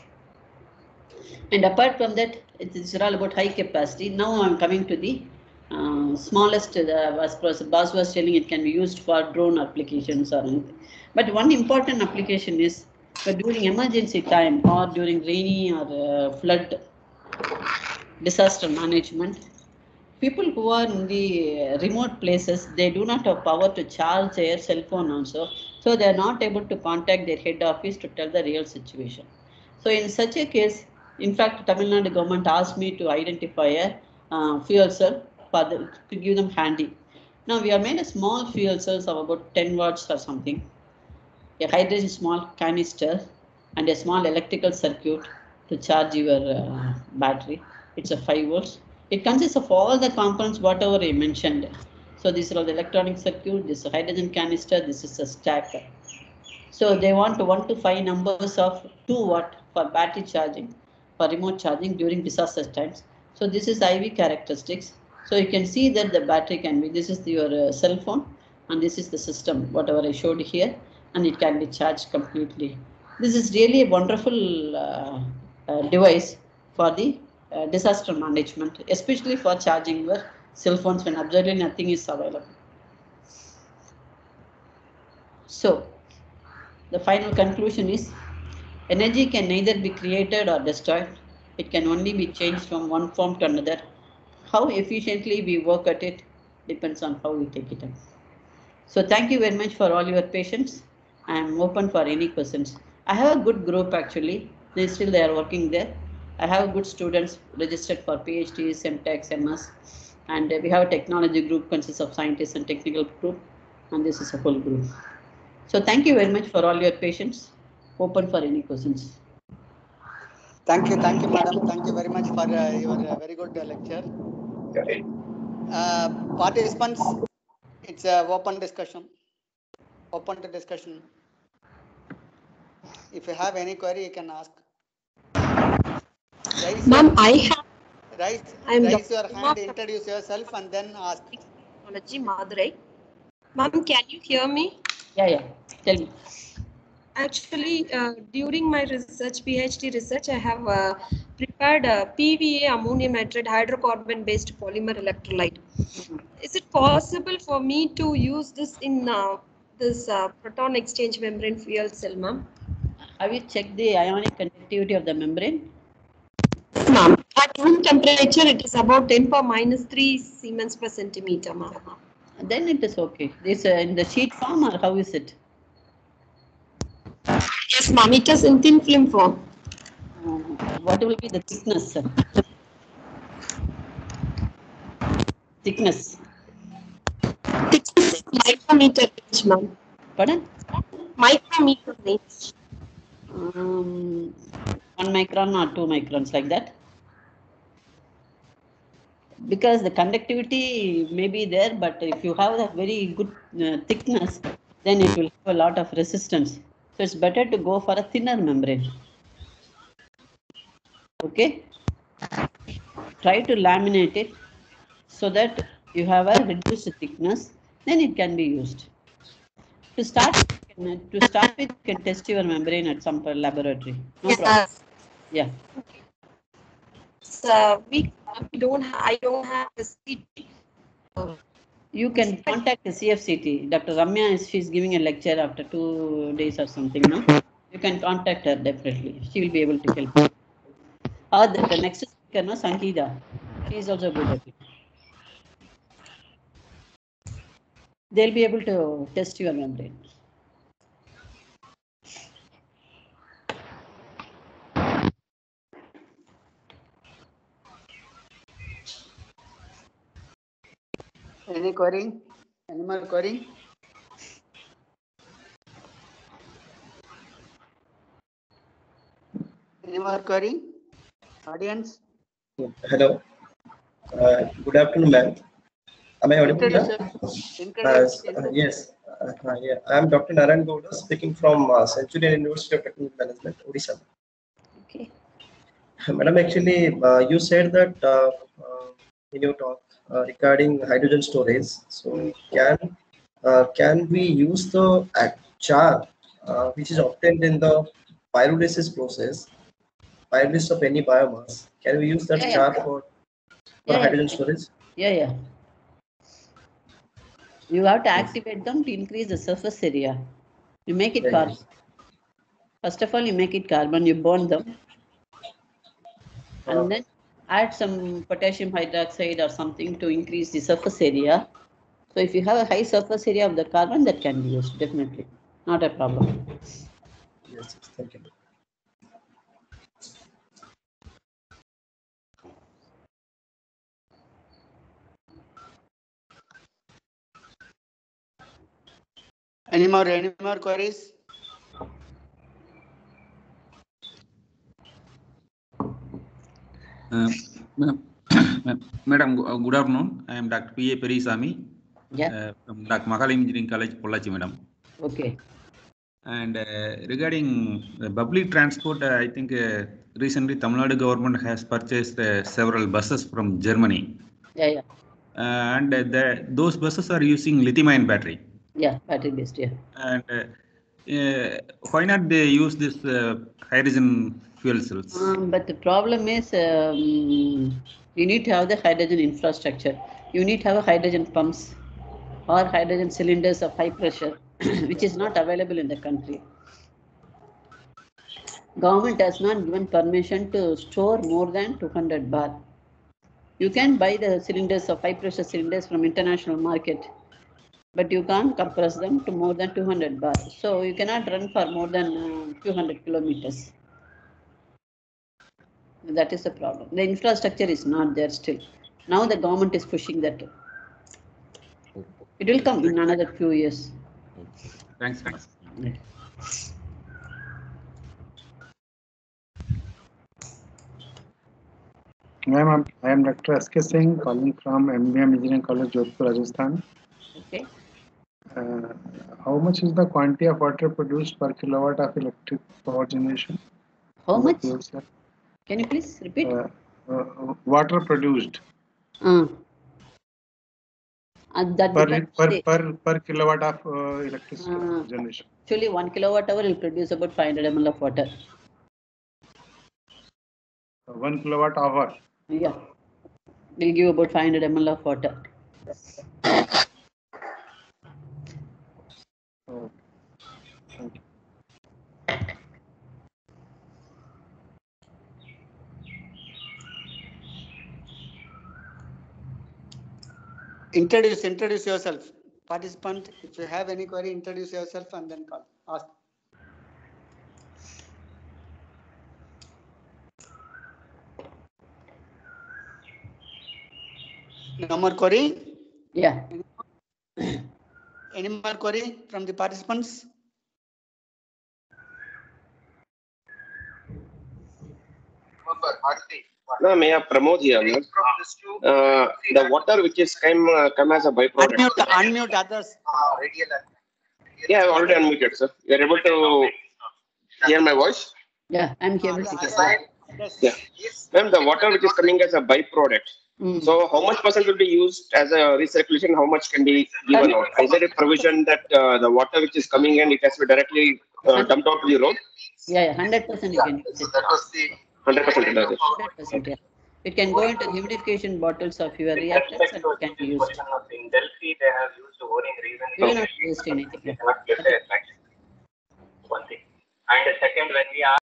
And apart from that, it's all about high capacity. Now I'm coming to the smallest, as Bas was telling, it can be used for drone applications or anything. But one important application is during emergency time or during rainy or flood disaster management. People who are in the remote places, they do not have power to charge their cell phone also. So they are not able to contact their head office to tell the real situation. So in such a case, in fact, Tamil Nadu government asked me to identify a fuel cell to give them handy. Now we have made a small fuel cells of about 10 watts or something, a hydrogen small canister and a small electrical circuit to charge your battery. It's a 5 volts. It consists of all the components, whatever I mentioned. So these are all the electronic circuit, this is a hydrogen canister, this is a stack. So they want 1 to 5 numbers of 2 watt for battery charging, for remote charging during disaster times. So this is IV characteristics. So you can see that the battery can be, this is your cell phone, and this is the system, whatever I showed here, and it can be charged completely. This is really a wonderful device for the disaster management, especially for charging your cell phones when absolutely nothing is available. So the final conclusion is energy can neither be created or destroyed. It can only be changed from one form to another. How efficiently we work at it depends on how we take it up. So thank you very much for all your patience. I am open for any questions. I have a good group actually. They are working there. I have good students registered for PhDs, MTechs, MS, and we have a technology group consists of scientists and technical group, and this is a whole group. So thank you very much for all your patience. Open for any questions. Thank you, madam. Thank you very much for your very good lecture. Participants, it's a open discussion. Open to discussion. If you have any query, you can ask. Ma'am, I have. Raise your hand, introduce yourself, and then ask. Technology, Madurai. Ma'am, can you hear me? Yeah. Tell me. Actually, during my research, PhD research, I have prepared a PVA ammonium nitrate hydrocarbon-based polymer electrolyte. Is it possible for me to use this in this proton exchange membrane fuel cell, ma'am? Have you checked the ionic conductivity of the membrane? Ma'am, at room temperature, it is about 10⁻³ Siemens per centimeter, ma'am. Then it is okay. This in the sheet form, or how is it? Yes, ma'am. It is in thin film form. What will be the thickness? Thickness. Thickness is micrometer range, ma'am. Pardon? Micrometer range. 1 micron or 2 microns, like that. Because the conductivity may be there, but if you have a very good thickness, then it will have a lot of resistance. So it's better to go for a thinner membrane. Okay. Try to laminate it so that you have a reduced thickness. Then it can be used. To start with, you can test your membrane at some laboratory. No problem. Yeah. So I don't have the CT. You can contact the CFCT. Dr. Ramya she's giving a lecture after 2 days or something. No, you can contact her definitely. She will be able to help you. Or the next speaker, no, Sangeeta. She is also good at it. They'll be able to test your membrane. Any query? Any more query? Any more query? Audience? Hello. Good afternoon, ma'am. Am I audible? Yes. Yeah. I am Dr. Narayan Gowda speaking from Centurion University of Technical Management, Odisha. Okay. Madam, actually, you said that in your talk regarding hydrogen storage. So, can we use the char which is obtained in the pyrolysis process, pyrolysis of any biomass? Can we use that char for hydrogen storage? Yeah. You have to activate them to increase the surface area. You make it carbon. First of all, you make it carbon, you burn them. And then add some potassium hydroxide or something to increase the surface area. So if you have a high surface area of the carbon, that can be used, definitely. Not a problem. Yes, thank you. Any more queries? Madam, good afternoon. I am Dr. P.A. Perisami from Dr. Mahal Engineering College, Pollachi, madam. Okay. And regarding the public transport, I think recently Tamil Nadu government has purchased several buses from Germany. Yeah. And those buses are using lithium-ion battery. Yeah, battery based, yeah. And why not they use this hydrogen fuel cells? But the problem is you need to have the hydrogen infrastructure. You need to have a hydrogen pumps or hydrogen cylinders of high pressure, which is not available in the country. Government has not given permission to store more than 200 bar. You can buy the cylinders of high pressure cylinders from international market. but you can't compress them to more than 200 bar. So you cannot run for more than 200 kilometers. That is the problem. The infrastructure is not there still. Now the government is pushing that. It will come in another few years. Thanks. Ma'am, I am Dr. S.K. Singh, calling from MBM Engineering College, Jodhpur, Rajasthan. Okay. How much is the quantity of water produced per kilowatt of electric power generation? How much? Can you please repeat? Water produced. That per kilowatt of electricity generation. Actually, 1 kilowatt hour will produce about 500 ml of water. 1 kilowatt hour? Yeah. Will give about 500 ml of water. Oh. Thank you. Introduce yourself. Participant, if you have any query, introduce yourself and then call. Ask. No more query? Yeah. Any more query from the participants? No, may I Pramod here. The water which is come as a byproduct. Unmute others. Yeah, I've already unmuted, sir. You are able to hear my voice? Yeah, I'm here. Yeah. Ma'am, the water which is coming as a byproduct. So how much percent will be used as a recirculation? How much can be given out? Is there a provision that the water which is coming in, it has to be directly dumped out to the road? Yeah, 100% you can use it. 100%. 100%, yeah. It can go into humidification bottles of your reactors and it can be used. In Delphi, they have used warning reason. You will not waste anything. They cannot get the attraction. One thing. And the second, when we are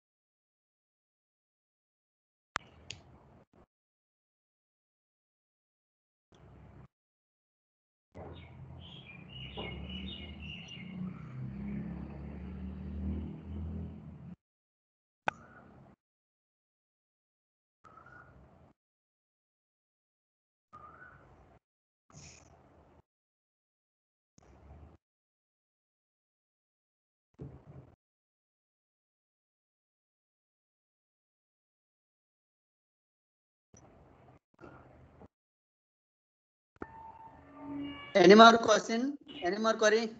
Any more question? Any more query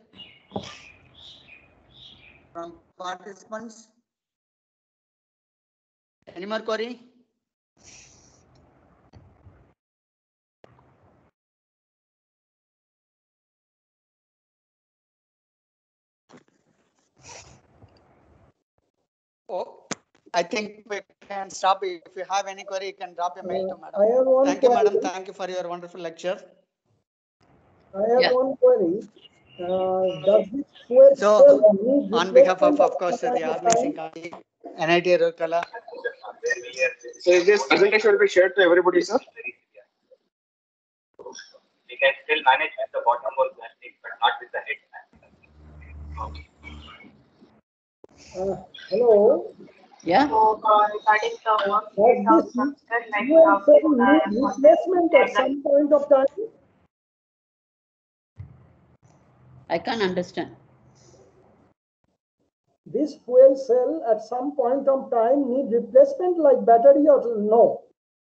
from participants? Any more query? Oh, I think we can stop. If you have any query, you can drop a mail to madam. I have one Thank you, query. madam. Thank you for your wonderful lecture. I have one query. Does this fuel cell need On behalf of replacement course, the time of organizing time? committee, NIT Rourkela. So is this presentation will be shared to everybody, sir? we can still manage with the bottom hole plastic, but not with the head. Hello. Yeah. Does this fuel cell need replacement at some point of time? I can't understand. This fuel cell at some point of time need replacement like battery or no?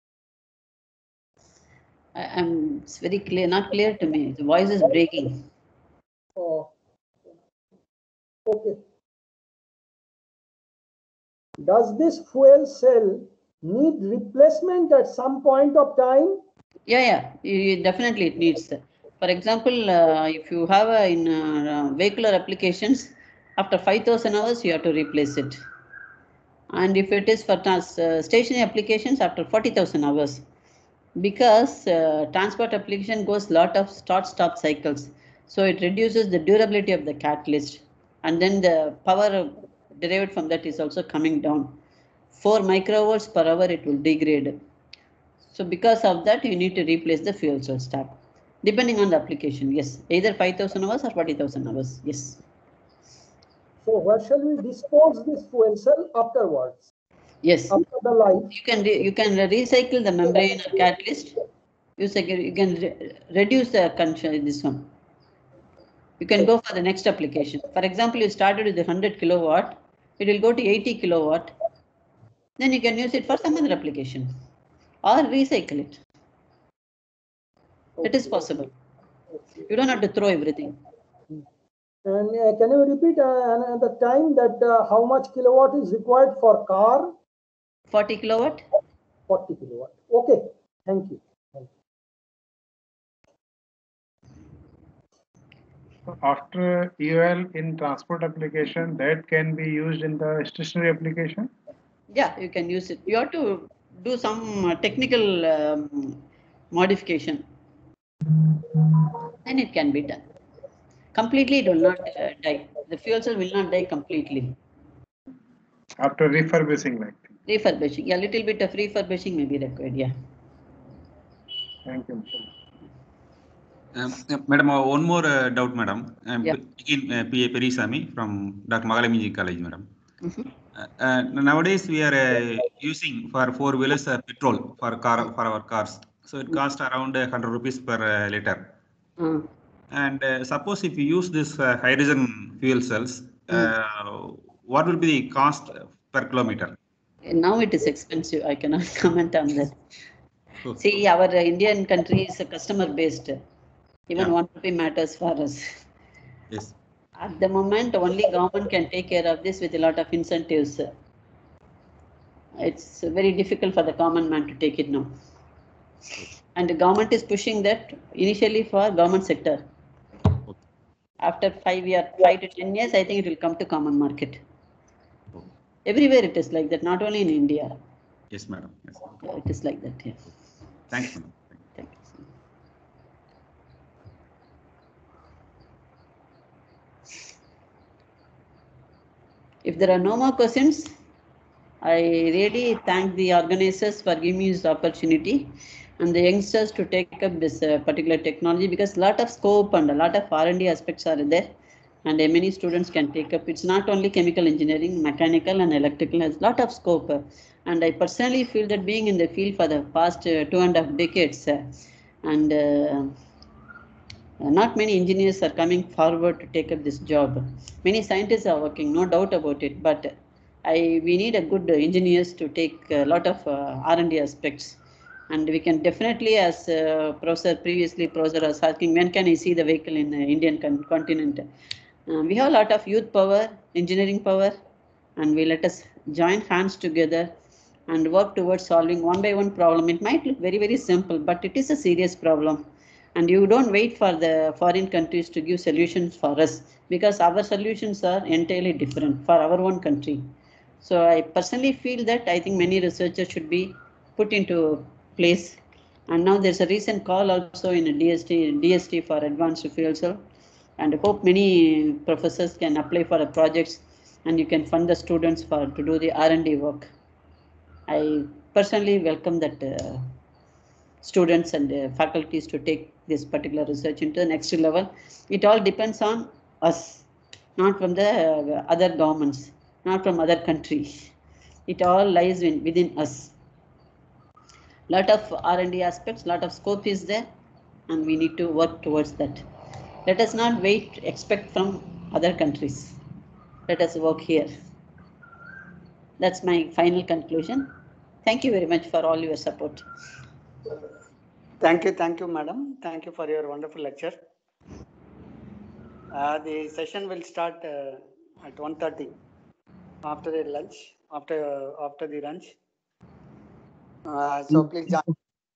It's very clear, not clear to me. The voice is breaking. Oh. Okay. Does this fuel cell need replacement at some point of time? Yeah. Definitely it needs. For example, if you have in vehicular applications, after 5,000 hours, you have to replace it. And if it is for stationary applications, after 40,000 hours. Because transport application goes lot of start-stop cycles. So it reduces the durability of the catalyst. And then the power derived from that is also coming down. 4 microvolts per hour it will degrade. So because of that, you need to replace the fuel cell stack. Depending on the application, yes. Either 5,000 hours or 40,000 hours, yes. So where shall we dispose this fuel cell afterwards? Yes. After the life. You can recycle the membrane or catalyst. You can reduce the consumption. This one. You can go for the next application. For example, you started with 100 kilowatt. It will go to 80 kilowatt. Then you can use it for some other application or recycle it. It is possible. You don't have to throw everything. And can you repeat the time that how much kilowatt is required for car? 40 kilowatt. 40 kilowatt. Okay. Thank you. After EOL in transport application, that can be used in the stationary application? Yeah, you can use it. You have to do some technical modification, and it can be done. Completely, it will not die. The fuel cell will not die completely. After refurbishing, like. Refurbishing, yeah, little bit of refurbishing may be required. Yeah. Thank you. Madam, one more doubt, madam. Yeah. Again, P.A. Perisami from Dr. Magalamiji College, madam. Nowadays, we are using for four-wheelers petrol for our cars. So it costs around 100 rupees per liter. And suppose if you use this hydrogen fuel cells, what will be the cost per kilometer? Now it is expensive. I cannot comment on that. See, our Indian country is customer based. Even 1 rupee matters for us. Yes. At the moment, only government can take care of this with a lot of incentives. It's very difficult for the common man to take it now. And the government is pushing that initially for government sector. After 5 to 10 years, I think it will come to common market. Everywhere it is like that, not only in India. Yes, madam. Yes, madam. Yeah, it is like that. Yeah. Thanks, madam. Thank you. If there are no more questions, I really thank the organizers for giving me this opportunity and the youngsters to take up this particular technology, because a lot of scope and a lot of R&D aspects are there, and many students can take up. It's not only chemical engineering, mechanical and electrical, has a lot of scope. And I personally feel that being in the field for the past 2.5 decades, and not many engineers are coming forward to take up this job. Many scientists are working, no doubt about it, but we need a good engineers to take a lot of R&D aspects. And we can definitely, as Professor was asking, when can I see the vehicle in the Indian continent? We have a lot of youth power, engineering power, and we let us join hands together and work towards solving one by one problem. It might look very, very simple, but it is a serious problem. And you don't wait for the foreign countries to give solutions for us, because our solutions are entirely different for our own country. So I personally feel that I think many researchers should be put into place. And now there's a recent call also in a DST for advanced fuel cell. And I hope many professors can apply for the projects, and you can fund the students to do the R&D work. I personally welcome that students and faculties to take this particular research into the next level. It all depends on us, not from the other governments, not from other countries. It all lies within us. Lot of R&D aspects, lot of scope is there, and we need to work towards that. Let us not wait, expect from other countries. Let us work here. That's my final conclusion. Thank you very much for all your support. Thank you, madam. Thank you for your wonderful lecture. The session will start at 1:30 after the lunch. After the lunch. So please join.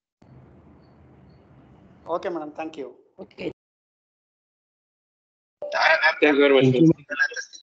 Okay, madam. Thank you. Okay. Thank you very much.